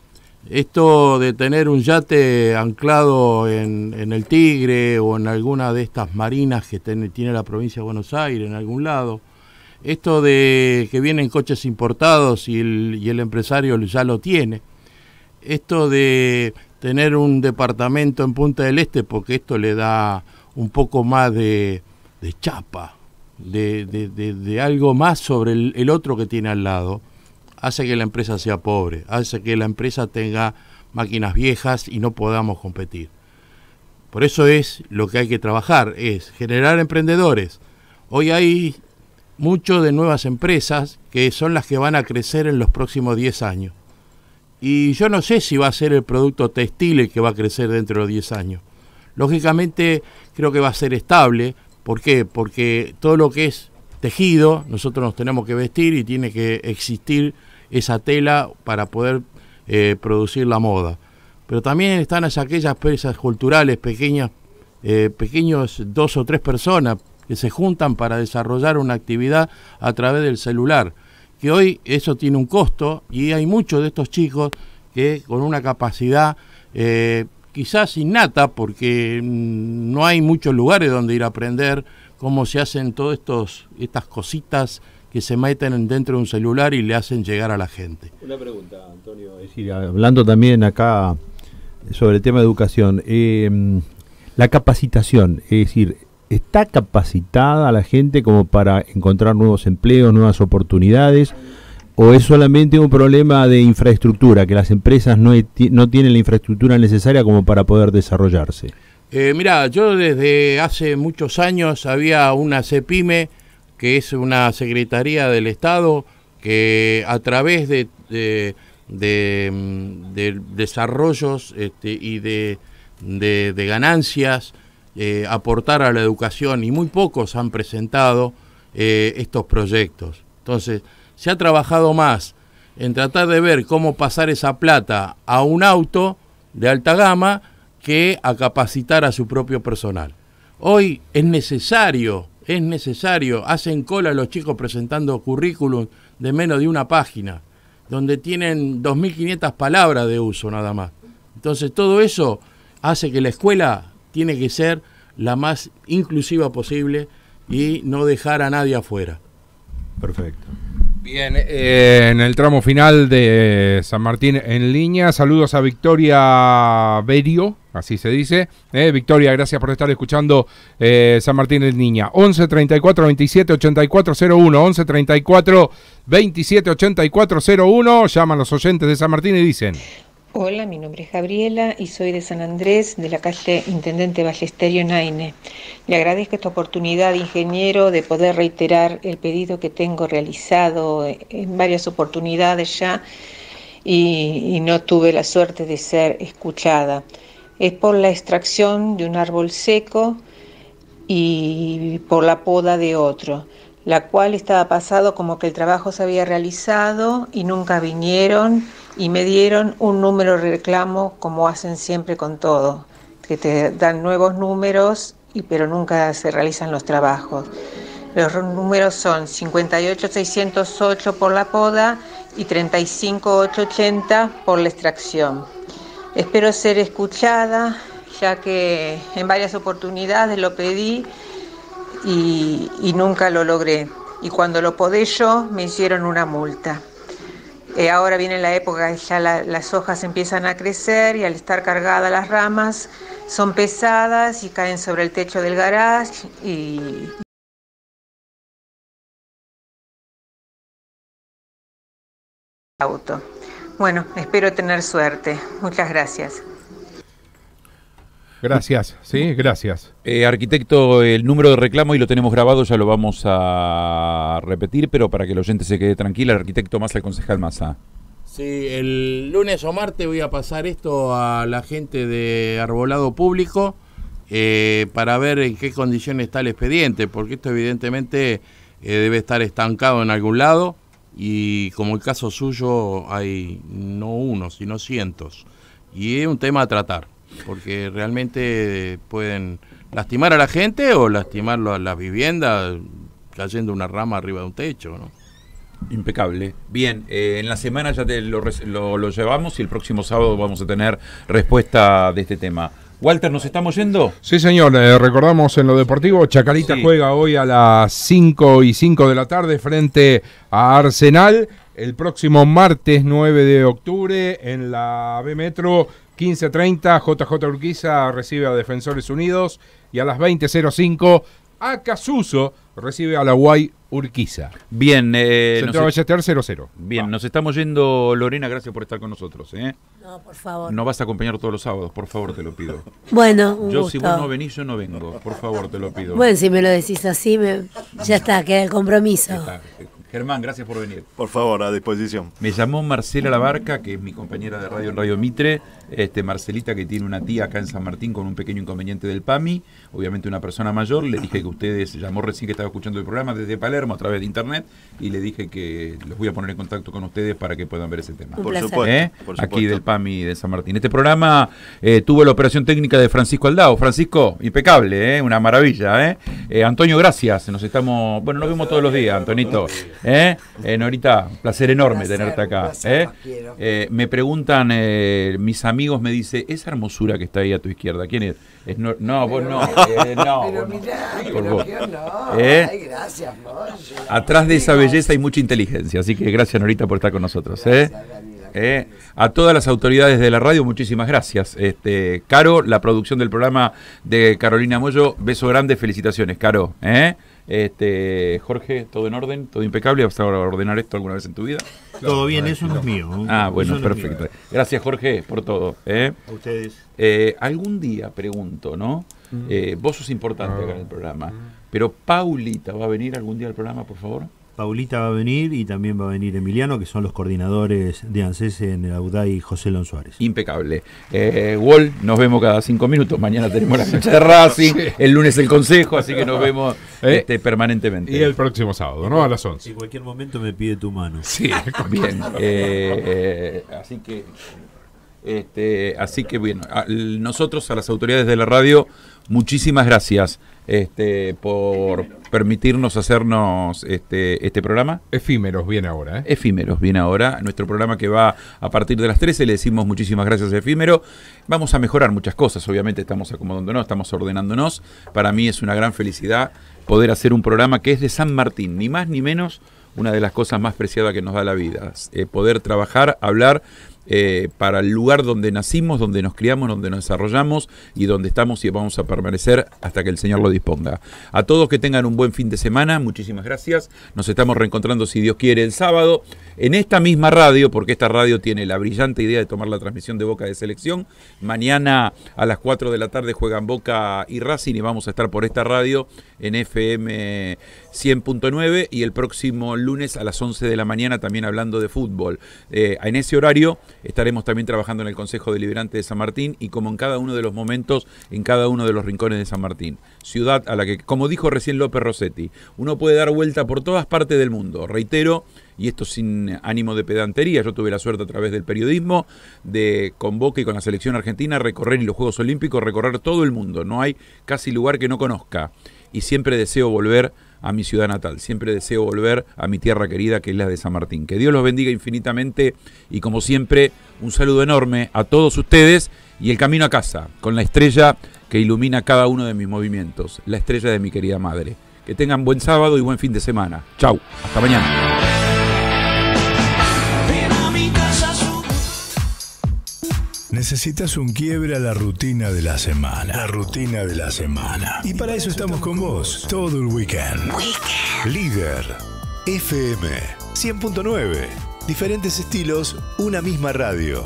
[SPEAKER 10] Esto de tener un yate anclado en el Tigre o en alguna de estas marinas que tiene la provincia de Buenos Aires, en algún lado. Esto de que vienen coches importados y el empresario ya lo tiene. Esto de tener un departamento en Punta del Este, porque esto le da un poco más de chapa, de algo más sobre el otro que tiene al lado, hace que la empresa sea pobre, hace que la empresa tenga máquinas viejas y no podamos competir. Por eso es lo que hay que trabajar, es generar emprendedores. Hoy hay mucho de nuevas empresas que son las que van a crecer en los próximos 10 años. Y yo no sé si va a ser el producto textil el que va a crecer dentro de los 10 años. Lógicamente creo que va a ser estable. ¿Por qué? Porque todo lo que es tejido, nosotros nos tenemos que vestir y tiene que existir esa tela para poder producir la moda. Pero también están aquellas empresas culturales pequeñas, pequeños 2 o 3 personas que se juntan para desarrollar una actividad a través del celular, que hoy eso tiene un costo y hay muchos de estos chicos que con una capacidad quizás innata, porque no hay muchos lugares donde ir a aprender cómo se hacen todas estas cositas que se meten dentro de un celular y le hacen llegar a la gente.
[SPEAKER 6] Una pregunta, Antonio, es decir, hablando también acá sobre el tema de educación, la capacitación, es decir, ¿está capacitada la gente como para encontrar nuevos empleos, nuevas oportunidades? ¿O es solamente un problema de infraestructura, que las empresas no tienen la infraestructura necesaria como para poder desarrollarse?
[SPEAKER 10] Mira, yo desde hace muchos años había una CEPIME, que es una Secretaría del Estado, que a través de desarrollos y de ganancias aportar a la educación, y muy pocos han presentado estos proyectos. Entonces, se ha trabajado más en tratar de ver cómo pasar esa plata a un auto de alta gama que a capacitar a su propio personal. Hoy es necesario, hacen cola los chicos presentando currículum de menos de una página, donde tienen 2.500 palabras de uso nada más. Entonces todo eso hace que la escuela tiene que ser la más inclusiva posible y no dejar a nadie afuera.
[SPEAKER 4] Perfecto. Bien, en el tramo final de San Martín en línea, saludos a Victoria Berio, así se dice. Victoria, gracias por estar escuchando San Martín en línea. 11 34 27 84 01, 11 34 27 84 01, llaman los oyentes de San Martín y dicen:
[SPEAKER 11] hola, mi nombre es Gabriela y soy de San Andrés, de la calle Intendente Ballesterio Naine. Le agradezco esta oportunidad, ingeniero, de poder reiterar el pedido que tengo realizado en varias oportunidades ya y no tuve la suerte de ser escuchada. Es por la extracción de un árbol seco y por la poda de otro, la cual estaba pasado como que el trabajo se había realizado y nunca vinieron y me dieron un número de reclamo, como hacen siempre con todo, que te dan nuevos números pero nunca se realizan los trabajos. Los números son 58.608 por la poda y 35.880 por la extracción. Espero ser escuchada, ya que en varias oportunidades lo pedí y nunca lo logré. Y cuando lo podé yo, me hicieron una multa. Ahora viene la época que ya las hojas empiezan a crecer y al estar cargadas las ramas son pesadas y caen sobre el techo del garage y auto. Bueno, espero tener suerte. Muchas gracias.
[SPEAKER 4] Gracias, sí, gracias.
[SPEAKER 2] Arquitecto, el número de reclamo y lo tenemos grabado, ya lo vamos a repetir, pero para que el oyente se quede tranquila, el arquitecto Massa, el concejal Massa.
[SPEAKER 10] Sí, el lunes o martes voy a pasar esto a la gente de Arbolado Público para ver en qué condiciones está el expediente, porque esto evidentemente debe estar estancado en algún lado y como el caso suyo hay no uno, sino cientos. Y es un tema a tratar, porque realmente pueden lastimar a la gente o lastimar a la vivienda cayendo una rama arriba de un techo, ¿no?
[SPEAKER 2] Impecable. Bien, en la semana ya lo llevamos y el próximo sábado vamos a tener respuesta de este tema. Walter, ¿nos estamos yendo?
[SPEAKER 4] Sí, señor. Recordamos en lo deportivo, Chacarita juega hoy a las 5:05 de la tarde frente a Arsenal. El próximo martes 9 de octubre en la B Metro 15:30, JJ Urquiza recibe a Defensores Unidos y a las 20:05 Acasuso recibe a la Guay Urquiza.
[SPEAKER 2] Bien,
[SPEAKER 4] Central Ballester 0-0.
[SPEAKER 2] Bien, nos estamos yendo, Lorena, gracias por estar con nosotros.
[SPEAKER 22] No, por favor.
[SPEAKER 2] No vas a acompañar todos los sábados, por favor, te lo pido.
[SPEAKER 22] Bueno, un
[SPEAKER 2] yo
[SPEAKER 22] gusto.
[SPEAKER 2] Si vos no venís, yo no vengo, por favor, te lo pido.
[SPEAKER 22] Bueno, si me lo decís así, ya está, queda el compromiso.
[SPEAKER 2] Germán, gracias por venir.
[SPEAKER 12] Por favor, a disposición.
[SPEAKER 2] Me llamó Marcela Labarca, que es mi compañera de radio en Radio Mitre, Marcelita, que tiene una tía acá en San Martín con un pequeño inconveniente del PAMI, obviamente una persona mayor. Le dije que ustedes, llamó recién que estaba escuchando el programa desde Palermo a través de internet, y le dije que los voy a poner en contacto con ustedes para que puedan ver ese tema.
[SPEAKER 12] Por supuesto.
[SPEAKER 2] Aquí del PAMI de San Martín. Este programa tuvo la operación técnica de Francisco Aldao. Francisco, impecable, una maravilla. Antonio, gracias. Nos vemos todos los días, Antonito. Norita, placer enorme tenerte acá. Me preguntan, mis amigos me dicen, esa hermosura que está ahí a tu izquierda, ¿quién es? No, vos no.
[SPEAKER 9] Pero mirá, Ay, gracias,
[SPEAKER 2] atrás de esa belleza hay mucha inteligencia, así que gracias, Norita, por estar con nosotros. A todas las autoridades de la radio, muchísimas gracias. Caro, la producción del programa de Carolina Mollo, beso grande, felicitaciones, Caro. Jorge, ¿todo en orden? ¿Todo impecable? ¿Vas a ordenar esto alguna vez en tu vida?
[SPEAKER 6] Todo bien, eso no es mío.
[SPEAKER 2] Bueno, perfecto. Gracias, Jorge, por todo.
[SPEAKER 6] A ustedes.
[SPEAKER 2] Algún día, pregunto, ¿no? Vos sos importante acá en el programa, pero Paulita, ¿va a venir algún día al programa, por favor?
[SPEAKER 6] Paulita va a venir y también va a venir Emiliano, que son los coordinadores de ANSES en el Audai José Lon Suárez.
[SPEAKER 2] Impecable. Wall, nos vemos cada 5 minutos. Mañana tenemos la fecha de Racing, el lunes el consejo, así que nos vemos permanentemente.
[SPEAKER 4] Y el próximo sábado, ¿no? A las 11.
[SPEAKER 6] En cualquier momento me pide tu mano.
[SPEAKER 2] Sí, bien. Así que bueno, nosotros a las autoridades de la radio, muchísimas gracias por permitirnos hacernos este programa.
[SPEAKER 4] Efímeros viene ahora.
[SPEAKER 2] Efímeros viene ahora, nuestro programa que va a partir de las 13, le decimos muchísimas gracias a Efímero. Vamos a mejorar muchas cosas, obviamente estamos acomodándonos, estamos ordenándonos. Para mí es una gran felicidad poder hacer un programa que es de San Martín, ni más ni menos, una de las cosas más preciadas que nos da la vida. Poder trabajar, hablar para el lugar donde nacimos, donde nos criamos, donde nos desarrollamos y donde estamos y vamos a permanecer hasta que el Señor lo disponga. A todos que tengan un buen fin de semana, muchísimas gracias. Nos estamos reencontrando, si Dios quiere, el sábado en esta misma radio, porque esta radio tiene la brillante idea de tomar la transmisión de Boca de Selección. Mañana a las 4 de la tarde juegan Boca y Racing y vamos a estar por esta radio en FM 100.9 y el próximo lunes a las 11 de la mañana también hablando de fútbol. En ese horario estaremos también trabajando en el Consejo Deliberante de San Martín y como en cada uno de los momentos, en cada uno de los rincones de San Martín. Ciudad a la que, como dijo recién López Rossetti, uno puede dar vuelta por todas partes del mundo. Reitero, y esto sin ánimo de pedantería, yo tuve la suerte a través del periodismo de con Boca y con la selección argentina recorrer y los Juegos Olímpicos, recorrer todo el mundo. No hay casi lugar que no conozca. Y siempre deseo volver a mi ciudad natal, siempre deseo volver a mi tierra querida que es la de San Martín. Que Dios los bendiga infinitamente y como siempre un saludo enorme a todos ustedes y el camino a casa con la estrella que ilumina cada uno de mis movimientos, la estrella de mi querida madre. Que tengan buen sábado y buen fin de semana. Chau, hasta mañana.
[SPEAKER 13] Necesitas un quiebre a la rutina de la semana. La rutina de la semana. Y para eso estamos con vos todo el weekend. Líder FM 100.9. Diferentes estilos, una misma radio.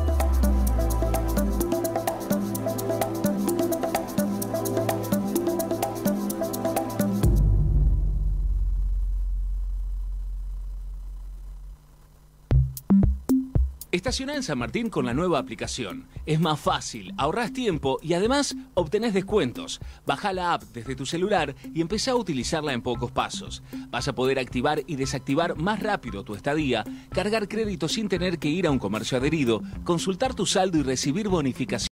[SPEAKER 15] Estaciona en San Martín con la nueva aplicación. Es más fácil, ahorrás tiempo y además obtenés descuentos. Baja la app desde tu celular y empezá a utilizarla en pocos pasos. Vas a poder activar y desactivar más rápido tu estadía, cargar crédito sin tener que ir a un comercio adherido, consultar tu saldo y recibir bonificación.